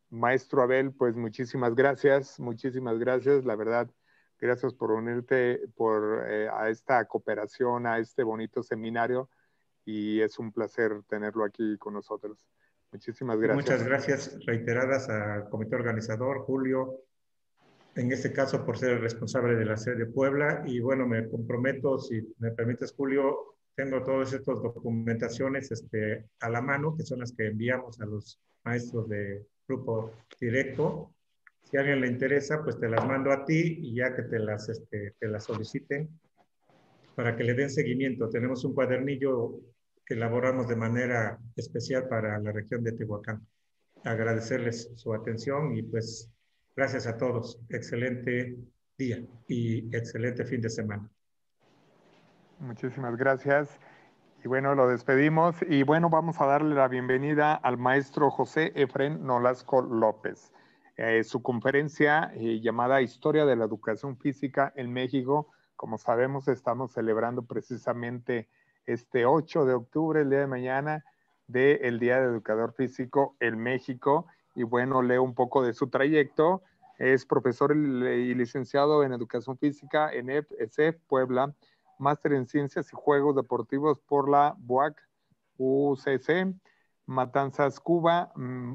Maestro Abel, pues muchísimas gracias, la verdad, gracias por unirte a esta cooperación, a este bonito seminario, y es un placer tenerlo aquí con nosotros. Muchísimas gracias. Muchas gracias reiteradas al comité organizador, Julio, en este caso por ser el responsable de la sede de Puebla, y bueno, me comprometo, si me permites, Julio, tengo todas estas documentaciones a la mano, que son las que enviamos a los maestros de grupo directo. Si a alguien le interesa, pues te las mando a ti y ya que te las soliciten para que le den seguimiento. Tenemos un cuadernillo que elaboramos de manera especial para la región de Tehuacán. Agradecerles su atención y pues gracias a todos. Excelente día y excelente fin de semana. Muchísimas gracias. Y bueno, lo despedimos. Y bueno, vamos a darle la bienvenida al maestro José Efrén Nolasco López. Su conferencia llamada Historia de la Educación Física en México. Como sabemos, estamos celebrando precisamente este 8 de octubre, el día de mañana, del Día de Educador Físico en México. Y bueno, leo un poco de su trayecto. Es profesor y licenciado en Educación Física en ESEF Puebla, máster en Ciencias y Juegos Deportivos por la BUAC UCC, Matanzas, Cuba,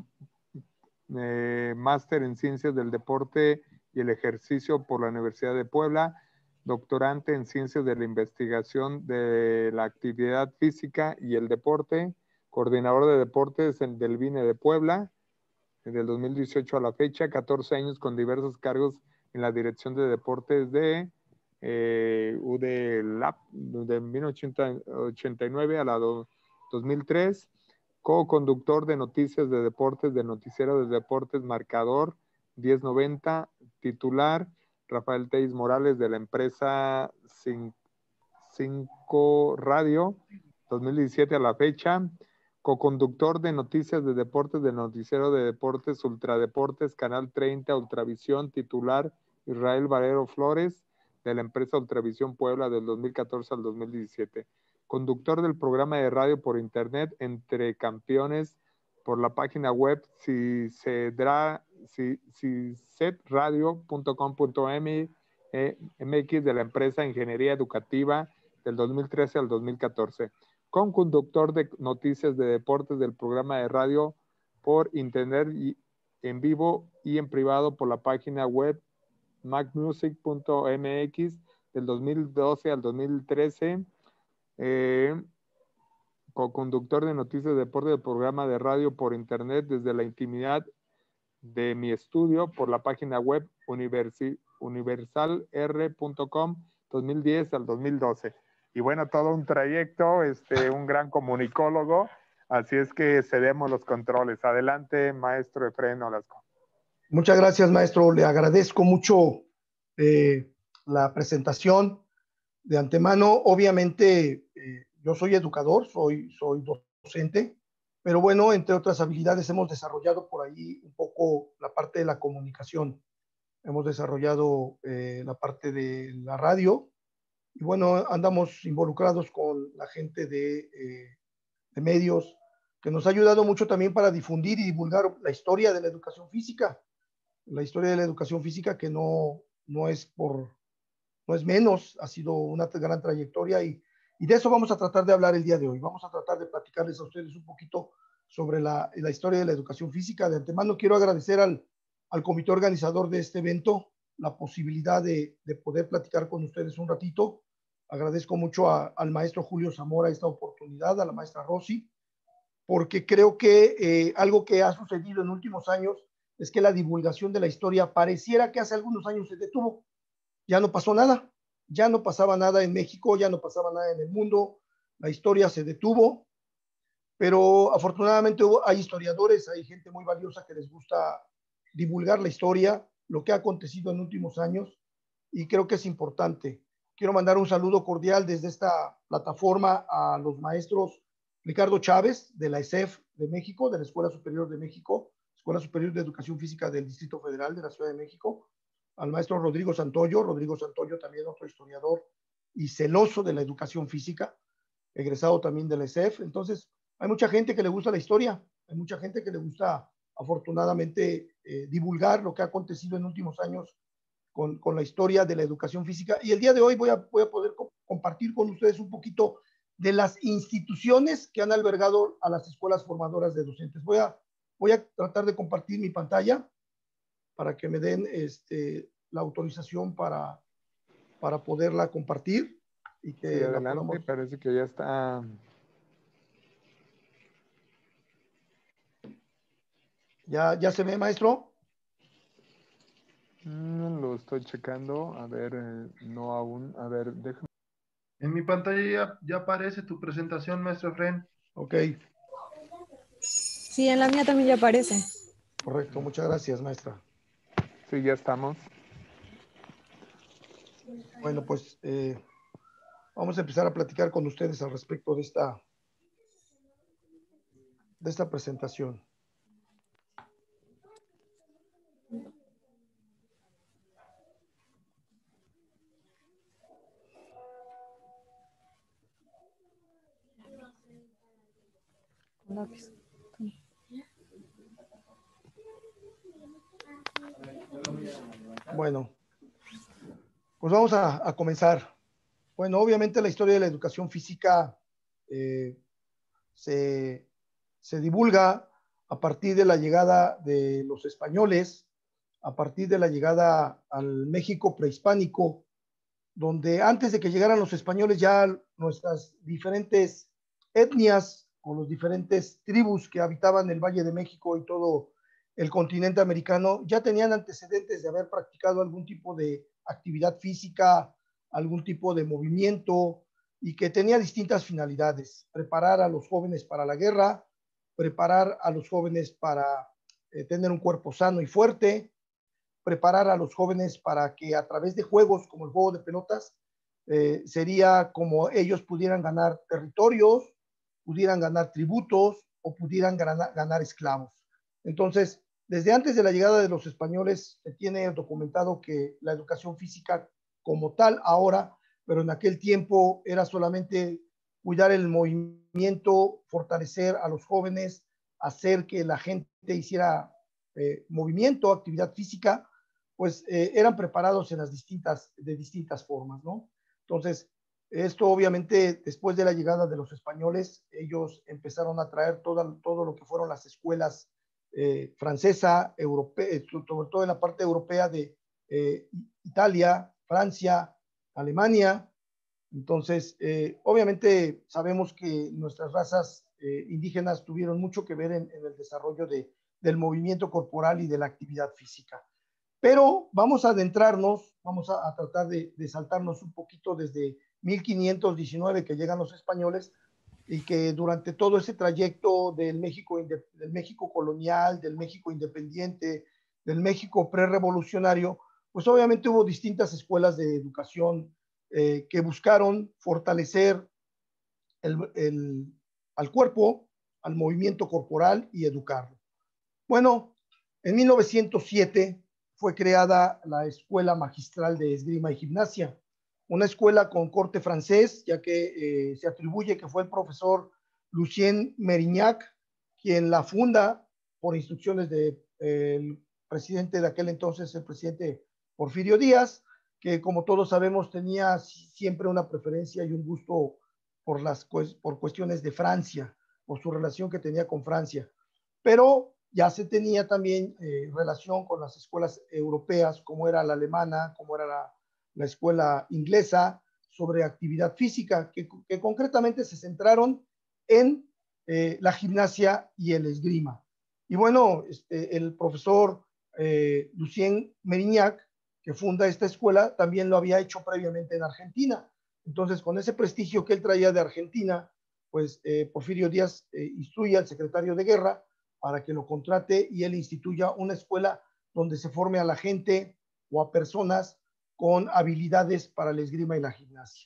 máster en Ciencias del Deporte y el Ejercicio por la Universidad de Puebla, doctorante en Ciencias de la Investigación de la Actividad Física y el Deporte, coordinador de deportes del BINE de Puebla, del 2018 a la fecha, 14 años con diversos cargos en la Dirección de Deportes de UDLAP, de 1989 a la 2003, co-conductor de noticias de deportes del noticiero de deportes Marcador 1090, titular Rafael Teis Morales de la empresa 5 Radio 2017 a la fecha, co-conductor de noticias de deportes del noticiero de deportes Ultradeportes Canal 30 Ultravisión, titular Israel Valero Flores de la empresa Ultravisión Puebla del 2014 al 2017. Conductor del programa de radio por internet Entre Campeones por la página web cisedradio.com.mx de la empresa Ingeniería Educativa del 2013 al 2014. Conductor de noticias de deportes del programa de radio por internet y en vivo y en privado por la página web macmusic.mx del 2012 al 2013, co-conductor de noticias de deporte del programa de radio por internet desde la intimidad de mi estudio por la página web universalr.com 2010 al 2012. Y bueno, todo un trayecto, un gran comunicólogo, así es que cedemos los controles. Adelante, maestro Efrén Nolasco. Muchas gracias, maestro. Le agradezco mucho la presentación de antemano. Obviamente, yo soy educador, soy docente, pero bueno, entre otras habilidades hemos desarrollado por ahí un poco la parte de la comunicación. Hemos desarrollado la parte de la radio y bueno, andamos involucrados con la gente de medios, que nos ha ayudado mucho también para difundir y divulgar la historia de la educación física. La historia de la educación física que no es menos, ha sido una gran trayectoria y de eso vamos a tratar de hablar el día de hoy. Vamos a tratar de platicarles a ustedes un poquito sobre la historia de la educación física. De antemano quiero agradecer al comité organizador de este evento la posibilidad de poder platicar con ustedes un ratito. Agradezco mucho al maestro Julio Zamora esta oportunidad, a la maestra Rosy, porque creo que algo que ha sucedido en últimos años es que la divulgación de la historia pareciera que hace algunos años se detuvo. Ya no pasó nada, ya no pasaba nada en México, ya no pasaba nada en el mundo, la historia se detuvo, pero afortunadamente hay historiadores, hay gente muy valiosa que les gusta divulgar la historia, lo que ha acontecido en últimos años, y creo que es importante. Quiero mandar un saludo cordial desde esta plataforma a los maestros Ricardo Chávez, de la ESEF de México, de la Escuela Superior de México, Escuela Superior de Educación Física del Distrito Federal de la Ciudad de México, al maestro Rodrigo Santoyo también otro historiador y celoso de la educación física, egresado también de la ESEF. Entonces, hay mucha gente que le gusta la historia, hay mucha gente que le gusta afortunadamente divulgar lo que ha acontecido en últimos años con la historia de la educación física. Y el día de hoy voy a poder compartir con ustedes un poquito de las instituciones que han albergado a las escuelas formadoras de docentes. Voy a tratar de compartir mi pantalla para que me den la autorización para poderla compartir. Y que sí, adelante, parece que ya está. ¿Ya se ve, maestro? Lo estoy checando. A ver, no aún. A ver, déjame. En mi pantalla ya aparece tu presentación, maestro Efraín. Ok. Sí, en la mía también ya aparece. Correcto, muchas gracias, maestra. Sí, ya estamos. Bueno, pues vamos a empezar a platicar con ustedes al respecto de esta presentación. Bueno, pues vamos a comenzar. Bueno, obviamente la historia de la educación física se divulga a partir de la llegada de los españoles, a partir de la llegada al México prehispánico, donde antes de que llegaran los españoles ya nuestras diferentes etnias o los diferentes tribus que habitaban el Valle de México y todo el continente americano ya tenían antecedentes de haber practicado algún tipo de actividad física, algún tipo de movimiento, y que tenía distintas finalidades: preparar a los jóvenes para la guerra, preparar a los jóvenes para tener un cuerpo sano y fuerte, preparar a los jóvenes para que a través de juegos como el juego de pelotas sería como ellos pudieran ganar territorios, pudieran ganar tributos o pudieran ganar esclavos. Entonces, desde antes de la llegada de los españoles se tiene documentado que la educación física como tal ahora, pero en aquel tiempo era solamente cuidar el movimiento, fortalecer a los jóvenes, hacer que la gente hiciera movimiento, actividad física, pues eran preparados en de distintas formas, ¿no? Entonces, esto obviamente después de la llegada de los españoles, ellos empezaron a traer todo lo que fueron las escuelas francesa, europea, sobre todo en la parte europea de Italia, Francia, Alemania. Entonces, obviamente sabemos que nuestras razas indígenas tuvieron mucho que ver en el desarrollo del movimiento corporal y de la actividad física. Pero vamos a adentrarnos, vamos a tratar de saltarnos un poquito desde 1519 que llegan los españoles, y que durante todo ese trayecto del México colonial, del México independiente, del México prerevolucionario, pues obviamente hubo distintas escuelas de educación que buscaron fortalecer al cuerpo, al movimiento corporal y educarlo. Bueno, en 1907 fue creada la Escuela Magistral de Esgrima y Gimnasia, una escuela con corte francés, ya que se atribuye que fue el profesor Lucien Merignac quien la funda por instrucciones del presidente de aquel entonces, el presidente Porfirio Díaz, que como todos sabemos tenía siempre una preferencia y un gusto por cuestiones de Francia, por su relación que tenía con Francia. Pero ya se tenía también relación con las escuelas europeas, como era la alemana, como era la escuela inglesa, sobre actividad física, que concretamente se centraron en la gimnasia y el esgrima. Y bueno, el profesor Lucien Merignac, que funda esta escuela, también lo había hecho previamente en Argentina. Entonces, con ese prestigio que él traía de Argentina, pues Porfirio Díaz instruye al secretario de Guerra para que lo contrate y él instituya una escuela donde se forme a la gente o a personas con habilidades para el esgrima y la gimnasia.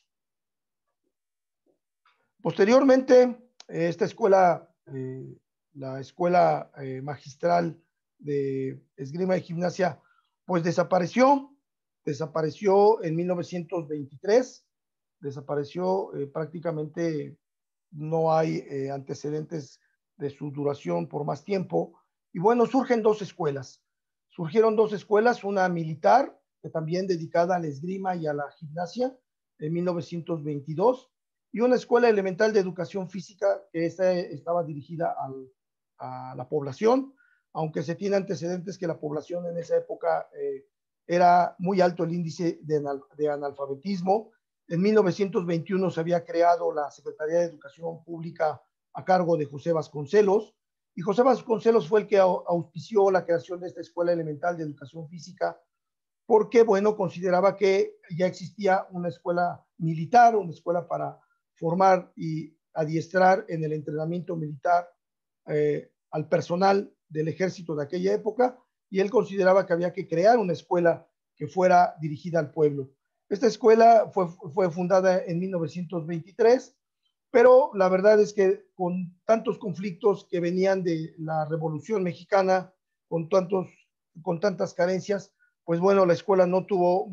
Posteriormente, esta escuela, la Escuela Magistral de Esgrima y Gimnasia, pues desapareció en 1923, desapareció prácticamente, no hay antecedentes de su duración por más tiempo, Y bueno, surgen dos escuelas. Surgieron dos escuelas, una militar, que también dedicada a la esgrima y a la gimnasia, en 1922, y una escuela elemental de educación física que estaba dirigida a la población, aunque se tiene antecedentes que la población en esa época era muy alto el índice de analfabetismo. En 1921 se había creado la Secretaría de Educación Pública a cargo de José Vasconcelos, y José Vasconcelos fue el que auspició la creación de esta Escuela Elemental de Educación Física, porque, bueno, consideraba que ya existía una escuela militar, una escuela para formar y adiestrar en el entrenamiento militar al personal del ejército de aquella época, y él consideraba que había que crear una escuela que fuera dirigida al pueblo. Esta escuela fue fundada en 1923, pero la verdad es que con tantos conflictos que venían de la Revolución Mexicana, con tantas carencias, pues bueno, la escuela no tuvo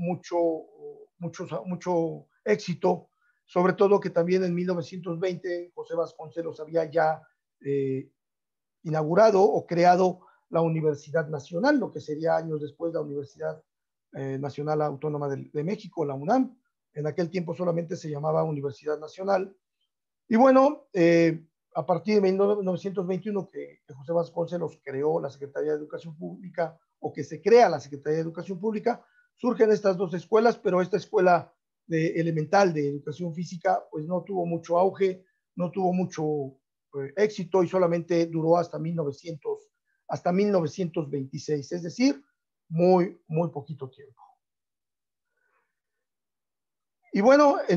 mucho éxito, sobre todo que también en 1920 José Vasconcelos había ya inaugurado o creado la Universidad Nacional, lo que sería años después la Universidad Nacional Autónoma de México, la UNAM. En aquel tiempo solamente se llamaba Universidad Nacional. Y bueno, a partir de 1921 que José Vasconcelos creó la Secretaría de Educación Pública, o que se crea la Secretaría de Educación Pública, surgen estas dos escuelas, pero esta escuela elemental de educación física pues no tuvo mucho auge, no tuvo mucho éxito, y solamente duró hasta 1926, es decir, muy poquito tiempo. Y bueno, en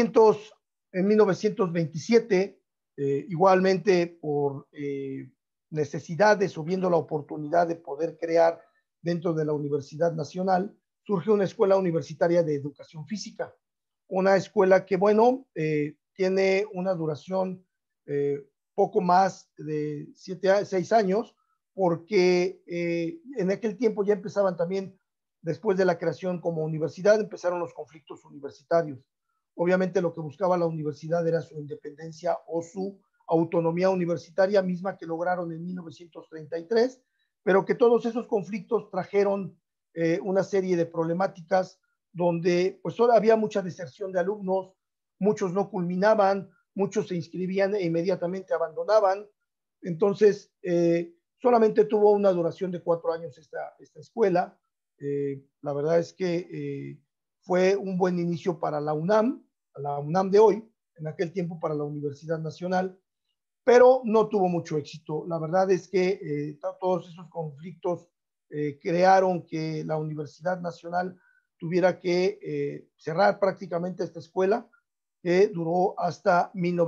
1927, igualmente por necesidades o viendo la oportunidad de poder crear dentro de la Universidad Nacional, surge una escuela universitaria de educación física. Una escuela que, bueno, tiene una duración poco más de 6 años, porque en aquel tiempo ya empezaban también, después de la creación como universidad, empezaron los conflictos universitarios. Obviamente lo que buscaba la universidad era su independencia o su autonomía universitaria, misma que lograron en 1933, pero que todos esos conflictos trajeron una serie de problemáticas donde pues había mucha deserción de alumnos, muchos no culminaban, muchos se inscribían e inmediatamente abandonaban. Entonces, solamente tuvo una duración de 4 años esta escuela. La verdad es que fue un buen inicio para la UNAM de hoy, en aquel tiempo para la Universidad Nacional, pero no tuvo mucho éxito. La verdad es que todos esos conflictos crearon que la Universidad Nacional tuviera que cerrar prácticamente esta escuela, que duró hasta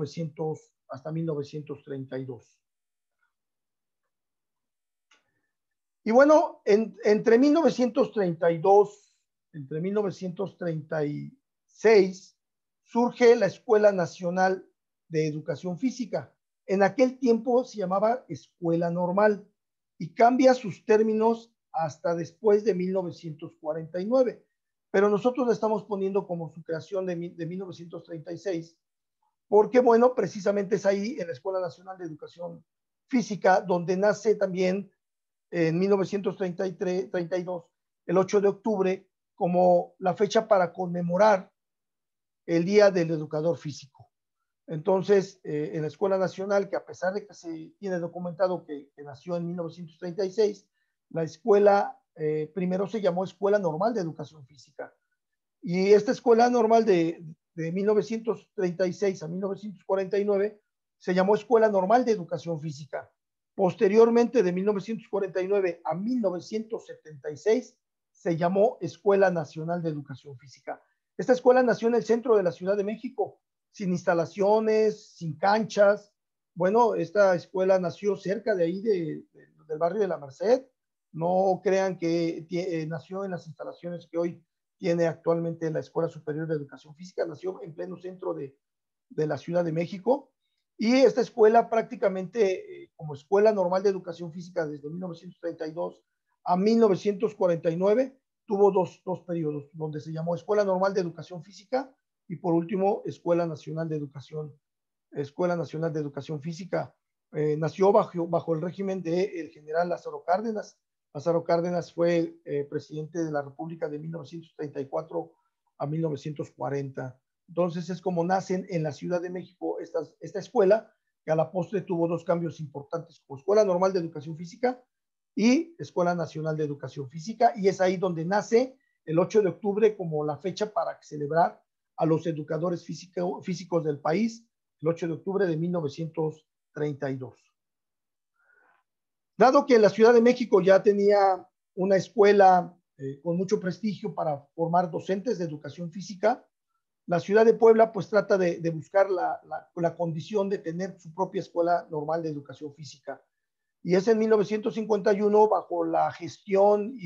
1932. Y bueno, entre 1936 surge la Escuela Nacional de Educación Física. En aquel tiempo se llamaba Escuela Normal y cambia sus términos hasta después de 1949. Pero nosotros le estamos poniendo como su creación de 1936, porque, bueno, precisamente es ahí, en la Escuela Nacional de Educación Física, donde nace también en 1932, el 8 de octubre, como la fecha para conmemorar el Día del Educador Físico. Entonces, en la Escuela Nacional, que a pesar de que se tiene documentado que nació en 1936, la escuela primero se llamó Escuela Normal de Educación Física. Y esta Escuela Normal de 1936 a 1949 se llamó Escuela Normal de Educación Física. Posteriormente, de 1949 a 1976, se llamó Escuela Nacional de Educación Física. Esta escuela nació en el centro de la Ciudad de México, sin instalaciones, sin canchas. Bueno, esta escuela nació cerca de ahí, del barrio de la Merced. No crean que nació en las instalaciones que hoy tiene actualmente la Escuela Superior de Educación Física. Nació en pleno centro de la Ciudad de México. Y esta escuela prácticamente como Escuela Normal de Educación Física desde 1932 a 1949 tuvo dos periodos, donde se llamó Escuela Normal de Educación Física y por último Escuela Nacional de Educación Física. nació bajo el régimen del general Lázaro Cárdenas. Lázaro Cárdenas fue presidente de la República de 1934 a 1940. Entonces es como nacen en la Ciudad de México esta escuela, que a la postre tuvo dos cambios importantes, como Escuela Normal de Educación Física y Escuela Nacional de Educación Física, y es ahí donde nace el 8 de octubre como la fecha para celebrar a los educadores físicos del país, el 8 de octubre de 1932. Dado que la Ciudad de México ya tenía una escuela con mucho prestigio para formar docentes de educación física, la ciudad de Puebla pues trata de buscar la condición de tener su propia escuela normal de educación física. Y es en 1951, bajo la gestión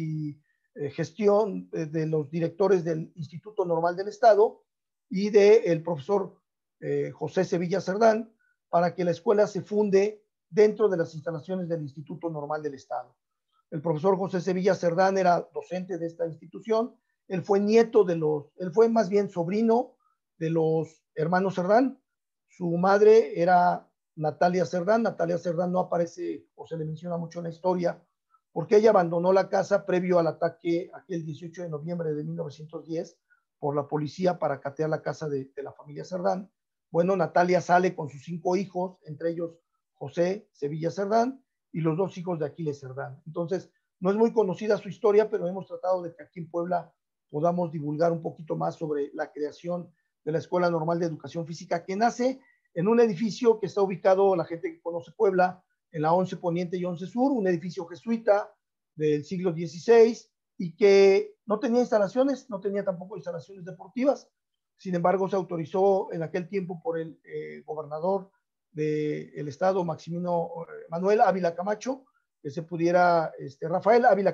de los directores del Instituto Normal del Estado y del profesor José Sevilla Cerdán, para que la escuela se funde dentro de las instalaciones del Instituto Normal del Estado. El profesor José Sevilla Cerdán era docente de esta institución. Él fue más bien sobrino de los hermanos Cerdán. Su madre era Natalia Cerdán. Natalia Cerdán no aparece o se le menciona mucho en la historia porque ella abandonó la casa previo al ataque aquel 18 de noviembre de 1910 por la policía para catear la casa de la familia Cerdán. Bueno, Natalia sale con sus 5 hijos, entre ellos José Sevilla Cerdán y los 2 hijos de Aquiles Cerdán. Entonces, no es muy conocida su historia, pero hemos tratado de que aquí en Puebla podamos divulgar un poquito más sobre la creación de la Escuela Normal de Educación Física, que nace en un edificio que está ubicado, la gente que conoce Puebla, en la 11 Poniente y 11 Sur, un edificio jesuita del siglo XVI y que no tenía instalaciones, no tenía tampoco instalaciones deportivas. Sin embargo, se autorizó en aquel tiempo por el gobernador del estado, Manuel Ávila Camacho, que se pudiera, Rafael Ávila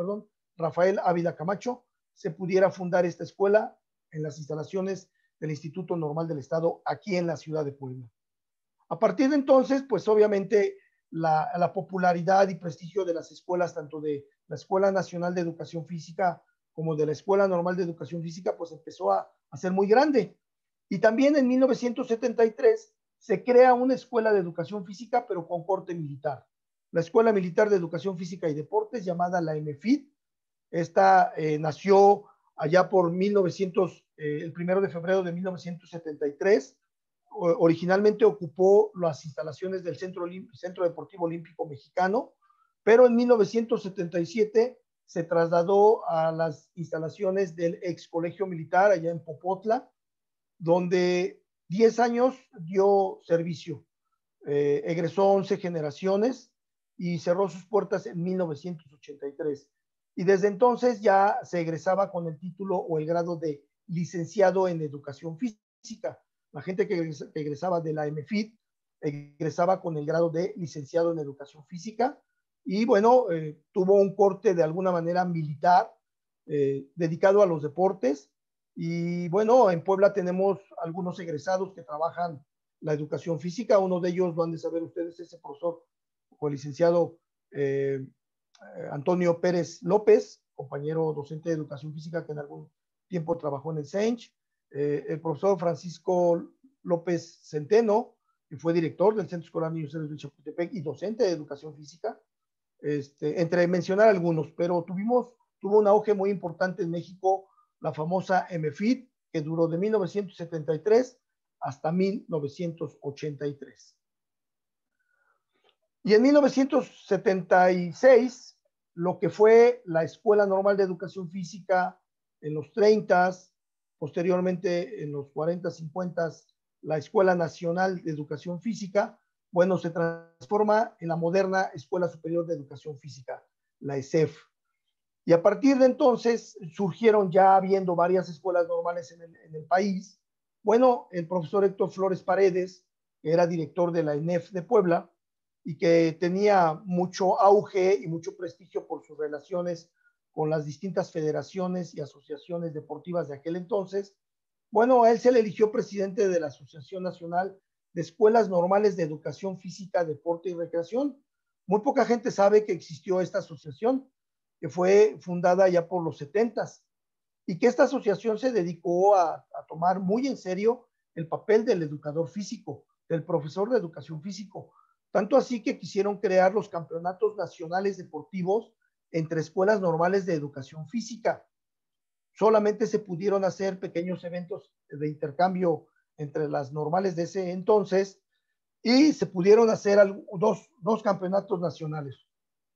Camacho, se pudiera fundar esta escuela en las instalaciones del Instituto Normal del Estado aquí en la ciudad de Puebla. A partir de entonces, pues obviamente la popularidad y prestigio de las escuelas, tanto de la Escuela Nacional de Educación Física como de la Escuela Normal de Educación Física, pues empezó a ser muy grande. Y también en 1973 se crea una escuela de educación física, pero con corte militar. La Escuela Militar de Educación Física y Deportes, llamada la EMFID. Esta nació allá por el 1 de febrero de 1973. Originalmente ocupó las instalaciones del Centro Deportivo Olímpico Mexicano, pero en 1977 se trasladó a las instalaciones del ex colegio militar allá en Popotla, donde 10 años dio servicio. Egresó 11 generaciones y cerró sus puertas en 1983. Y desde entonces ya se egresaba con el título o el grado de licenciado en educación física. La gente que egresaba de la EMFID egresaba con el grado de licenciado en educación física y bueno, tuvo un corte de alguna manera militar dedicado a los deportes. Y bueno, en Puebla tenemos algunos egresados que trabajan la educación física. Uno de ellos, lo han de saber ustedes, es el profesor o el licenciado Antonio Pérez López, compañero docente de educación física que en algún tiempo trabajó en el CENCH. El profesor Francisco López Centeno, que fue director del Centro Escolar Niños Héroes de Chapultepec y docente de educación física, entre mencionar algunos, pero tuvo un auge muy importante en México, la famosa EMFID, que duró de 1973 hasta 1983. Y en 1976, lo que fue la Escuela Normal de Educación Física en los 30s, posteriormente en los 40, 50s, la Escuela Nacional de Educación Física, bueno, se transforma en la moderna Escuela Superior de Educación Física, la ESEF. Y a partir de entonces surgieron, ya habiendo varias escuelas normales en el país, bueno, el profesor Héctor Flores Paredes, que era director de la ENEF de Puebla y que tenía mucho auge y mucho prestigio por sus relaciones con las distintas federaciones y asociaciones deportivas de aquel entonces, bueno, a él se le eligió presidente de la Asociación Nacional de Escuelas Normales de Educación Física, Deporte y Recreación. Muy poca gente sabe que existió esta asociación, que fue fundada ya por los 70s, y que esta asociación se dedicó a tomar muy en serio el papel del educador físico, del profesor de educación físico, Tanto así que quisieron crear los campeonatos nacionales deportivos entre escuelas normales de educación física. Solamente se pudieron hacer pequeños eventos de intercambio entre las normales de ese entonces y se pudieron hacer dos campeonatos nacionales.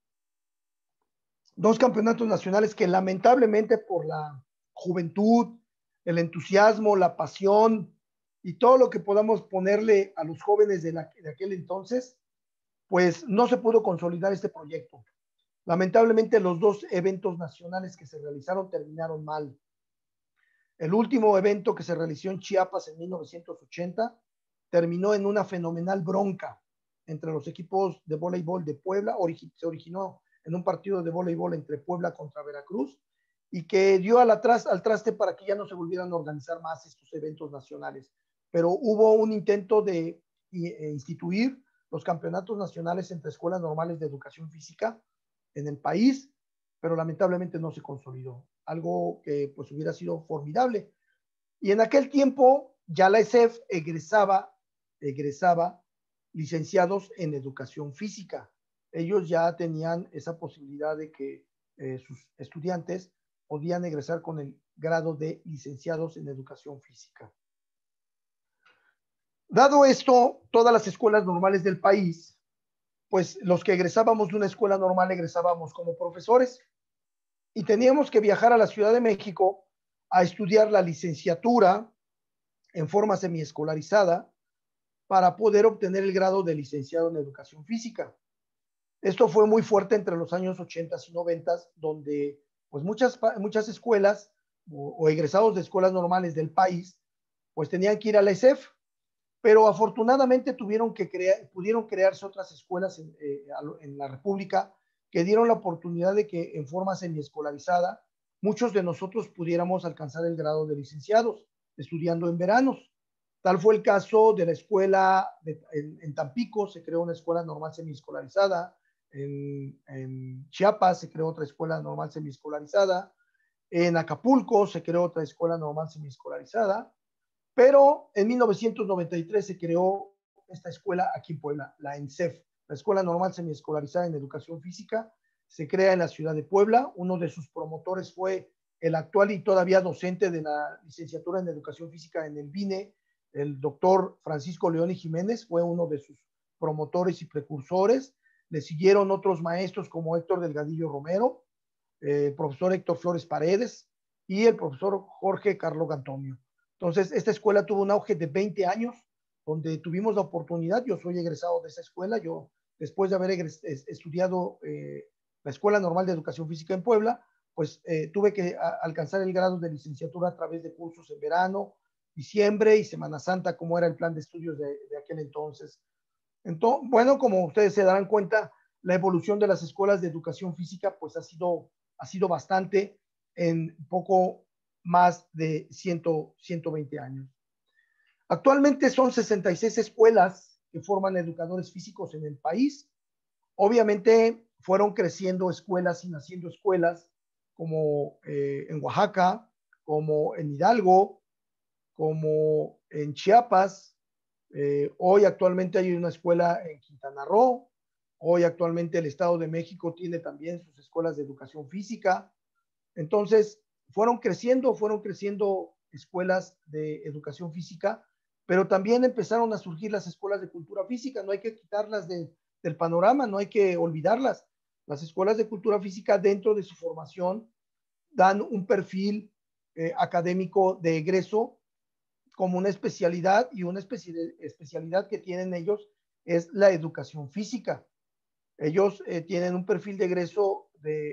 Dos campeonatos nacionales que lamentablemente por la juventud, el entusiasmo, la pasión y todo lo que podamos ponerle a los jóvenes de aquel entonces, pues no se pudo consolidar este proyecto. Lamentablemente los dos eventos nacionales que se realizaron terminaron mal. El último evento que se realizó en Chiapas en 1980 terminó en una fenomenal bronca entre los equipos de voleibol de Puebla. Se originó en un partido de voleibol entre Puebla contra Veracruz y que dio al traste para que ya no se volvieran a organizar más estos eventos nacionales. Pero hubo un intento de instituir los campeonatos nacionales entre escuelas normales de educación física en el país, pero lamentablemente no se consolidó. Algo que pues hubiera sido formidable. Y en aquel tiempo ya la ESEF egresaba licenciados en educación física. Ellos ya tenían esa posibilidad de que sus estudiantes podían egresar con el grado de licenciados en educación física. Dado esto, todas las escuelas normales del país, pues los que egresábamos de una escuela normal egresábamos como profesores y teníamos que viajar a la Ciudad de México a estudiar la licenciatura en forma semiescolarizada para poder obtener el grado de licenciado en educación física. Esto fue muy fuerte entre los años 80 y 90, donde pues muchas escuelas o egresados de escuelas normales del país pues tenían que ir a la ESEF, pero afortunadamente pudieron crearse otras escuelas en la República que dieron la oportunidad de que en forma semiescolarizada muchos de nosotros pudiéramos alcanzar el grado de licenciados estudiando en veranos. Tal fue el caso de la escuela en Tampico, se creó una escuela normal semiescolarizada, en Chiapas se creó otra escuela normal semiescolarizada, en Acapulco se creó otra escuela normal semiescolarizada, pero en 1993 se creó esta escuela aquí en Puebla, la ENSEF, la Escuela Normal Semiescolarizada en Educación Física. Se crea en la ciudad de Puebla. Uno de sus promotores fue el actual y todavía docente de la licenciatura en Educación Física en el BINE, el doctor Francisco León y Jiménez, fue uno de sus promotores y precursores. Le siguieron otros maestros como Héctor Delgadillo Romero, el profesor Héctor Flores Paredes y el profesor Jorge Carlos Antonio. Entonces, esta escuela tuvo un auge de 20 años, donde tuvimos la oportunidad, yo soy egresado de esa escuela, yo después de haber estudiado la Escuela Normal de Educación Física en Puebla, pues tuve que alcanzar el grado de licenciatura a través de cursos en verano, diciembre y Semana Santa, como era el plan de estudios de aquel entonces. Entonces, bueno, como ustedes se darán cuenta, la evolución de las escuelas de educación física pues ha sido bastante en poco más de 120 años. Actualmente son 66 escuelas que forman educadores físicos en el país. Obviamente fueron creciendo escuelas y naciendo escuelas como en Oaxaca, como en Hidalgo, como en Chiapas. Hoy actualmente hay una escuela en Quintana Roo. Hoy actualmente el Estado de México tiene también sus escuelas de educación física. Entonces, fueron creciendo escuelas de educación física, pero también empezaron a surgir las escuelas de cultura física. No hay que quitarlas del panorama, no hay que olvidarlas. Las escuelas de cultura física dentro de su formación dan un perfil académico de egreso como una especialidad, y una especialidad que tienen ellos es la educación física. Ellos tienen un perfil de egreso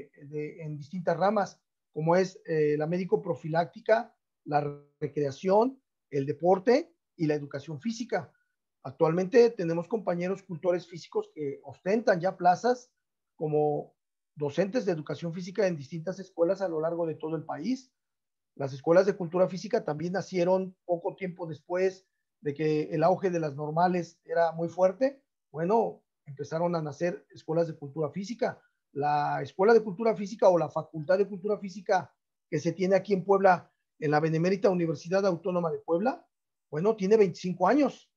en distintas ramas, como es la médico-profiláctica, la recreación, el deporte y la educación física. Actualmente tenemos compañeros cultores físicos que ostentan ya plazas como docentes de educación física en distintas escuelas a lo largo de todo el país. Las escuelas de cultura física también nacieron poco tiempo después de que el auge de las normales era muy fuerte. Bueno, empezaron a nacer escuelas de cultura física. La Escuela de Cultura Física o la Facultad de Cultura Física que se tiene aquí en Puebla, en la Benemérita Universidad Autónoma de Puebla, bueno, tiene 25 años.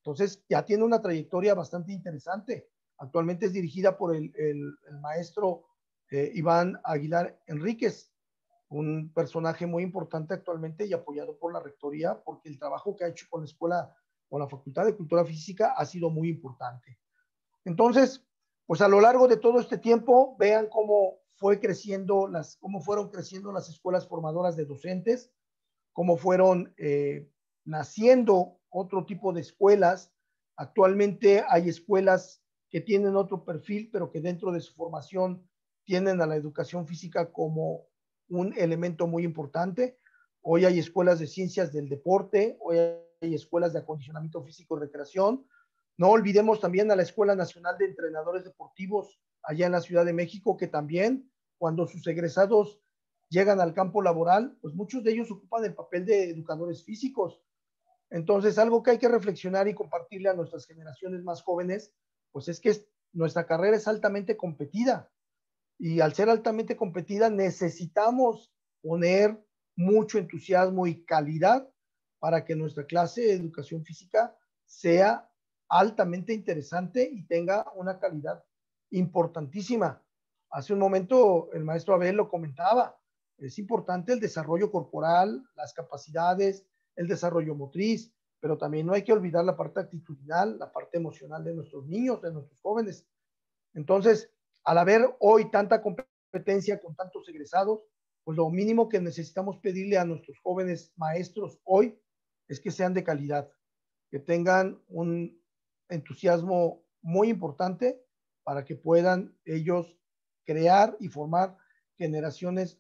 Entonces ya tiene una trayectoria bastante interesante. Actualmente es dirigida por el maestro Iván Aguilar Enríquez, un personaje muy importante actualmente y apoyado por la rectoría, porque el trabajo que ha hecho con la escuela, con la Facultad de Cultura Física, ha sido muy importante. Entonces, pues a lo largo de todo este tiempo, vean cómo fueron creciendo las escuelas formadoras de docentes, cómo fueron naciendo otro tipo de escuelas. Actualmente hay escuelas que tienen otro perfil, pero que dentro de su formación tienen a la educación física como un elemento muy importante. Hoy hay escuelas de ciencias del deporte, hoy hay escuelas de acondicionamiento físico y recreación. No olvidemos también a la Escuela Nacional de Entrenadores Deportivos allá en la Ciudad de México, que también cuando sus egresados llegan al campo laboral, pues muchos de ellos ocupan el papel de educadores físicos. Entonces, algo que hay que reflexionar y compartirle a nuestras generaciones más jóvenes, pues es que nuestra carrera es altamente competida. Y al ser altamente competida, necesitamos poner mucho entusiasmo y calidad para que nuestra clase de educación física sea altamente interesante y tenga una calidad importantísima. Hace un momento el maestro Abel lo comentaba, es importante el desarrollo corporal, las capacidades, el desarrollo motriz, pero también no hay que olvidar la parte actitudinal, la parte emocional de nuestros niños, de nuestros jóvenes. Entonces, al haber hoy tanta competencia con tantos egresados, pues lo mínimo que necesitamos pedirle a nuestros jóvenes maestros hoy es que sean de calidad, que tengan un entusiasmo muy importante para que puedan ellos crear y formar generaciones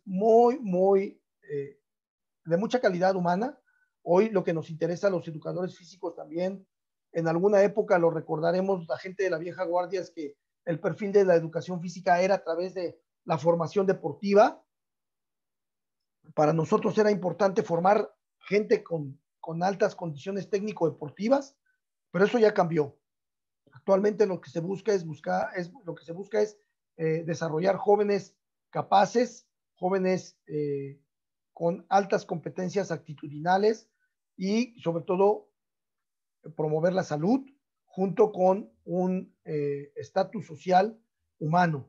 de mucha calidad humana. Hoy lo que nos interesa a los educadores físicos también, en alguna época lo recordaremos, la gente de la vieja guardia, es que el perfil de la educación física era a través de la formación deportiva. Para nosotros era importante formar gente con altas condiciones técnico-deportivas, pero eso ya cambió. Actualmente lo que se busca es desarrollar jóvenes capaces, jóvenes con altas competencias actitudinales y sobre todo promover la salud junto con un estatus social humano.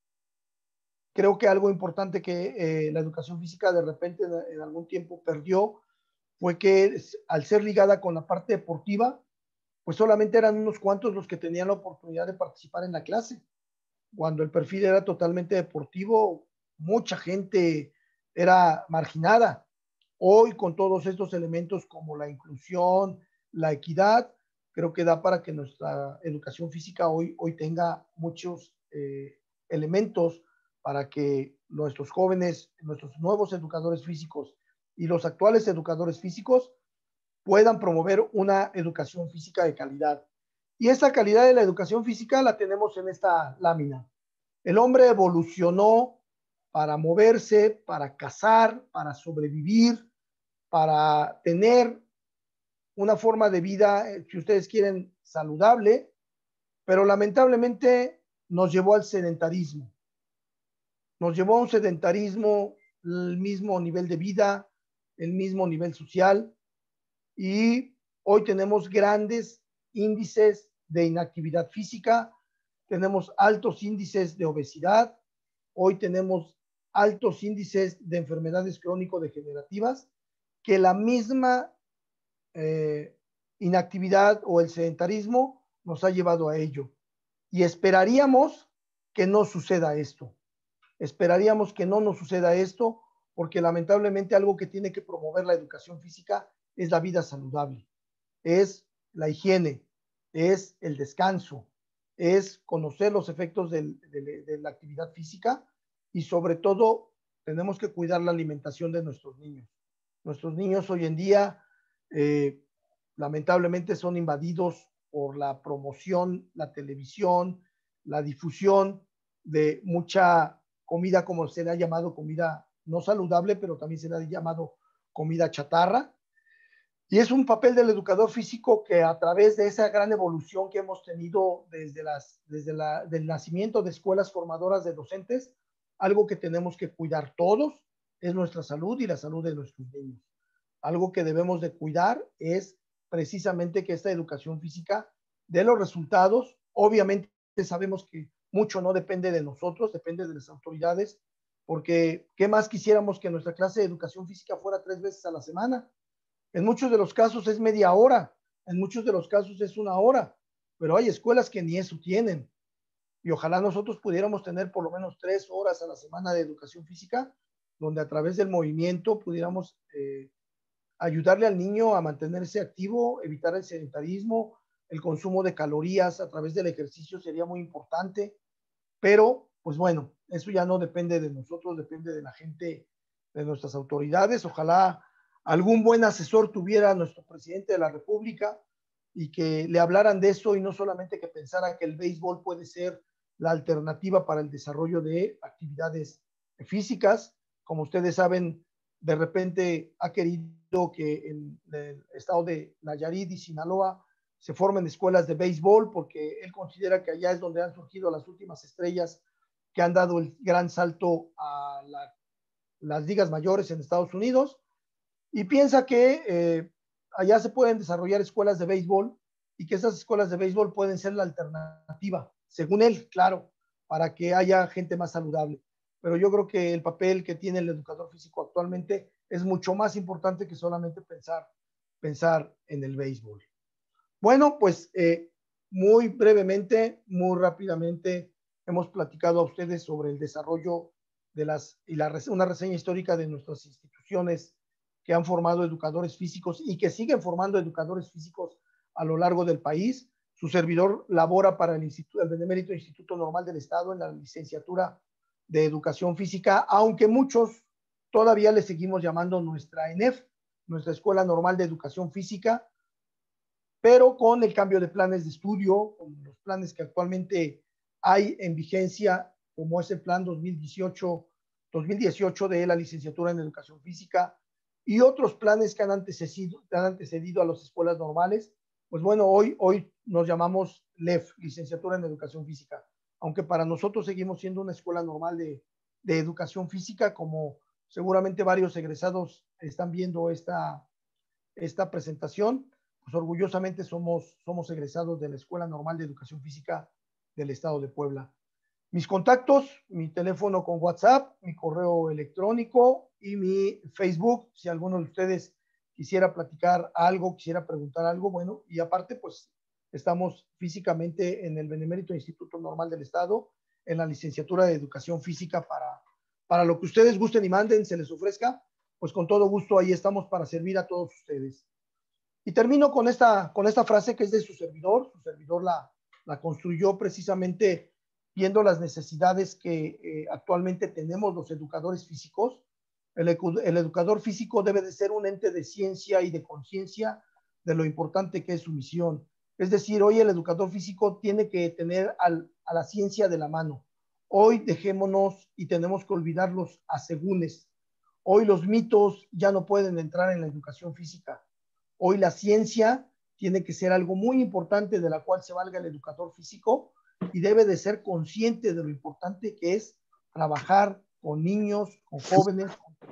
Creo que algo importante que la educación física de repente en algún tiempo perdió fue que al ser ligada con la parte deportiva, pues solamente eran unos cuantos los que tenían la oportunidad de participar en la clase. Cuando el perfil era totalmente deportivo, mucha gente era marginada. Hoy, con todos estos elementos como la inclusión, la equidad, creo que da para que nuestra educación física hoy tenga muchos elementos para que nuestros jóvenes, nuestros nuevos educadores físicos y los actuales educadores físicos puedan promover una educación física de calidad. Y esa calidad de la educación física la tenemos en esta lámina. El hombre evolucionó para moverse, para cazar, para sobrevivir, para tener una forma de vida, si ustedes quieren, saludable, pero lamentablemente nos llevó al sedentarismo. Nos llevó a un sedentarismo, el mismo nivel de vida, el mismo nivel social, y hoy tenemos grandes índices de inactividad física, tenemos altos índices de obesidad, hoy tenemos altos índices de enfermedades crónico-degenerativas, que la misma inactividad o el sedentarismo nos ha llevado a ello. Y esperaríamos que no suceda esto. Esperaríamos que no nos suceda esto, porque lamentablemente algo que tiene que promover la educación física es la vida saludable, es la higiene, es el descanso, es conocer los efectos de la actividad física y sobre todo tenemos que cuidar la alimentación de nuestros niños. Nuestros niños hoy en día lamentablemente son invadidos por la promoción, la televisión, la difusión de mucha comida, como se le ha llamado, comida no saludable, pero también se le ha llamado comida chatarra. Y es un papel del educador físico que a través de esa gran evolución que hemos tenido desde el nacimiento de escuelas formadoras de docentes, algo que tenemos que cuidar todos es nuestra salud y la salud de nuestros niños. Algo que debemos de cuidar es precisamente que esta educación física dé los resultados. Obviamente sabemos que mucho no depende de nosotros, depende de las autoridades, porque ¿qué más quisiéramos que nuestra clase de educación física fuera 3 veces a la semana? En muchos de los casos es media hora, en muchos de los casos es 1 hora, pero hay escuelas que ni eso tienen. Y ojalá nosotros pudiéramos tener por lo menos 3 horas a la semana de educación física, donde a través del movimiento pudiéramos ayudarle al niño a mantenerse activo, evitar el sedentarismo, el consumo de calorías a través del ejercicio sería muy importante, pero pues bueno, eso ya no depende de nosotros, depende de la gente, de nuestras autoridades. Ojalá algún buen asesor tuviera nuestro presidente de la República y que le hablaran de eso y no solamente que pensara que el béisbol puede ser la alternativa para el desarrollo de actividades físicas. Como ustedes saben, de repente ha querido que en el estado de Nayarit y Sinaloa se formen escuelas de béisbol porque él considera que allá es donde han surgido las últimas estrellas que han dado el gran salto a las ligas mayores en Estados Unidos, y piensa que allá se pueden desarrollar escuelas de béisbol y que esas escuelas de béisbol pueden ser la alternativa, según él, claro, para que haya gente más saludable. Pero yo creo que el papel que tiene el educador físico actualmente es mucho más importante que solamente pensar en el béisbol. Bueno, pues muy brevemente, muy rápidamente, hemos platicado a ustedes sobre el desarrollo de una reseña histórica de nuestras instituciones que han formado educadores físicos y que siguen formando educadores físicos a lo largo del país. Su servidor labora para el Benemérito Instituto Normal del Estado en la licenciatura de Educación Física, aunque muchos todavía le seguimos llamando nuestra ENEF, nuestra Escuela Normal de Educación Física, pero con el cambio de planes de estudio, con los planes que actualmente hay en vigencia, como es el plan 2018 de la licenciatura en Educación Física y otros planes que han antecedido a las escuelas normales, pues bueno, hoy nos llamamos LEF, Licenciatura en Educación Física, aunque para nosotros seguimos siendo una escuela normal de educación física, como seguramente varios egresados están viendo esta presentación. Pues orgullosamente somos egresados de la Escuela Normal de Educación Física del Estado de Puebla. Mis contactos, mi teléfono con WhatsApp, mi correo electrónico y mi Facebook, si alguno de ustedes quisiera platicar algo, quisiera preguntar algo, bueno, y aparte pues estamos físicamente en el Benemérito Instituto Normal del Estado, en la licenciatura de Educación Física para lo que ustedes gusten y manden, se les ofrezca, pues con todo gusto ahí estamos para servir a todos ustedes. Y termino con esta frase que es de su servidor. Su servidor la construyó precisamente viendo las necesidades que actualmente tenemos los educadores físicos. El educador físico debe de ser un ente de ciencia y de conciencia de lo importante que es su misión. Es decir, hoy el educador físico tiene que tener a la ciencia de la mano. Hoy dejémonos y tenemos que olvidar los asegúnes. Hoy los mitos ya no pueden entrar en la educación física. Hoy la ciencia tiene que ser algo muy importante de la cual se valga el educador físico y debe de ser consciente de lo importante que es trabajar con niños, con jóvenes,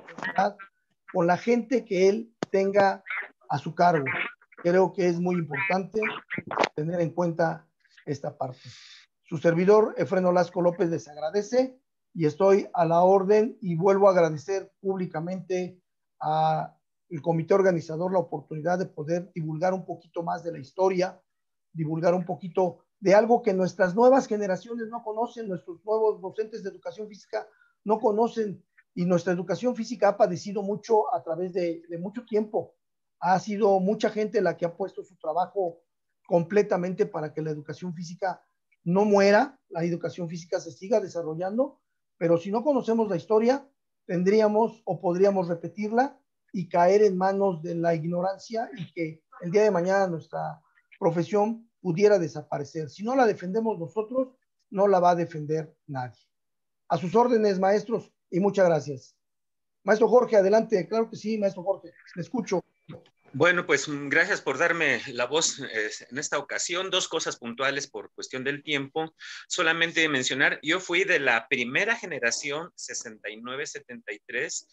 con la gente que él tenga a su cargo. Creo que es muy importante tener en cuenta esta parte. Su servidor, Efrén Olasco López, les agradece y estoy a la orden y vuelvo a agradecer públicamente a el comité organizador la oportunidad de poder divulgar un poquito más de la historia, divulgar un poquito de algo que nuestras nuevas generaciones no conocen, nuestros nuevos docentes de educación física no conocen, y nuestra educación física ha padecido mucho a través de mucho tiempo. Ha sido mucha gente la que ha puesto su trabajo completamente para que la educación física no muera, la educación física se siga desarrollando, pero si no conocemos la historia, tendríamos o podríamos repetirla y caer en manos de la ignorancia y que el día de mañana nuestra profesión pudiera desaparecer. Si no la defendemos nosotros, no la va a defender nadie. A sus órdenes, maestros, y muchas gracias. Maestro Jorge, adelante. Claro que sí, maestro Jorge, le escucho. Bueno, pues gracias por darme la voz en esta ocasión. 2 cosas puntuales por cuestión del tiempo. Solamente mencionar, yo fui de la primera generación 69-73,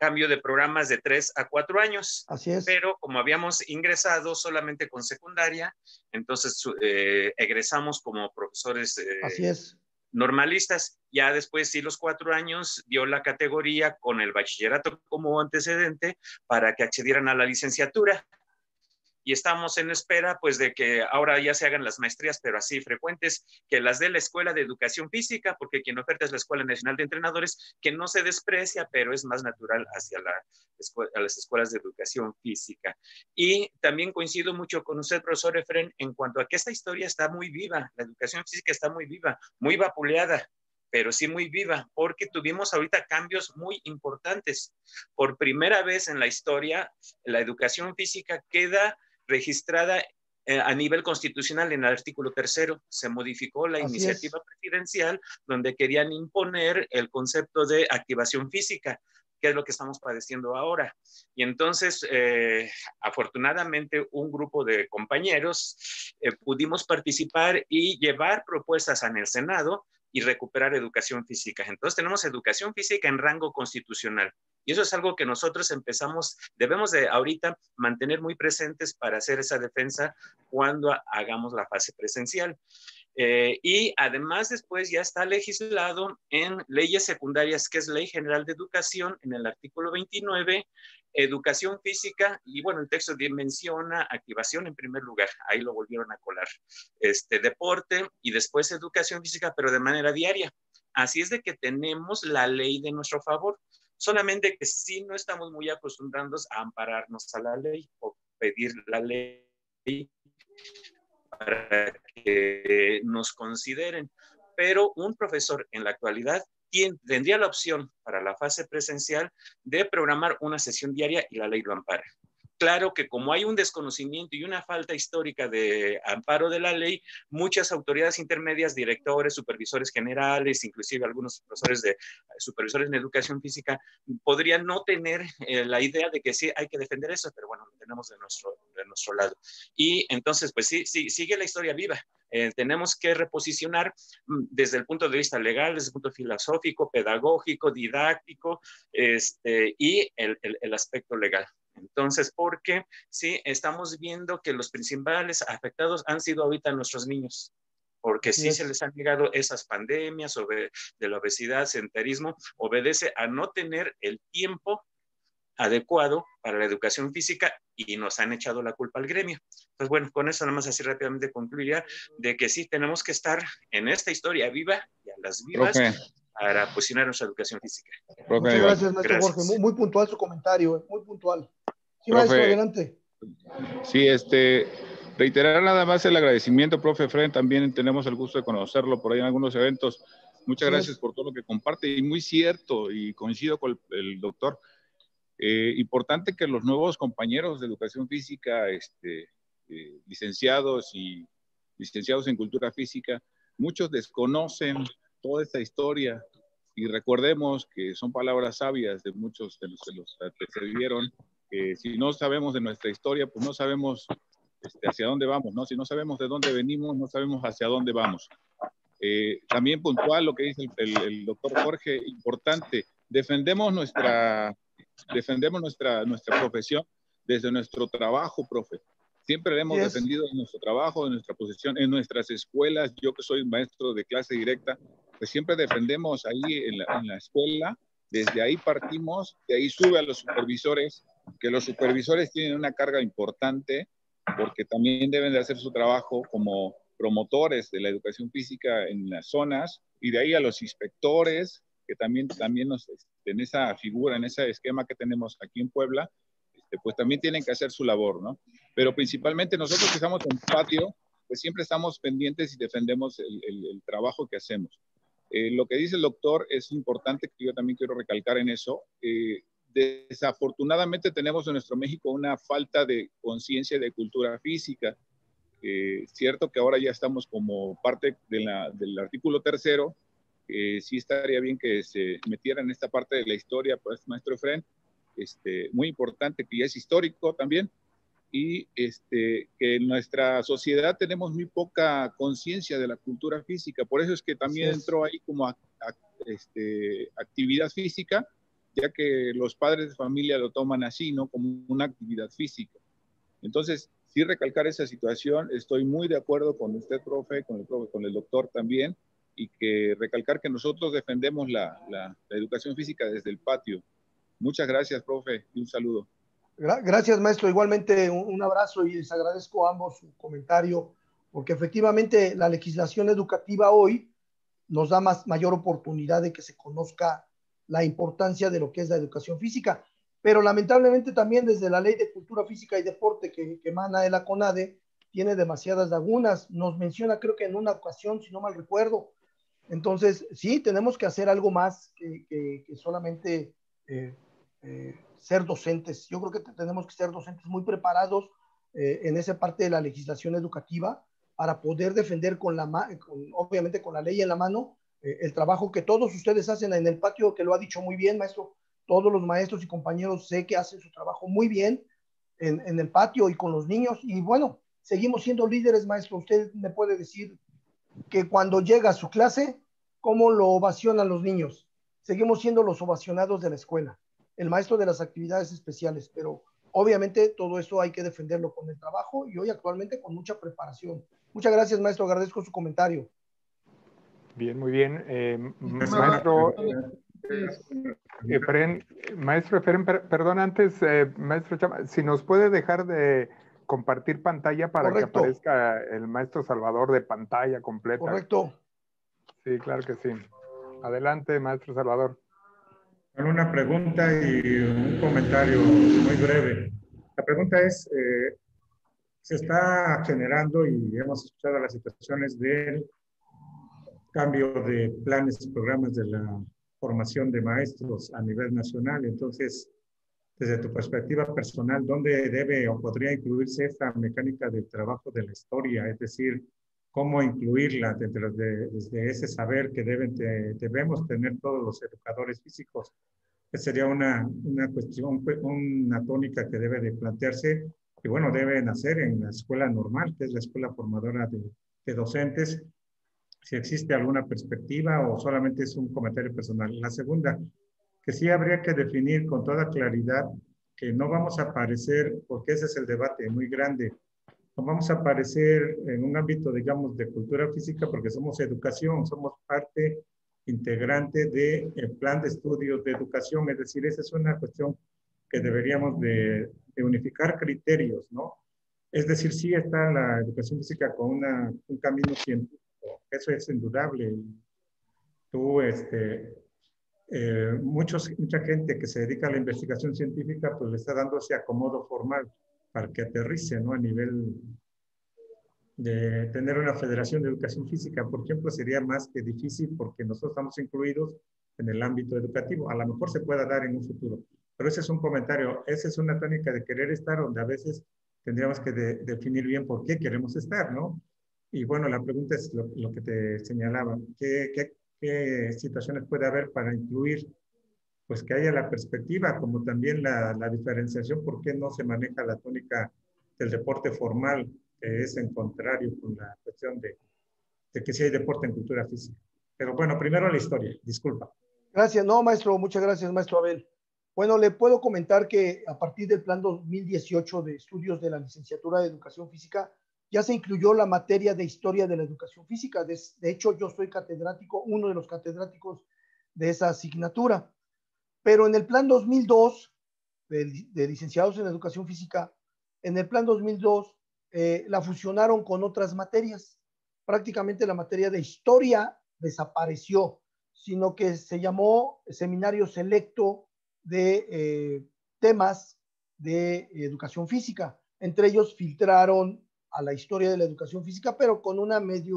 cambio de programas de 3 a 4 años. Así es. Pero como habíamos ingresado solamente con secundaria, entonces egresamos como profesores Así es. normalistas. Ya después, sí, los 4 años dio la categoría con el bachillerato como antecedente para que accedieran a la licenciatura. Y estamos en espera, pues, de que ahora ya se hagan las maestrías, pero así frecuentes, que las de la Escuela de Educación Física, porque quien oferta es la Escuela Nacional de Entrenadores, que no se desprecia, pero es más natural hacia a las escuelas de educación física. Y también coincido mucho con usted, profesor Efren, en cuanto a que esta historia está muy viva, la educación física está muy viva, muy vapuleada, pero sí muy viva, porque tuvimos ahorita cambios muy importantes. Por primera vez en la historia, la educación física queda registrada a nivel constitucional en el artículo 3º. Se modificó la iniciativa presidencial donde querían imponer el concepto de activación física, que es lo que estamos padeciendo ahora. Y entonces, afortunadamente, un grupo de compañeros pudimos participar y llevar propuestas en el Senado y recuperar educación física. Entonces tenemos educación física en rango constitucional. Y eso es algo que nosotros debemos de ahorita mantener muy presentes para hacer esa defensa cuando hagamos la fase presencial. Y además después ya está legislado en leyes secundarias, que es Ley General de Educación, en el artículo 29, educación física, y bueno, el texto menciona activación en primer lugar, ahí lo volvieron a colar, deporte y después educación física, pero de manera diaria. Así es de que tenemos la ley de nuestro favor, solamente que sí no estamos muy acostumbrados a ampararnos a la ley o pedir la ley para que nos consideren. Pero un profesor en la actualidad tendría la opción para la fase presencial de programar una sesión diaria y la ley lo ampara. Claro que como hay un desconocimiento y una falta histórica de amparo de la ley, muchas autoridades intermedias, directores, supervisores generales, inclusive algunos supervisores en educación física, podrían no tener la idea de que sí hay que defender eso, pero bueno, lo tenemos de nuestro lado. Y entonces, pues sí, sigue la historia viva. Tenemos que reposicionar desde el punto de vista legal, desde el punto filosófico, pedagógico, didáctico, y el aspecto legal. Entonces, porque sí, estamos viendo que los principales afectados han sido ahorita nuestros niños, porque sí se les han llegado esas pandemias de la obesidad, sedentarismo, obedece a no tener el tiempo adecuado para la educación física y nos han echado la culpa al gremio. Entonces, bueno, con eso nada más así rápidamente concluiría de que sí tenemos que estar en esta historia viva y a las vivas, profe, para posicionar nuestra educación física. Profe, muchas gracias, maestro Jorge. Muy puntual su comentario, muy puntual. Sí, profe, maestro, adelante. Sí, reiterar nada más el agradecimiento, profe Efren, también tenemos el gusto de conocerlo por ahí en algunos eventos. Muchas gracias por todo lo que comparte, y muy cierto, y coincido con el doctor. Importante que los nuevos compañeros de educación física, licenciados y licenciados en cultura física, muchos desconocen toda esta historia, y recordemos que son palabras sabias de muchos de los que se vivieron, que si no sabemos de nuestra historia, pues no sabemos hacia dónde vamos, ¿no? Si no sabemos de dónde venimos, no sabemos hacia dónde vamos. También puntual lo que dice el doctor Jorge, importante, defendemos nuestra profesión desde nuestro trabajo, profe. Siempre hemos defendido en nuestro trabajo, en nuestra posición, en nuestras escuelas. Yo que soy maestro de clase directa, pues siempre defendemos ahí en la escuela. Desde ahí partimos, de ahí sube a los supervisores, que los supervisores tienen una carga importante porque también deben de hacer su trabajo como promotores de la educación física en las zonas, y de ahí a los inspectores, que también en esa figura, en ese esquema que tenemos aquí en Puebla, pues también tienen que hacer su labor, ¿no? Pero principalmente nosotros que estamos en patio, pues siempre estamos pendientes y defendemos el trabajo que hacemos. Lo que dice el doctor es importante, que yo también quiero recalcar en eso. Desafortunadamente tenemos en nuestro México una falta de conciencia de cultura física. Cierto que ahora ya estamos como parte del artículo 3º, sí estaría bien que se metiera en esta parte de la historia, pues, maestro Efren, muy importante, que ya es histórico también, y que en nuestra sociedad tenemos muy poca conciencia de la cultura física. Por eso es que también entró ahí como actividad física, ya que los padres de familia lo toman así, ¿no? Como una actividad física. Entonces, sí recalcar esa situación, estoy muy de acuerdo con usted, profe, con el doctor también, y que recalcar que nosotros defendemos la educación física desde el patio. Muchas gracias, profe, y un saludo. Gracias, maestro. Igualmente, un abrazo y les agradezco a ambos su comentario, porque efectivamente la legislación educativa hoy nos da mayor oportunidad de que se conozca la importancia de lo que es la educación física. Pero lamentablemente también desde la Ley de Cultura Física y Deporte que emana de la CONADE, tiene demasiadas lagunas. Nos menciona, creo que en una ocasión, si no mal recuerdo. Entonces, sí, tenemos que hacer algo más que solamente ser docentes. Yo creo que tenemos que ser docentes muy preparados en esa parte de la legislación educativa para poder defender obviamente con la ley en la mano, el trabajo que todos ustedes hacen en el patio, que lo ha dicho muy bien, maestro. Todos los maestros y compañeros sé que hacen su trabajo muy bien en el patio y con los niños. Y bueno, seguimos siendo líderes, maestro. Usted me puede decir que cuando llega a su clase, ¿cómo lo ovacionan los niños? Seguimos siendo los ovacionados de la escuela, el maestro de las actividades especiales, pero obviamente todo eso hay que defenderlo con el trabajo y hoy actualmente con mucha preparación. Muchas gracias, maestro. Agradezco su comentario. Bien, muy bien. Maestro Efren, perdón, antes, maestro Chama, si nos puede dejar de compartir pantalla para Correcto. que aparezca el maestro Salvador de pantalla completa. Correcto. Sí, claro que sí. Adelante, maestro Salvador. Con una pregunta y un comentario muy breve. La pregunta es, se está generando y hemos escuchado las situaciones del cambio de planes y programas de la formación de maestros a nivel nacional. Entonces, desde tu perspectiva personal, ¿dónde debe o podría incluirse esta mecánica del trabajo de la historia? Es decir, ¿cómo incluirla desde ese saber que debemos tener todos los educadores físicos? Esa sería una cuestión, una tónica que debe de plantearse y bueno, debe nacer en la escuela normal, que es la escuela formadora de docentes, si existe alguna perspectiva o solamente es un comentario personal. La segunda, que sí habría que definir con toda claridad que no vamos a aparecer, porque ese es el debate muy grande, no vamos a aparecer en un ámbito, digamos, de cultura física porque somos educación, somos parte integrante del plan de estudios de educación, es decir, esa es una cuestión que deberíamos de unificar criterios, ¿no? Es decir, sí está la educación física con un camino científico, eso es indudable. Tú, mucha gente que se dedica a la investigación científica, pues le está dando ese acomodo formal para que aterrice, ¿no? A nivel de tener una federación de educación física, por ejemplo, sería más que difícil porque nosotros estamos incluidos en el ámbito educativo. A lo mejor se pueda dar en un futuro, pero ese es un comentario, esa es una tónica de querer estar donde a veces tendríamos que definir bien por qué queremos estar, ¿no? Y bueno, la pregunta es lo que te señalaba, ¿qué situaciones puede haber para incluir, pues que haya la perspectiva, como también la diferenciación, por qué no se maneja la tónica del deporte formal, que es en contrario con la cuestión de que sí hay deporte en cultura física. Pero bueno, primero la historia, disculpa. Gracias, no, maestro, muchas gracias, maestro Abel. Bueno, le puedo comentar que a partir del plan 2018 de estudios de la licenciatura de Educación Física, ya se incluyó la materia de historia de la educación física. De hecho, yo soy catedrático, uno de los catedráticos de esa asignatura. Pero en el plan 2002 de licenciados en educación física, en el plan 2002 la fusionaron con otras materias. Prácticamente la materia de historia desapareció, sino que se llamó seminario selecto de temas de educación física. Entre ellos filtraron a la historia de la educación física, pero con una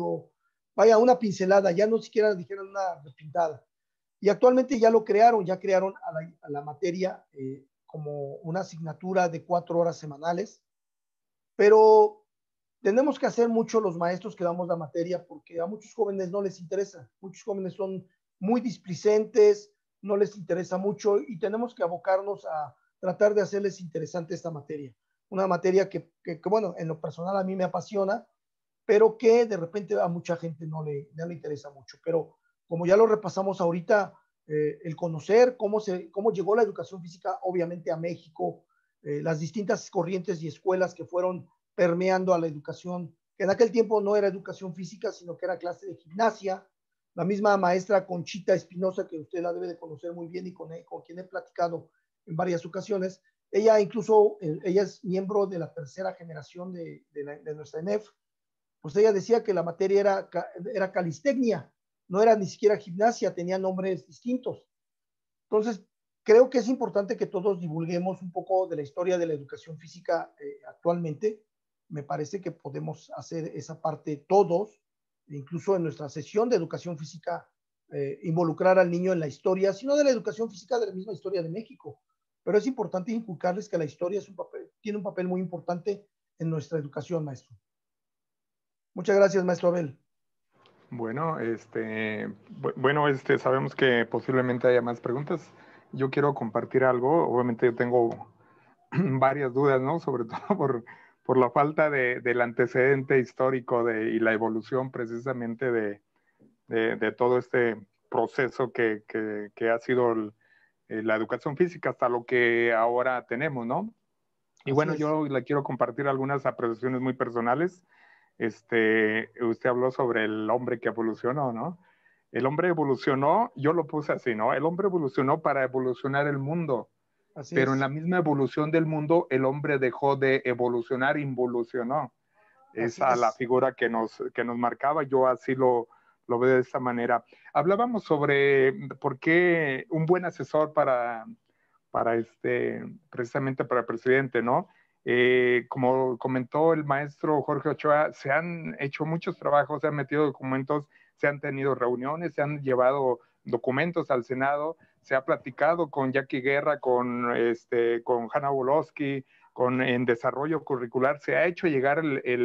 una pincelada, ya no siquiera dijeron una repintada. Y actualmente ya crearon a la materia como una asignatura de 4 horas semanales, pero tenemos que hacer mucho los maestros que damos la materia porque a muchos jóvenes no les interesa, muchos jóvenes son muy displicentes, no les interesa mucho y tenemos que abocarnos a tratar de hacerles interesante esta materia. Una materia que bueno, en lo personal a mí me apasiona, pero que de repente a mucha gente no le interesa mucho. Pero como ya lo repasamos ahorita, el conocer cómo llegó la educación física, obviamente, a México, las distintas corrientes y escuelas que fueron permeando a la educación, que en aquel tiempo no era educación física, sino que era clase de gimnasia. La misma maestra Conchita Espinosa, que usted la debe de conocer muy bien y con quien he platicado en varias ocasiones, ella incluso, ella es miembro de la tercera generación de nuestra ENEF, pues ella decía que la materia era calistecnia, no era ni siquiera gimnasia, tenía nombres distintos. Entonces, creo que es importante que todos divulguemos un poco de la historia de la educación física actualmente. Me parece que podemos hacer esa parte todos, incluso en nuestra sesión de educación física, involucrar al niño en la historia, sino de la educación física de la misma historia de México. Pero es importante inculcarles que la historia tiene un papel muy importante en nuestra educación, maestro. Muchas gracias, maestro Abel. Bueno, sabemos que posiblemente haya más preguntas. Yo quiero compartir algo. Obviamente yo tengo varias dudas, ¿no? Sobre todo por la falta del antecedente histórico y la evolución precisamente de todo este proceso que ha sido la educación física hasta lo que ahora tenemos, ¿no? Y bueno, yo le quiero compartir algunas apreciaciones muy personales. Usted habló sobre el hombre que evolucionó, ¿no? El hombre evolucionó, yo lo puse así, ¿no? El hombre evolucionó para evolucionar el mundo. Pero en la misma evolución del mundo, el hombre dejó de evolucionar, involucionó. Esa es la figura que nos marcaba. Yo así lo veo de esta manera. Hablábamos sobre por qué un buen asesor precisamente para el presidente, ¿no? Como comentó el maestro Jorge Ochoa, se han hecho muchos trabajos, se han metido documentos, se han tenido reuniones, se han llevado documentos al Senado, se ha platicado con Jackie Guerra, con Hanna Wolowski, en desarrollo curricular, se ha hecho llegar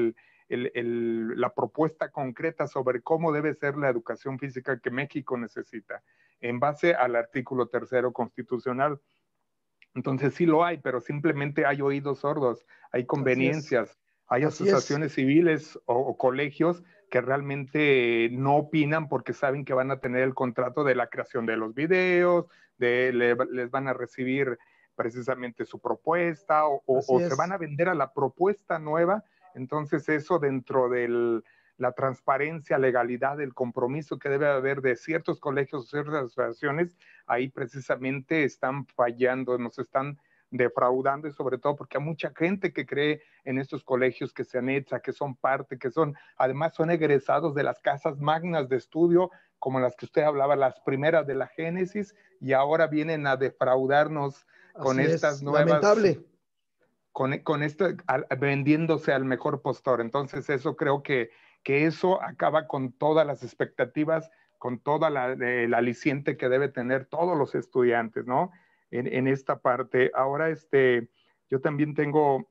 la propuesta concreta sobre cómo debe ser la educación física que México necesita, en base al artículo 3º constitucional. Entonces sí lo hay, pero simplemente hay oídos sordos, hay conveniencias, hay asociaciones civiles o colegios que realmente no opinan porque saben que van a tener el contrato de la creación de los videos, les van a recibir precisamente su propuesta o se van a vender a la propuesta nueva. Entonces eso dentro de la transparencia, legalidad, el compromiso que debe haber de ciertos colegios o ciertas asociaciones, ahí precisamente están fallando, nos están defraudando, y sobre todo porque hay mucha gente que cree en estos colegios, que se anexa, que son parte, además son egresados de las casas magnas de estudio, como las que usted hablaba, las primeras de la Génesis, y ahora vienen a defraudarnos con estas nuevas... Lamentable. Con esto, vendiéndose al mejor postor. Entonces eso creo que eso acaba con todas las expectativas, con toda el aliciente que debe tener todos los estudiantes, ¿no? En esta parte. Ahora, yo también tengo,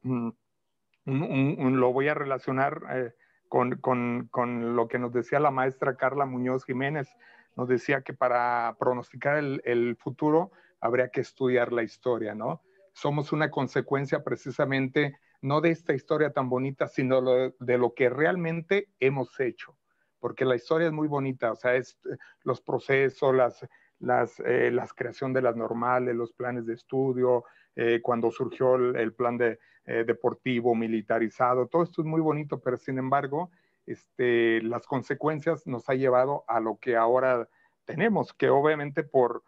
lo voy a relacionar con lo que nos decía la maestra Carla Muñoz Jiménez. Nos decía que para pronosticar el futuro habría que estudiar la historia, ¿no? Somos una consecuencia precisamente no de esta historia tan bonita, sino de lo que realmente hemos hecho. Porque la historia es muy bonita, o sea, es los procesos, la creación de las normales, los planes de estudio, cuando surgió el plan deportivo militarizado, todo esto es muy bonito, pero sin embargo, las consecuencias nos ha llevado a lo que ahora tenemos, que obviamente por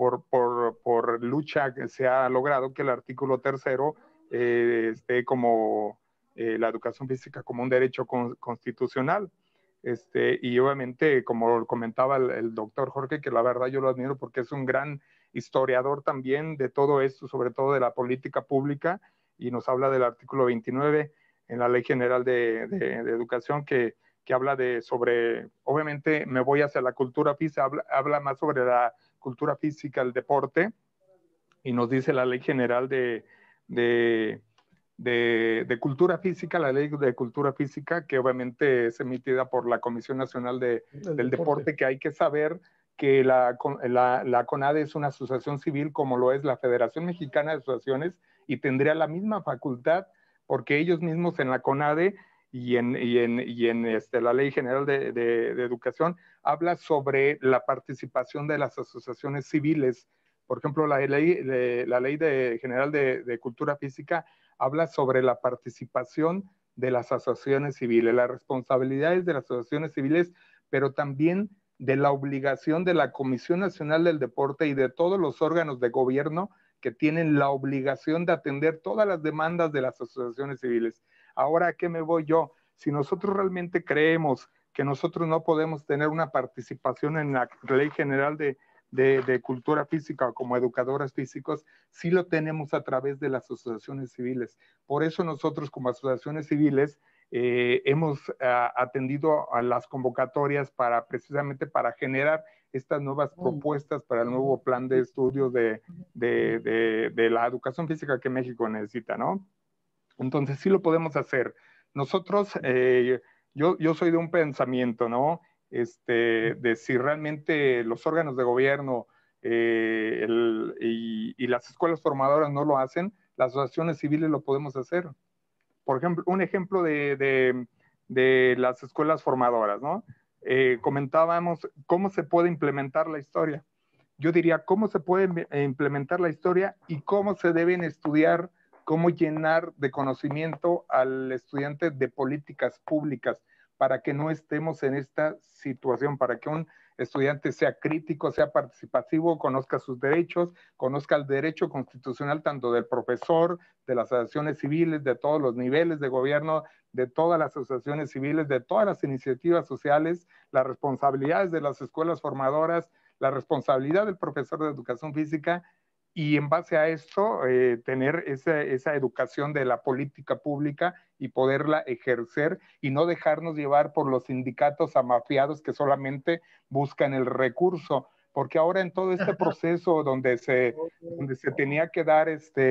lucha que se ha logrado que el artículo 3º esté como la educación física como un derecho constitucional. Y obviamente, como comentaba el doctor Jorge, que la verdad yo lo admiro porque es un gran historiador también de todo esto, sobre todo de la política pública, y nos habla del artículo 29 en la Ley General de Educación que habla sobre, obviamente me voy hacia la cultura física, habla más sobre la cultura física, el deporte, y nos dice la Ley General de Cultura Física, la Ley de Cultura Física, que obviamente es emitida por la Comisión Nacional del Deporte, que hay que saber que la CONADE es una asociación civil como lo es la Federación Mexicana de Asociaciones y tendría la misma facultad porque ellos mismos en la CONADE y en la Ley General de Educación, habla sobre la participación de las asociaciones civiles. Por ejemplo, la Ley General de Cultura Física habla sobre la participación de las asociaciones civiles, las responsabilidades de las asociaciones civiles, pero también de la obligación de la Comisión Nacional del Deporte y de todos los órganos de gobierno que tienen la obligación de atender todas las demandas de las asociaciones civiles. Ahora, ¿a qué me voy yo? Si nosotros realmente creemos que nosotros no podemos tener una participación en la Ley General de Cultura Física como educadores físicos, sí lo tenemos a través de las asociaciones civiles. Por eso nosotros como asociaciones civiles hemos atendido a las convocatorias precisamente para generar estas nuevas propuestas para el nuevo plan de estudios de la educación física que México necesita, ¿no? Entonces sí lo podemos hacer. Nosotros, yo soy de un pensamiento, ¿no? De si realmente los órganos de gobierno y las escuelas formadoras no lo hacen, las asociaciones civiles lo podemos hacer. Por ejemplo, un ejemplo de las escuelas formadoras, ¿no? Comentábamos cómo se puede implementar la historia. Yo diría cómo se puede implementar la historia y cómo se deben estudiar, cómo llenar de conocimiento al estudiante de políticas públicas para que no estemos en esta situación, para que un estudiante sea crítico, sea participativo, conozca sus derechos, conozca el derecho constitucional tanto del profesor, de las asociaciones civiles, de todos los niveles de gobierno, de todas las asociaciones civiles, de todas las iniciativas sociales, las responsabilidades de las escuelas formadoras, la responsabilidad del profesor de educación física y en base a esto tener esa educación de la política pública y poderla ejercer y no dejarnos llevar por los sindicatos amafiados que solamente buscan el recurso, porque ahora en todo este proceso donde se tenía que dar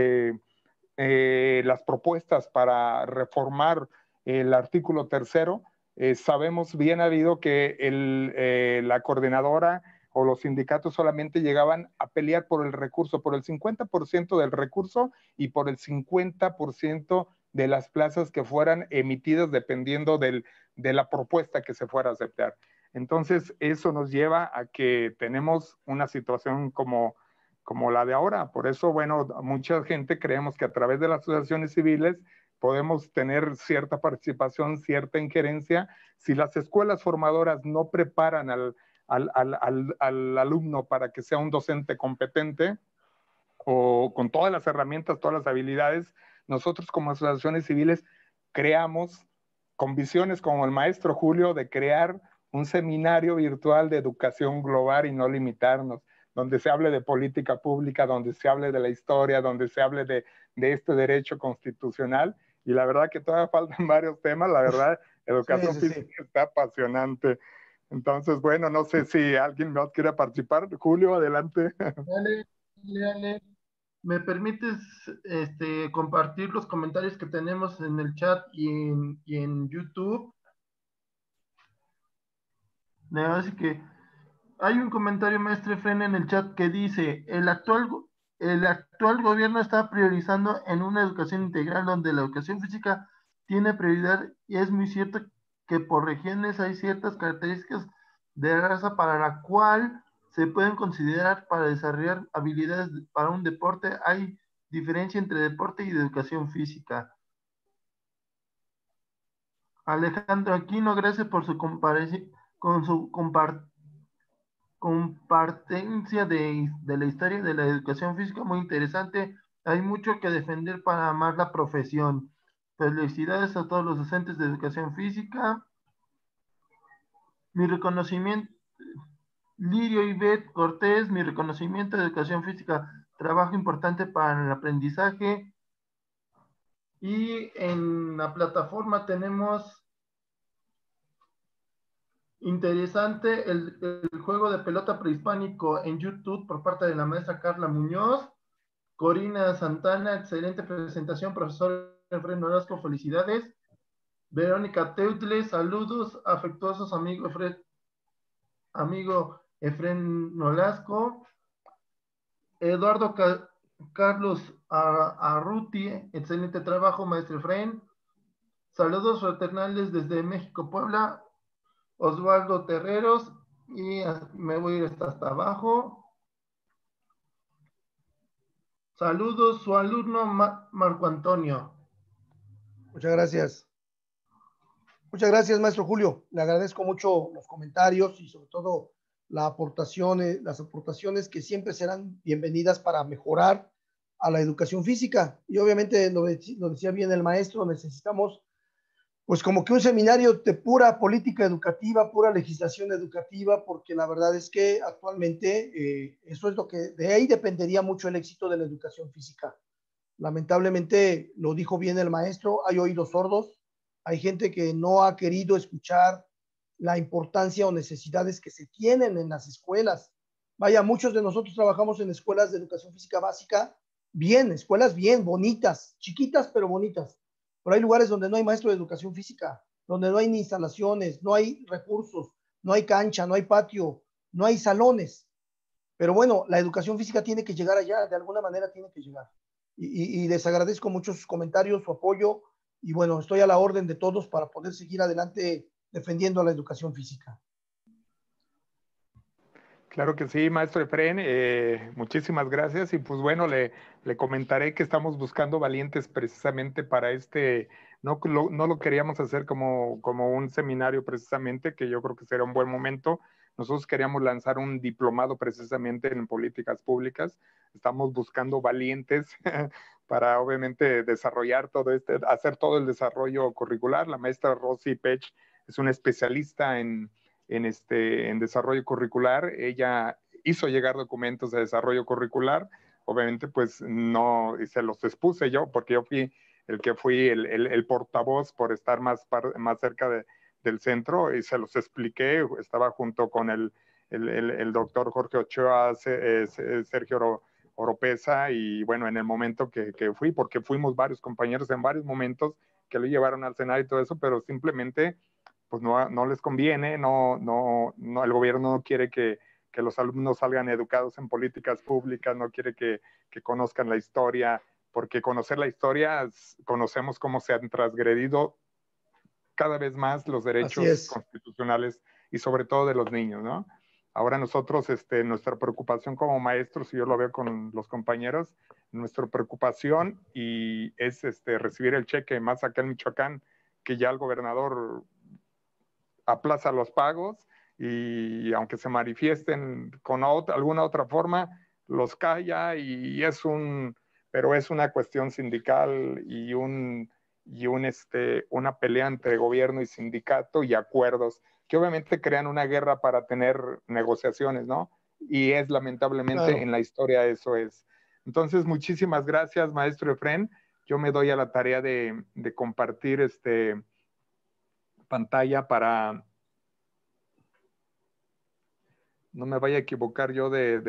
las propuestas para reformar el artículo 3º, sabemos bien habido que la coordinadora o los sindicatos solamente llegaban a pelear por el recurso, por el 50% del recurso y por el 50% de las plazas que fueran emitidas dependiendo de la propuesta que se fuera a aceptar. Entonces, eso nos lleva a que tenemos una situación como la de ahora. Por eso, bueno, mucha gente creemos que a través de las asociaciones civiles podemos tener cierta participación, cierta injerencia. Si las escuelas formadoras no preparan al alumno para que sea un docente competente o con todas las herramientas, todas las habilidades, nosotros como asociaciones civiles creamos con visiones como el maestro Julio de crear un seminario virtual de educación global y no limitarnos, donde se hable de política pública, donde se hable de la historia, donde se hable de este derecho constitucional. Y la verdad que todavía faltan varios temas, la verdad, educación física está apasionante. Entonces, bueno, no sé si alguien más quiere participar. Julio, adelante. Dale. ¿Me permites compartir los comentarios que tenemos en el chat y en YouTube? Así que hay un comentario, maestro Efren, en el chat que dice: el actual gobierno está priorizando en una educación integral donde la educación física tiene prioridad, y es muy cierto que por regiones hay ciertas características de raza para la cual se pueden considerar para desarrollar habilidades para un deporte. Hay diferencia entre deporte y educación física. Alejandro Aquino, gracias por su compartencia de la historia de la educación física, muy interesante. Hay mucho que defender para amar la profesión. Felicidades a todos los docentes de educación física. Mi reconocimiento, Lirio Ivette Cortés, mi reconocimiento de educación física, trabajo importante para el aprendizaje. Y en la plataforma tenemos interesante el juego de pelota prehispánico en YouTube por parte de la maestra Carla Muñoz. Corina Santana, excelente presentación, profesor Efren Nolasco, felicidades. Verónica Teutle, saludos afectuosos, amigo Efren Nolasco. Eduardo Carlos Arruti, excelente trabajo, maestro Efren. Saludos fraternales desde México, Puebla, Osvaldo Terreros, y me voy a ir hasta abajo. Saludos, su alumno Marco Antonio. Muchas gracias. Muchas gracias, maestro Julio. Le agradezco mucho los comentarios y sobre todo las aportaciones que siempre serán bienvenidas para mejorar a la educación física. Y obviamente, lo decía bien el maestro, necesitamos pues como que un seminario de pura política educativa, pura legislación educativa, porque la verdad es que actualmente eso es lo que, de ahí dependería mucho el éxito de la educación física. Lamentablemente, lo dijo bien el maestro, hay oídos sordos, hay gente que no ha querido escuchar la importancia o necesidades que se tienen en las escuelas. Vaya, muchos de nosotros trabajamos en escuelas de educación física básica, bien, escuelas bien, bonitas, chiquitas pero bonitas. Pero hay lugares donde no hay maestro de educación física, donde no hay ni instalaciones, no hay recursos, no hay cancha, no hay patio, no hay salones. Pero bueno, la educación física tiene que llegar allá, de alguna manera tiene que llegar. Y les agradezco mucho sus comentarios, su apoyo, y bueno, estoy a la orden de todos para poder seguir adelante defendiendo a la educación física. Claro que sí, maestro Efrén, muchísimas gracias y pues bueno, le comentaré que estamos buscando valientes precisamente para no lo queríamos hacer como un seminario precisamente, que yo creo que será un buen momento. Nosotros queríamos lanzar un diplomado precisamente en políticas públicas, estamos buscando valientes para obviamente desarrollar hacer todo el desarrollo curricular. La maestra Rosy Pech es una especialista en desarrollo curricular. Ella hizo llegar documentos de desarrollo curricular, obviamente pues no, se los expuse yo, porque yo fui el portavoz por estar más cerca del centro, y se los expliqué. Estaba junto con el doctor Jorge Ochoa, Sergio Oropesa, y bueno, en el momento que fui, porque fuimos varios compañeros en varios momentos que lo llevaron al Senado y todo eso, pero simplemente pues no les conviene, el gobierno no quiere que los alumnos salgan educados en políticas públicas, no quiere que conozcan la historia, porque conocer la historia, conocemos cómo se han transgredido cada vez más los derechos constitucionales y sobre todo de los niños, ¿no? Ahora nosotros, nuestra preocupación como maestros, y yo lo veo con los compañeros, nuestra preocupación es recibir el cheque, más acá en Michoacán, que ya el gobernador aplaza los pagos y aunque se manifiesten con alguna otra forma, los calla, pero es una cuestión sindical y una pelea entre gobierno y sindicato y acuerdos que obviamente crean una guerra para tener negociaciones, ¿no? Y es lamentablemente claro. En la historia eso es. Entonces, muchísimas gracias, maestro Efrén. Yo me doy a la tarea de compartir pantalla para no me vaya a equivocar yo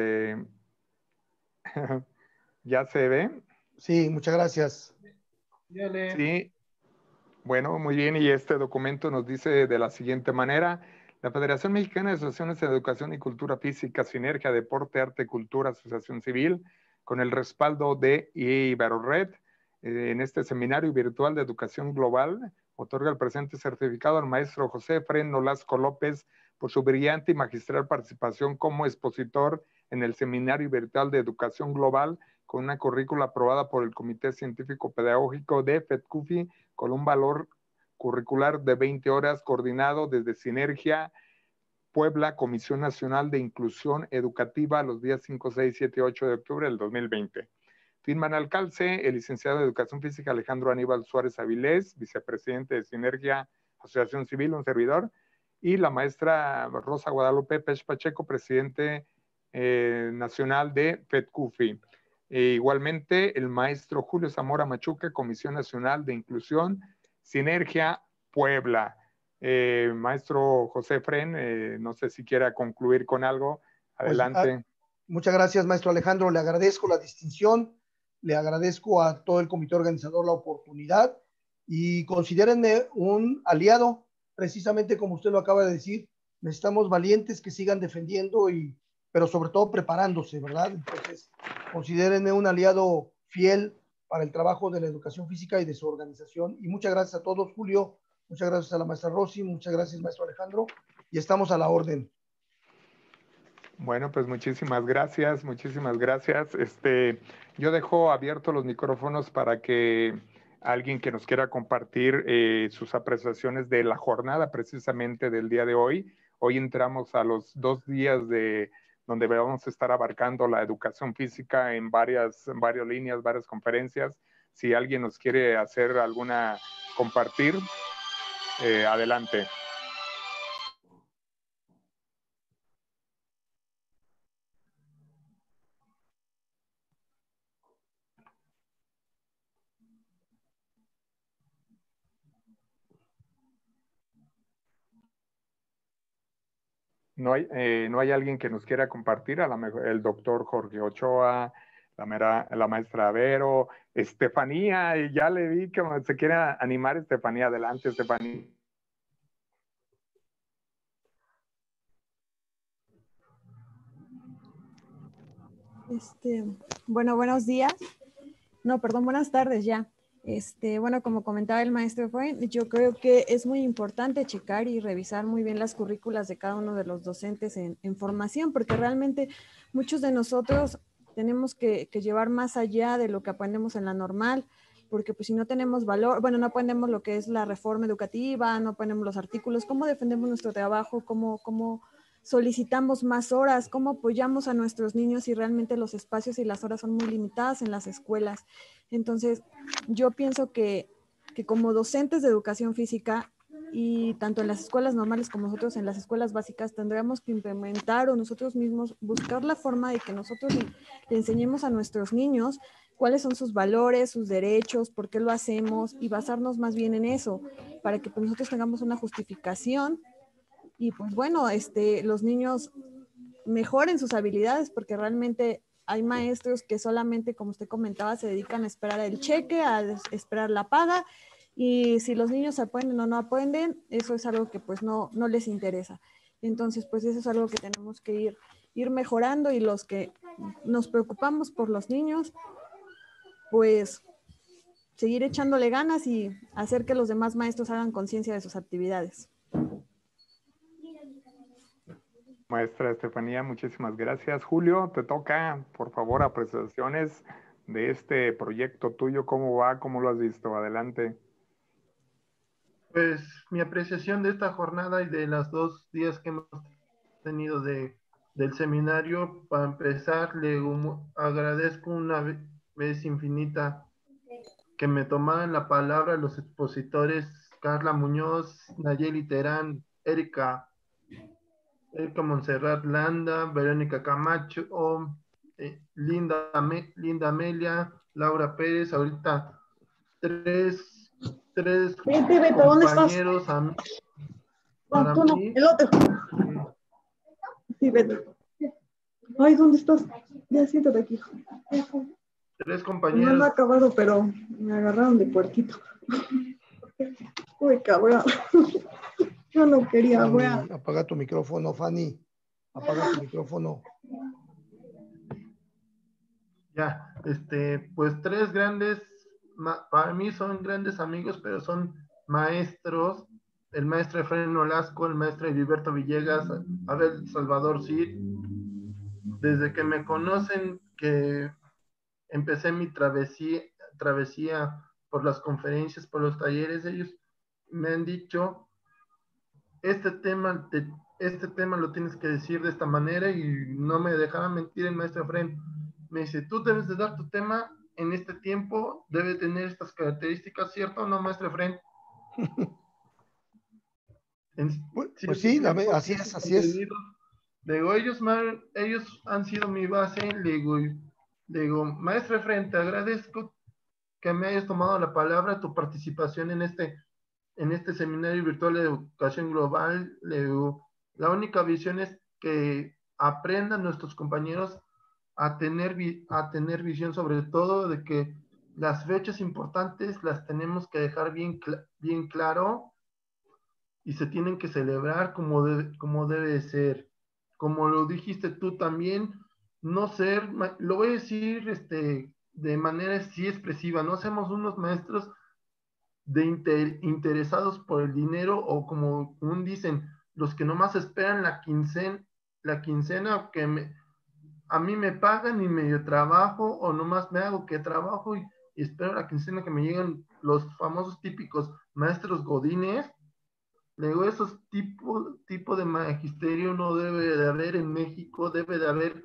¿Ya se ve? Sí, muchas gracias. Sí, bueno, muy bien, y este documento nos dice de la siguiente manera: la Federación Mexicana de Asociaciones de Educación y Cultura Física, Sinergia, Deporte, Arte, Cultura, Asociación Civil, con el respaldo de Iberored, en este seminario virtual de educación global, otorga el presente certificado al maestro José Efrén Nolasco López por su brillante y magistral participación como expositor en el seminario virtual de educación global con una currícula aprobada por el Comité Científico Pedagógico de FEDCUFI con un valor curricular de 20 horas, coordinado desde Sinergia Puebla, Comisión Nacional de Inclusión Educativa, los días 5, 6, 7 y 8 de octubre del 2020. Firman al calce el licenciado de Educación Física Alejandro Aníbal Suárez Avilés, vicepresidente de Sinergia Asociación Civil, un servidor, y la maestra Rosa Guadalupe Pech Pacheco, presidente nacional de FEDCUFI. Igualmente, el maestro Julio Zamora Machuca, Comisión Nacional de Inclusión, Sinergia Puebla. Maestro José Efrén, no sé si quiera concluir con algo. Adelante. Pues, muchas gracias, maestro Alejandro. Le agradezco la distinción, le agradezco a todo el comité organizador la oportunidad y considérenme un aliado, precisamente como usted lo acaba de decir. Necesitamos valientes que sigan defendiendo pero sobre todo preparándose, ¿verdad? Entonces, considérenme un aliado fiel para el trabajo de la educación física y de su organización. Y muchas gracias a todos, Julio, muchas gracias a la maestra Rosy, muchas gracias, maestro Alejandro, y estamos a la orden. Bueno, pues muchísimas gracias, muchísimas gracias. Yo dejo abiertos los micrófonos para que alguien que nos quiera compartir sus apreciaciones de la jornada precisamente del día de hoy. Hoy entramos a los 2 días de donde vamos a estar abarcando la educación física en varias líneas, varias conferencias. Si alguien nos quiere hacer alguna compartir, adelante. No hay alguien que nos quiera compartir, a lo mejor el doctor Jorge Ochoa, la maestra Vero, Estefanía, y ya le vi que se quiere animar Estefanía. Adelante, Estefanía. Bueno, buenos días. No, perdón, buenas tardes ya. Bueno, como comentaba el maestro Efraín, yo creo que es muy importante checar y revisar muy bien las currículas de cada uno de los docentes en formación, porque realmente muchos de nosotros tenemos que llevar más allá de lo que aprendemos en la normal, porque pues si no tenemos valor, bueno, no aprendemos lo que es la reforma educativa, no aprendemos los artículos, cómo defendemos nuestro trabajo, cómo solicitamos más horas, cómo apoyamos a nuestros niños si realmente los espacios y las horas son muy limitadas en las escuelas. Entonces, yo pienso que como docentes de educación física, y tanto en las escuelas normales como nosotros en las escuelas básicas, tendríamos que implementar o nosotros mismos buscar la forma de que nosotros le enseñemos a nuestros niños cuáles son sus valores, sus derechos, por qué lo hacemos, y basarnos más bien en eso, para que pues, nosotros tengamos una justificación y pues bueno, los niños mejoren sus habilidades, porque realmente hay maestros que solamente, como usted comentaba, se dedican a esperar el cheque, a esperar la paga, y si los niños aprenden o no aprenden, eso es algo que pues no les interesa. Entonces, pues eso es algo que tenemos que ir mejorando, y los que nos preocupamos por los niños, pues seguir echándole ganas y hacer que los demás maestros hagan conciencia de sus actividades. Maestra Estefanía, muchísimas gracias. Julio, te toca, por favor, apreciaciones de este proyecto tuyo. ¿Cómo va? ¿Cómo lo has visto? Adelante. Pues mi apreciación de esta jornada y de los 2 días que hemos tenido del seminario, para empezar, le agradezco una vez infinita que me tomaran la palabra los expositores Carla Muñoz, Nayeli Terán, Erika Montserrat Landa, Verónica Camacho, Linda Amelia, Laura Pérez, ahorita tres compañeros para mí. El otro. Sí, vete. Ay, ¿dónde estás? Ya siéntate aquí. 3 compañeros. No lo he acabado, pero me agarraron de puerquito. Uy, cabrón. Yo no quería, Fanny, apaga tu micrófono, Fanny. Apaga tu micrófono. Ya, pues 3 grandes, para mí son grandes amigos, pero son maestros. El maestro Efraín Olasco, el maestro Heriberto Villegas, Abel Salvador Cid. Desde que me conocen, que empecé mi travesía por las conferencias, por los talleres, ellos me han dicho, este tema lo tienes que decir de esta manera, y no me dejará mentir el maestro Efraín. Me dice, tú debes de dar tu tema en este tiempo, debe tener estas características, ¿cierto o no, maestro Efraín? Pues sí, así es. Le digo, ellos han sido mi base. Le digo, maestro Efraín, te agradezco que me hayas tomado la palabra, tu participación en este seminario virtual de educación global. Le digo, la única visión es que aprendan nuestros compañeros a tener visión, sobre todo de que las fechas importantes las tenemos que dejar bien claro, y se tienen que celebrar como debe ser. Como lo dijiste tú también, no ser, lo voy a decir de manera sí expresiva, no seamos unos maestros interesados por el dinero o como dicen, los que nomás esperan la quincena a mí me pagan y medio trabajo o nomás me hago que trabajo y espero la quincena que me lleguen los famosos típicos maestros godines. Luego esos tipo de magisterio no debe de haber en México, debe de haber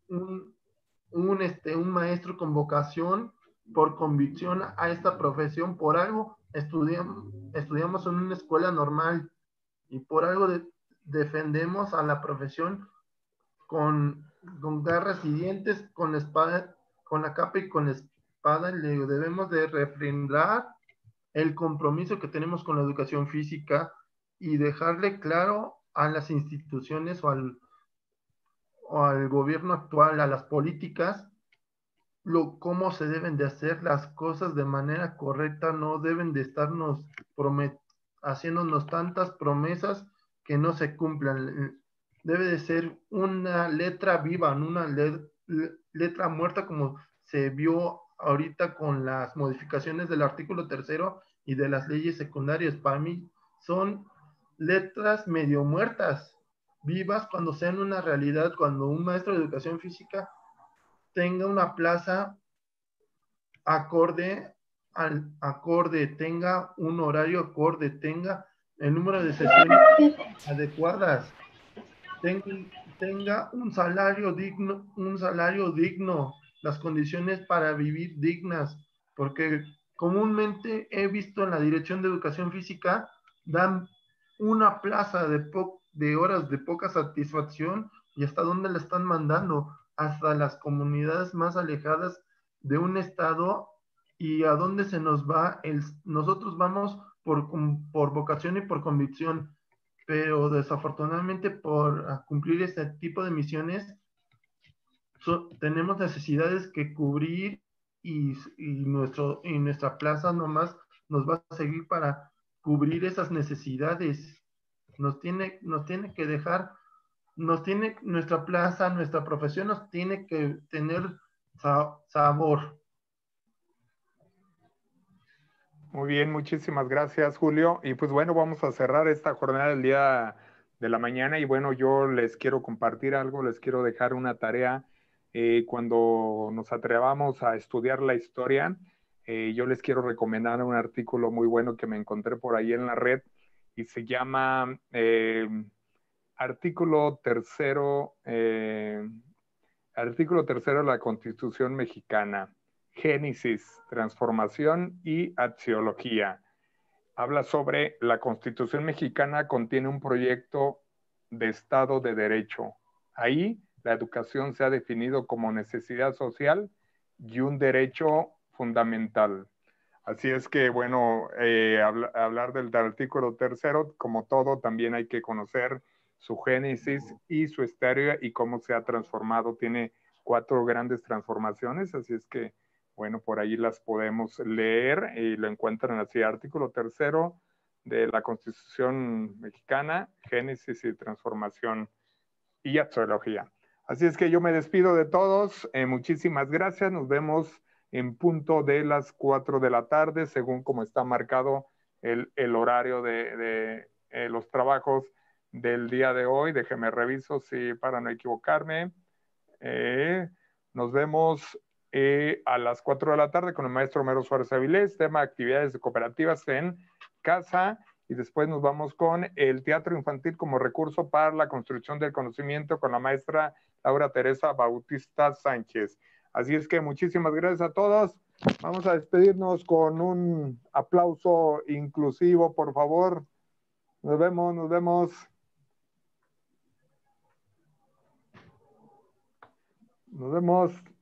un maestro con vocación, por convicción a esta profesión, por algo estudiamos en una escuela normal y por algo defendemos a la profesión con garras y dientes, con la espada, con la capa y con la espada. Le debemos de refrendar el compromiso que tenemos con la educación física y dejarle claro a las instituciones o al gobierno actual, a las políticas, cómo se deben de hacer las cosas de manera correcta. No deben de estarnos haciéndonos tantas promesas que no se cumplan. Debe de ser una letra viva, no una letra muerta como se vio ahorita con las modificaciones del artículo 3º y de las leyes secundarias. Para mí son letras medio muertas, vivas cuando sean una realidad, cuando un maestro de educación física tenga una plaza acorde, tenga un horario acorde, tenga el número de sesiones adecuadas, tenga un salario digno, las condiciones para vivir dignas, porque comúnmente he visto en la Dirección de Educación Física, dan una plaza de horas de poca satisfacción, y hasta dónde la están mandando, hasta las comunidades más alejadas de un estado, y a dónde se nos va. Nosotros vamos por vocación y por convicción, pero desafortunadamente por cumplir este tipo de misiones tenemos necesidades que cubrir, y nuestra plaza nomás nos va a seguir para cubrir esas necesidades. Nos tiene que dejar, nuestra plaza, nuestra profesión nos tiene que tener sabor. Muy bien, muchísimas gracias, Julio. Y pues bueno, vamos a cerrar esta jornada del día de la mañana. Y bueno, yo les quiero compartir algo, les quiero dejar una tarea. Cuando nos atrevamos a estudiar la historia, yo les quiero recomendar un artículo muy bueno que me encontré por ahí en la red y se llama artículo tercero de la Constitución Mexicana. Génesis, transformación y axiología. Habla sobre la Constitución Mexicana, contiene un proyecto de Estado de Derecho. Ahí la educación se ha definido como necesidad social y un derecho fundamental. Así es que, bueno, hablar del artículo tercero, como todo, también hay que conocer su génesis y su historia y cómo se ha transformado. Tiene 4 grandes transformaciones, así es que, bueno, por ahí las podemos leer y lo encuentran así, artículo tercero de la Constitución Mexicana, génesis y transformación y axiología. Así es que yo me despido de todos, muchísimas gracias, nos vemos en punto de las 4 de la tarde, según como está marcado el horario de los trabajos del día de hoy. Déjeme reviso para no equivocarme. Nos vemos a las 4 de la tarde con el maestro Homero Suárez Avilés, tema actividades cooperativas en casa, y después nos vamos con el teatro infantil como recurso para la construcción del conocimiento con la maestra Laura Teresa Bautista Sánchez. Así es que muchísimas gracias a todos. Vamos a despedirnos con un aplauso inclusivo, por favor. Nos vemos, nos vemos. Nos vemos.